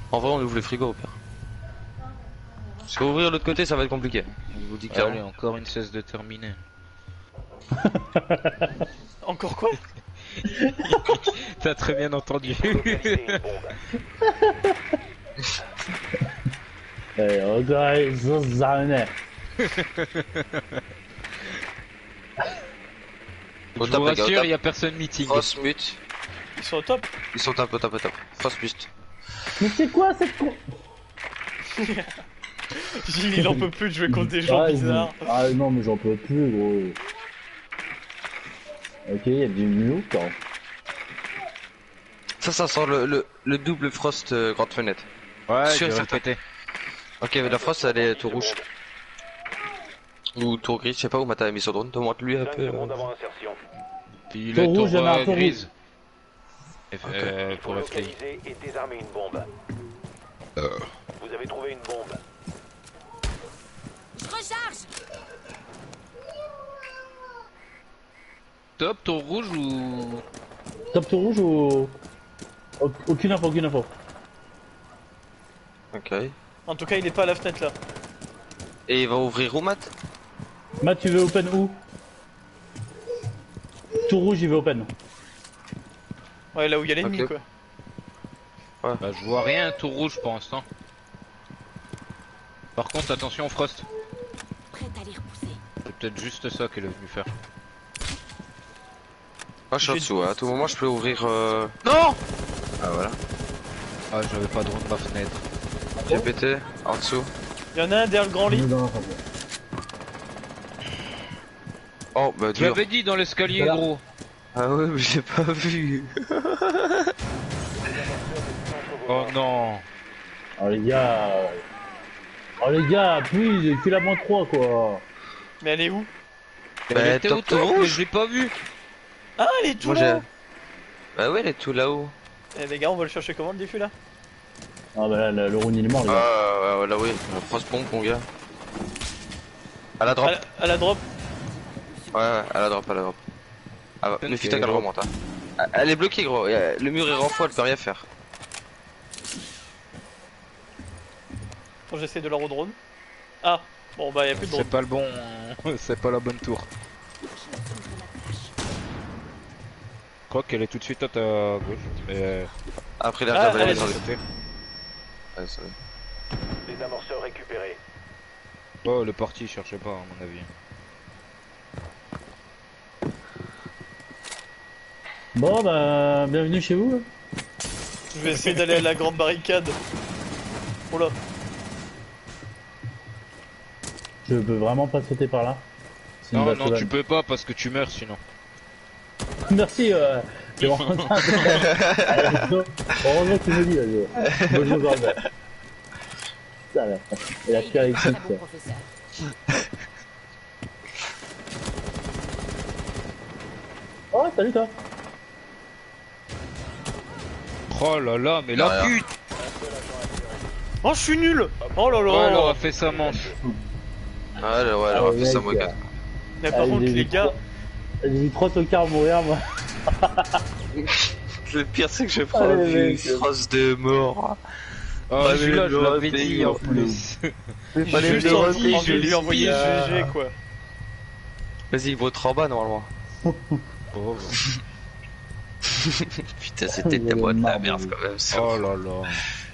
En vrai, on ouvre le frigo au pire. Parce qu'ouvrir l'autre côté, ça va être compliqué. Je vous dis clairement. Allez, encore une cesse de terminer. Encore quoi? T'as très bien entendu. Localisez une bombe. Eh, regarde, ça, ça en est. Au Je top, vous les gars, au rassure, top. il y a personne meeting. Frost mute. Ils sont au top. Ils sont top, au top, au top. Frost mute. Mais c'est quoi cette con... Gilles, il en peut plus de jouer contre des gens Ah, bizarres. il- Ah non, mais j'en peux plus, gros. Ok, il y a du mieux, quoi. Ça, ça sent le, le, le double Frost euh, grande fenêtre. Ouais, Sûr et je vais certain. répéter. Ok, mais la Frost, elle est tout rouge. Ou tout gris, je sais pas où Mata a mis son drone. Demande-lui un cinq peu. secondes euh, avant insertion. Puis Tout le rouge, tour il y en a un euh, tout grise. Et, Ok. euh, Il faut pour F T I. localiser et désarmer une bombe. Vous avez trouvé une bombe. Je recharge. Top, tour rouge ou... Top tout rouge ou... Au- Aucune info, aucune info. Ok. En tout cas, il est pas à la fenêtre là. Et il va ouvrir où, Matt? Matt, tu veux open où? Tout rouge, il veut open. Ouais, là où il y a l'ennemi Ok. quoi. Bah je vois rien, tour rouge pour l'instant. Par contre attention Frost. Prête à les repousser. C'est peut-être juste ça qu'elle est venue faire. Moi, je suis en J'ai- dessous. À tout moment, je peux ouvrir. Euh... Non! Ah, voilà. Ah j'avais pas de drone de ma fenêtre. J'ai pété. En dessous. Il y en a un derrière le grand lit. Dans la info. Oh, bah, Je dur. l'avais dit dans l'escalier Voilà. gros. Ah ouais, mais j'ai pas vu. Oh non. Oh les gars... Oh les gars, puis, qu'il a moins trois, quoi. Mais elle est où? Bah, Elle était top au top, rouge. mais je l'ai pas vu. Ah, elle est tout Moi, j'ai. là. Bah, ouais, elle est tout là-haut. Eh les gars, on va le chercher comment le défi là? Ah bah là, le, le round il est mort, les gars. Ah, ouais, là, oui. La Frost pompe, mon gars. À la drop. À la, à la drop. Ouais, ouais, à la drop, à la drop. Ah, bah, Ok, méfie-toi qu'elle drop. remonte. Hein. Ah, Elle est bloquée, gros. Et, euh, Le mur est renfort, elle peut rien faire. Quand j'essaie de la redrone. Ah, bon bah y'a plus de drone. C'est pas le bon... C'est pas la bonne tour. Je crois qu'elle est tout de suite à ta gauche. Mais... Après, il a Ah, regardé elle la est maison. sur côté. Ouais, ça va. Les amorceurs récupérés. Oh le parti cherchait pas à mon avis. Bon bah, bienvenue chez vous. Je vais essayer d'aller à la grande barricade. Oh là. Je peux vraiment pas sauter par là. C'est une Non base non sauvage. tu peux pas parce que tu meurs sinon. Merci, euh... c'est vraiment ça. Heureusement que tu me dis, là, je... Moi, je me rappelle. Ça, là. Et la pire équipe, Très bon ça. professeur. Oh, salut toi. Oh là là mais Non, la rien. pute. Oh, je suis nul. Oh là là. Oh elle aura fait sa manche. Ah, ouais, ouais, elle Ah, aura le fait ça, mec, moi, euh, gars. Mais par Ah, contre, j'ai les vu gars, trois- J'ai vu trois tocards mourir, moi. Le pire, c'est que je prends Allez, une mec. phrase de mort. Oh Bah, celui-là mais je le l'avais repay, dit en oh, plus. Mais j'ai fallait juste le envie repay, envie de je lui le envoyer dis, euh, G G quoi. Vas-y, il vaut trop bas, normalement. Pauvre. Putain, c'était Il ta avait boîte de la marre, merde, lui. quand même, ça. Oh là là.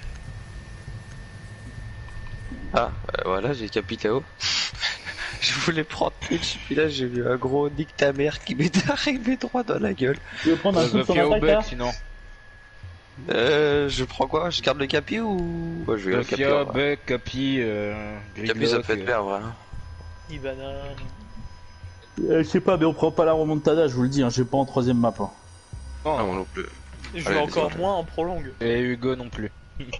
Ah, euh, voilà, j'ai capé K O. Je voulais prendre Twitch, puis là, j'ai vu un gros nique ta mère qui m'est arrivé droit dans la gueule. Tu veux prendre un coup de son Zofia au attaque, bec là? sinon. Euh, je prends quoi? Je garde le capi ou... Ouais, je vais le capi. Zofia, en vrai. bec, capi, euh... Le capi, ça Gridlock, peut être euh. bien, en vrai. Ibana. Euh, Je sais pas, mais on prend pas la remontada, je vous le dis, hein, j'ai pas en troisième map. Hein. Ah, moi non plus. Je Allez, vais encore désolé. moins en prolongue. Et Hugo non plus.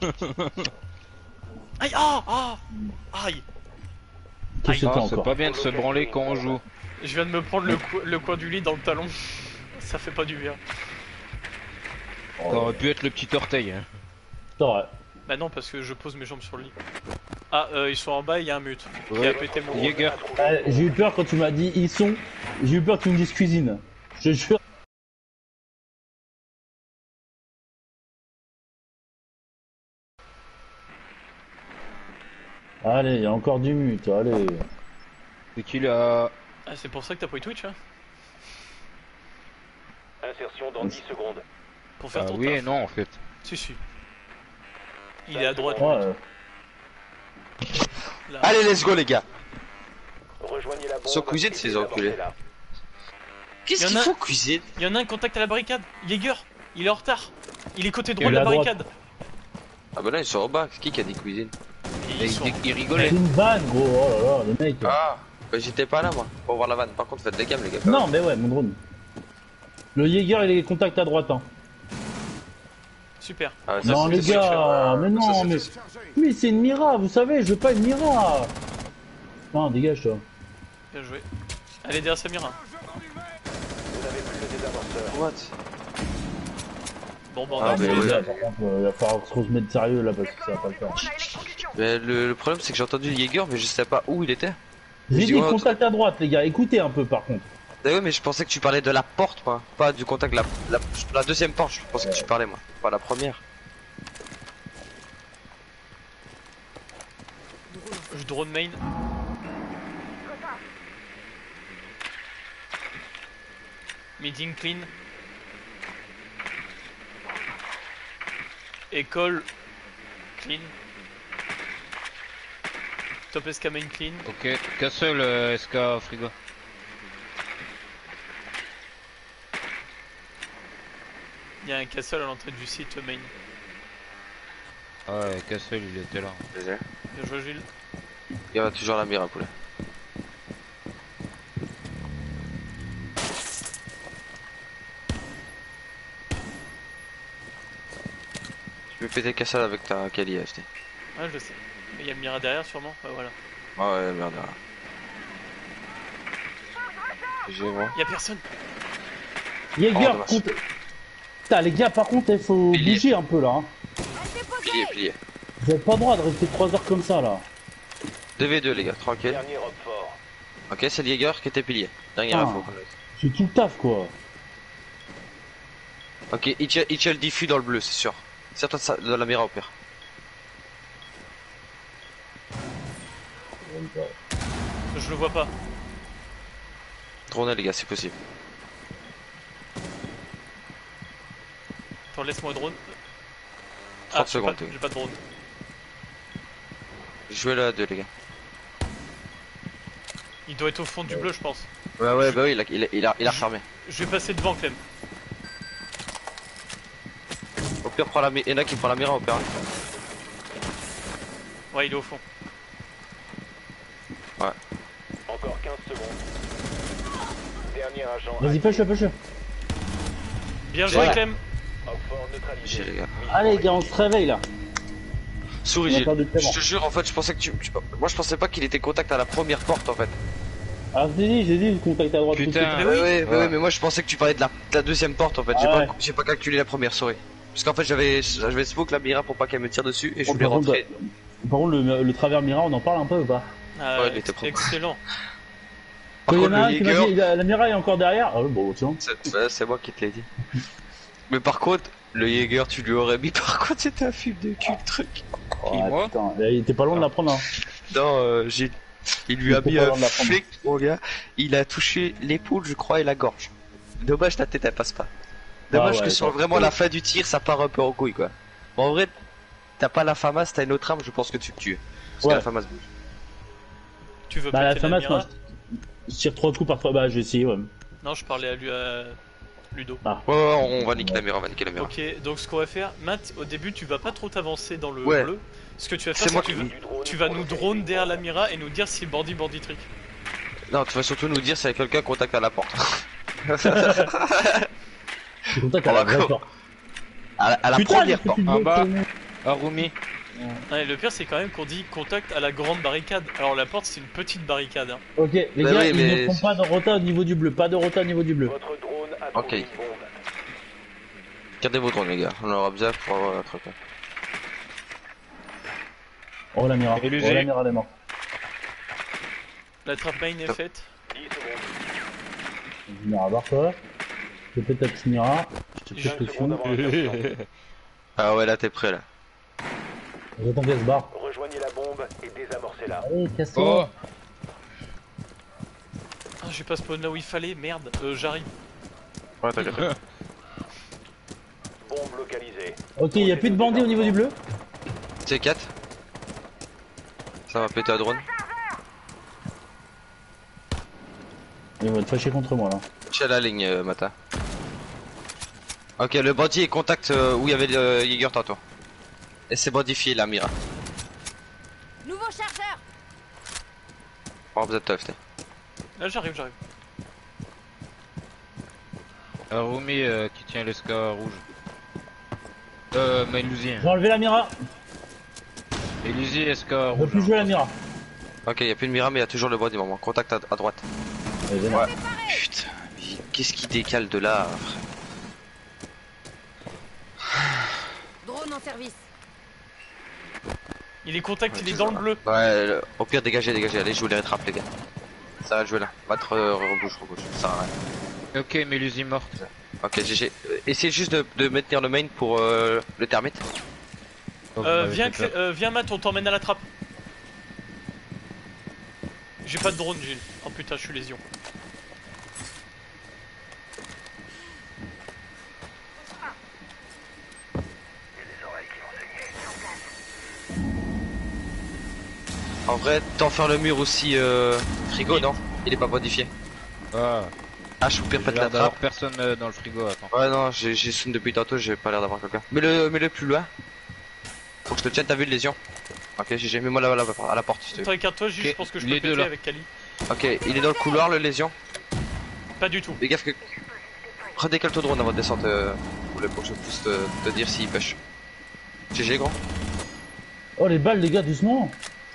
Aïe, ah, ah, aïe. Qu'est-ce que Ah, t'as c'est encore? pas bien de se branler quand on joue. Je viens de me prendre le, co- le coin du lit dans le talon. Ça fait pas du bien. Oh, Ça aurait pu être le petit orteil. Hein. c'est vrai. Bah non, parce que je pose mes jambes sur le lit. Ah, euh, ils sont en bas, il y a un mute qui Ouais. a pété mon... Jäger. Euh, j'ai eu peur quand tu m'as dit ils sont. J'ai eu peur que tu me dises cuisine. Je te jure. Allez, il y a encore du mute, allez. C'est qu'il a... Ah, c'est pour ça que t'as pris Twitch, hein? Insertion dans dix secondes. Pour faire Ah, ton oui et taf. non en fait. Si, si. Il est à droite. Ouais, euh, Là. Allez, let's go les gars. Rejoignez la bombe. Sont cuisine, et ces désamorcez enculés. la. Qu'est-ce Y en qu'il a- faut cuisine? Il y en a un contact à la barricade. Jaeger, il est en retard. Il est côté Il droit de est la à droite. barricade. Ah bah là ils sont au bas, c'est qui qui a dit cuisine? Et Et ils sont- il, il rigolait. c'est une vanne, gros. Oh là là, le mec. Ah, bah j'étais pas là moi, pour voir la vanne. Par contre faites des gammes les gars. Non, mais ouais, mon drone. Le Jaeger, il est contact à droite, hein. Super. Ah, ça, Non, c'est- les c'est gars, sûr. mais non, Ça, c'est mais. sûr. Mais c'est une Mira, vous savez, je veux pas une Mira. Non, dégage, toi. Bien joué. Allez, derrière Samira. Vous n'avez plus le désamorceur. What? Bon, bah, on Ah, a mais fait Les ouais. gars, par contre, euh, il va falloir qu'on se mette sérieux là parce que ça va pas le faire. Mais le, le problème c'est que j'ai entendu le Jaeger mais je sais pas où il était. J'ai Je dit dis, ouais, contact à droite, les gars, écoutez un peu par contre. Ah ouais mais je pensais que tu parlais de la porte moi, pas du contact, la, la, la deuxième porte je pensais que tu parlais moi, pas la première. Je drone main. Meeting clean. École clean. Top S K main clean. Ok, Castle euh, S K frigo. Il y a un castle à l'entrée du site main. Ah ouais, Castle il était là. Désolé. Bien joué Gilles. Il y aura toujours la mire poulet. Tu peux péter Cassel avec ta Kali F T. Ouais, je sais. Mais il y a le Mira derrière sûrement. Ouais, voilà. Ah ouais merde. J'ai moi. Il y a personne. Jaeger, Oh, dommage. contre. Putain, les gars, par contre, il faut Pilier. bouger un peu là. Hein. Plié, plié. Vous avez pas le droit de rester trois heures comme ça là. deux v deux les gars, tranquille. Dernier robe fort. Ok, c'est le Jaeger qui était pilier. Dernière Ah. info. C'est tout le taf quoi. Ok, il tient, il tient le diffus dans le bleu, c'est sûr. C'est toi de, ça- de la mire au pire. Je le vois pas. Drone les gars, c'est possible. Attends, laisse-moi drone. trente j'ai secondes, pas- oui. J'ai pas de drone. Jouez là à deux les gars. Il doit être au fond du bleu, je pense. Ouais ouais bah oui, il a, il a, il a, il a refermé. Je vais passer devant, Clem. Au pire prends la mire, il y en a qui prend la mire au pire. Ouais, il est au fond. Encore quinze secondes. Dernier agent. Vas-y, push-le, push-le. Bien joué, Ouais. Clem. Oxford neutralisé. J'ai les gars. Allez, les gars, on se réveille là. Souris On a Gilles. perdu tellement. Je te jure en fait je pensais que tu, tu- Moi je pensais pas qu'il était contact à la première porte en fait. Ah, je l'ai dit, j'ai dit, le contact à droite. Putain. tout de Ouais, suite. ouais, ouais, Ouais. ouais, mais moi je pensais que tu parlais de la, de la deuxième porte en fait. J'ai Ah ouais. pas, j'ai pas calculé la première, sorry. Parce qu'en fait j'avais, j'avais smoke la mira pour pas qu'elle me tire dessus et je Oh, voulais par contre, rentrer. Par contre, le, le travers Mira, on en parle un peu ou pas? Ah, Ouais, il était propre. excellent. Par Il y en contre a un le qui m'a Jaeger, dit, la, la Mira est encore derrière. Ah, ouais, bon, tiens. c'est ouais, c'est moi qui te l'ai dit. Mais par contre, le Jaeger tu lui aurais mis par contre c'était un film de cul le truc. Oh, moi putain, il était pas loin de la prendre. Hein. Non, euh, j'ai... Il lui Il a était mis pas un loin de la prendre. flic, mon gars. Il a touché l'épaule, je crois, et la gorge. Dommage, ta tête, elle passe pas. Dommage Ah ouais, que sur ça- vraiment la fin du tir, ça part un peu en couille, quoi. Bon, en vrai, t'as pas la FAMAS, t'as une autre arme, je pense que tu te tues. Parce Ouais. que la FAMAS bouge. Tu veux Bah, la péter la FAMAS, Mira? moi, je tire trois coups par fois. Bah, je vais essayer, ouais. Non, je parlais à lui, à Ludo. Ouais, ouais, ouais, on va niquer la mira, on va niquer la mira. Ok, donc ce qu'on va faire, Matt, au début, tu vas pas trop t'avancer dans le Ouais. bleu. Ce que tu vas C'est faire, moi c'est que tu, qui- vas- Du drone tu vas pour nous le drone derrière la Mira et nous dire si le bandit bandit trick. Non, tu vas surtout nous dire si y a quelqu'un contact à la porte. Je suis content On qu'elle va a la go. porte. À la, à la Putain, première j'ai porte. foutu de En bloc, bas. euh, Arumi. Ouais, le pire, c'est quand même qu'on dit contact à la grande barricade. Alors la porte, c'est une petite barricade. Hein. Ok, les Bah gars, oui, ils mais- ne font pas de rota au niveau du bleu. Pas de rota au niveau du bleu. Votre drone a Ok. trouvé une bombe. Gardez vos drones, les gars. On aura besoin pour avoir un truc. Oh, la Mira. Et Oh, l'usé. la Mira, elle est morte. La trap main est faite. dix secondes. Mira, barre-toi. Je te pète ta petite Mira. Je te J'ai pète vingt le secondes fond. avant l'insertion. Ah ouais, là t'es prêt là. J'attends qu'elle se barre. Rejoignez Rejoignez la bombe et désamorcez-la. Allez, casse-toi. Oh, Ah, j'ai pas spawn là où il fallait, merde. Euh, j'arrive. Ouais, t'inquiète. Bombe localisée. Ok, il y a plus de bandits au niveau du bleu. C quatre. Ça va péter à drone. Ils vont te fâcher contre moi là. Je suis à la ligne, euh, Mata. Ok, le bandit est contact euh, où il y avait le Jäger tantôt. Et c'est bandifié là, Mira. Nouveau chargeur. Oh, vous êtes tough, t'es. Là, j'arrive, j'arrive. Arumi euh, qui tient l'escar rouge. Euh, Melusi. J'ai enlevé la Mira. Melusi, escar On peut rouge. plus jouer la Mira. Ok, il y a plus de Mira, mais il y a toujours le bandit, maman. Contact à, à droite. Allez, viens là. Putain, mais qu'est-ce qui décale de là, frère? Drone en service. Il est contact, il est dans le bleu. Ouais, le- au pire, dégagez, dégagez. Allez, je vous les rattrape, les gars. Ça va jouer là. Battre, euh, rebouche, rebouche. Ça va rien. Ok, Melusi morte. Ok, G G. Euh, Essayez juste de, de maintenir le main pour euh, le termite. Oh, vous Euh, m'avez viens, fait peur. Clé- euh, viens Matt, on t'emmène à la trappe. J'ai pas de drone, Gilles. Oh putain, je suis lésion. En vrai, t'en faire le mur aussi, euh, frigo, non? Il est pas modifié. Ah, Ah, je vous pire j'ai pas de l'air la d'avoir trappe. personne euh, dans le frigo, attends. Ouais, non, j'ai j'ai zoom depuis tantôt, j'ai pas l'air d'avoir quelqu'un. Mets-le mets -le plus loin. Faut que je te tienne, t'as vu le lésion? Ok, G G, mets-moi là, là, à la porte si tu veux. Attends, écarte-toi, Gilles, Ok, je pense que je les peux deux, péter là. avec Kali. Ok, il est dans le couloir, le lésion. Pas du tout. Fais gaffe que. Redécale ton drone avant de descendre, euh, pour le- pour que je puisse te, te dire s'il push. G G, grand. Oh les balles les gars, doucement.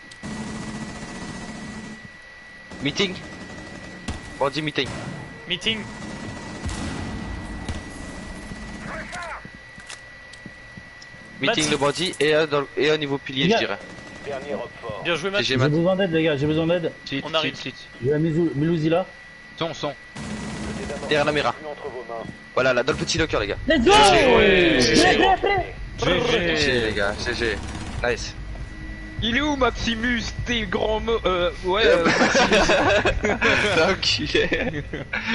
Meeting. Bandit meeting. Meeting. Meeting Matt. le bandit et, euh, dans le- et au niveau pilier, Gars. je dirais. Dernier rock fort. Bien joué, Matt. G G, J'ai Matt. besoin d'aide les gars, j'ai besoin d'aide. Site, On arrive. site, site. J'ai la Milouzi là. Son, son. Le désamorcement Derrière la Mira. est entre vos mains. Voilà, là, dans le petit locker, les gars. Let's go. Ouais, Play, G G. play, play. G G, les gars, G G. Nice. Il est où Maximus, tes grands mots Euh, ouais, euh, Enculé.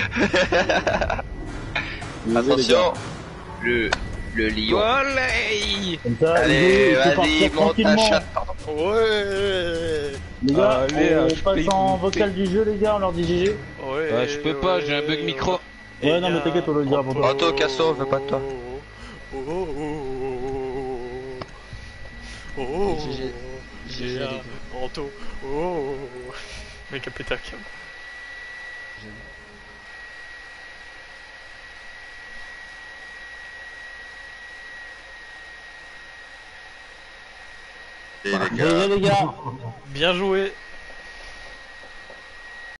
Attention. Le, le lion. Soleil. Comme ça, Allez, Hugo, il peut vas-y, partir monte ta tranquillement. chatte, pardon. Ouais. Les gars, Allez, on H P, passe en monter. vocal du jeu les gars, on leur dit G G. Ouais. Ouais, je peux pas, j'ai un bug micro. Ouais, non, mais t'inquiète, on le dira pour toi. Anto, Casso, je veux pas de toi. Oh, oh, oh, oh, G G. G G, yeah. les gars. Anto. Oh. Mec a pété un câble. Et les G G les gars. Bien joué.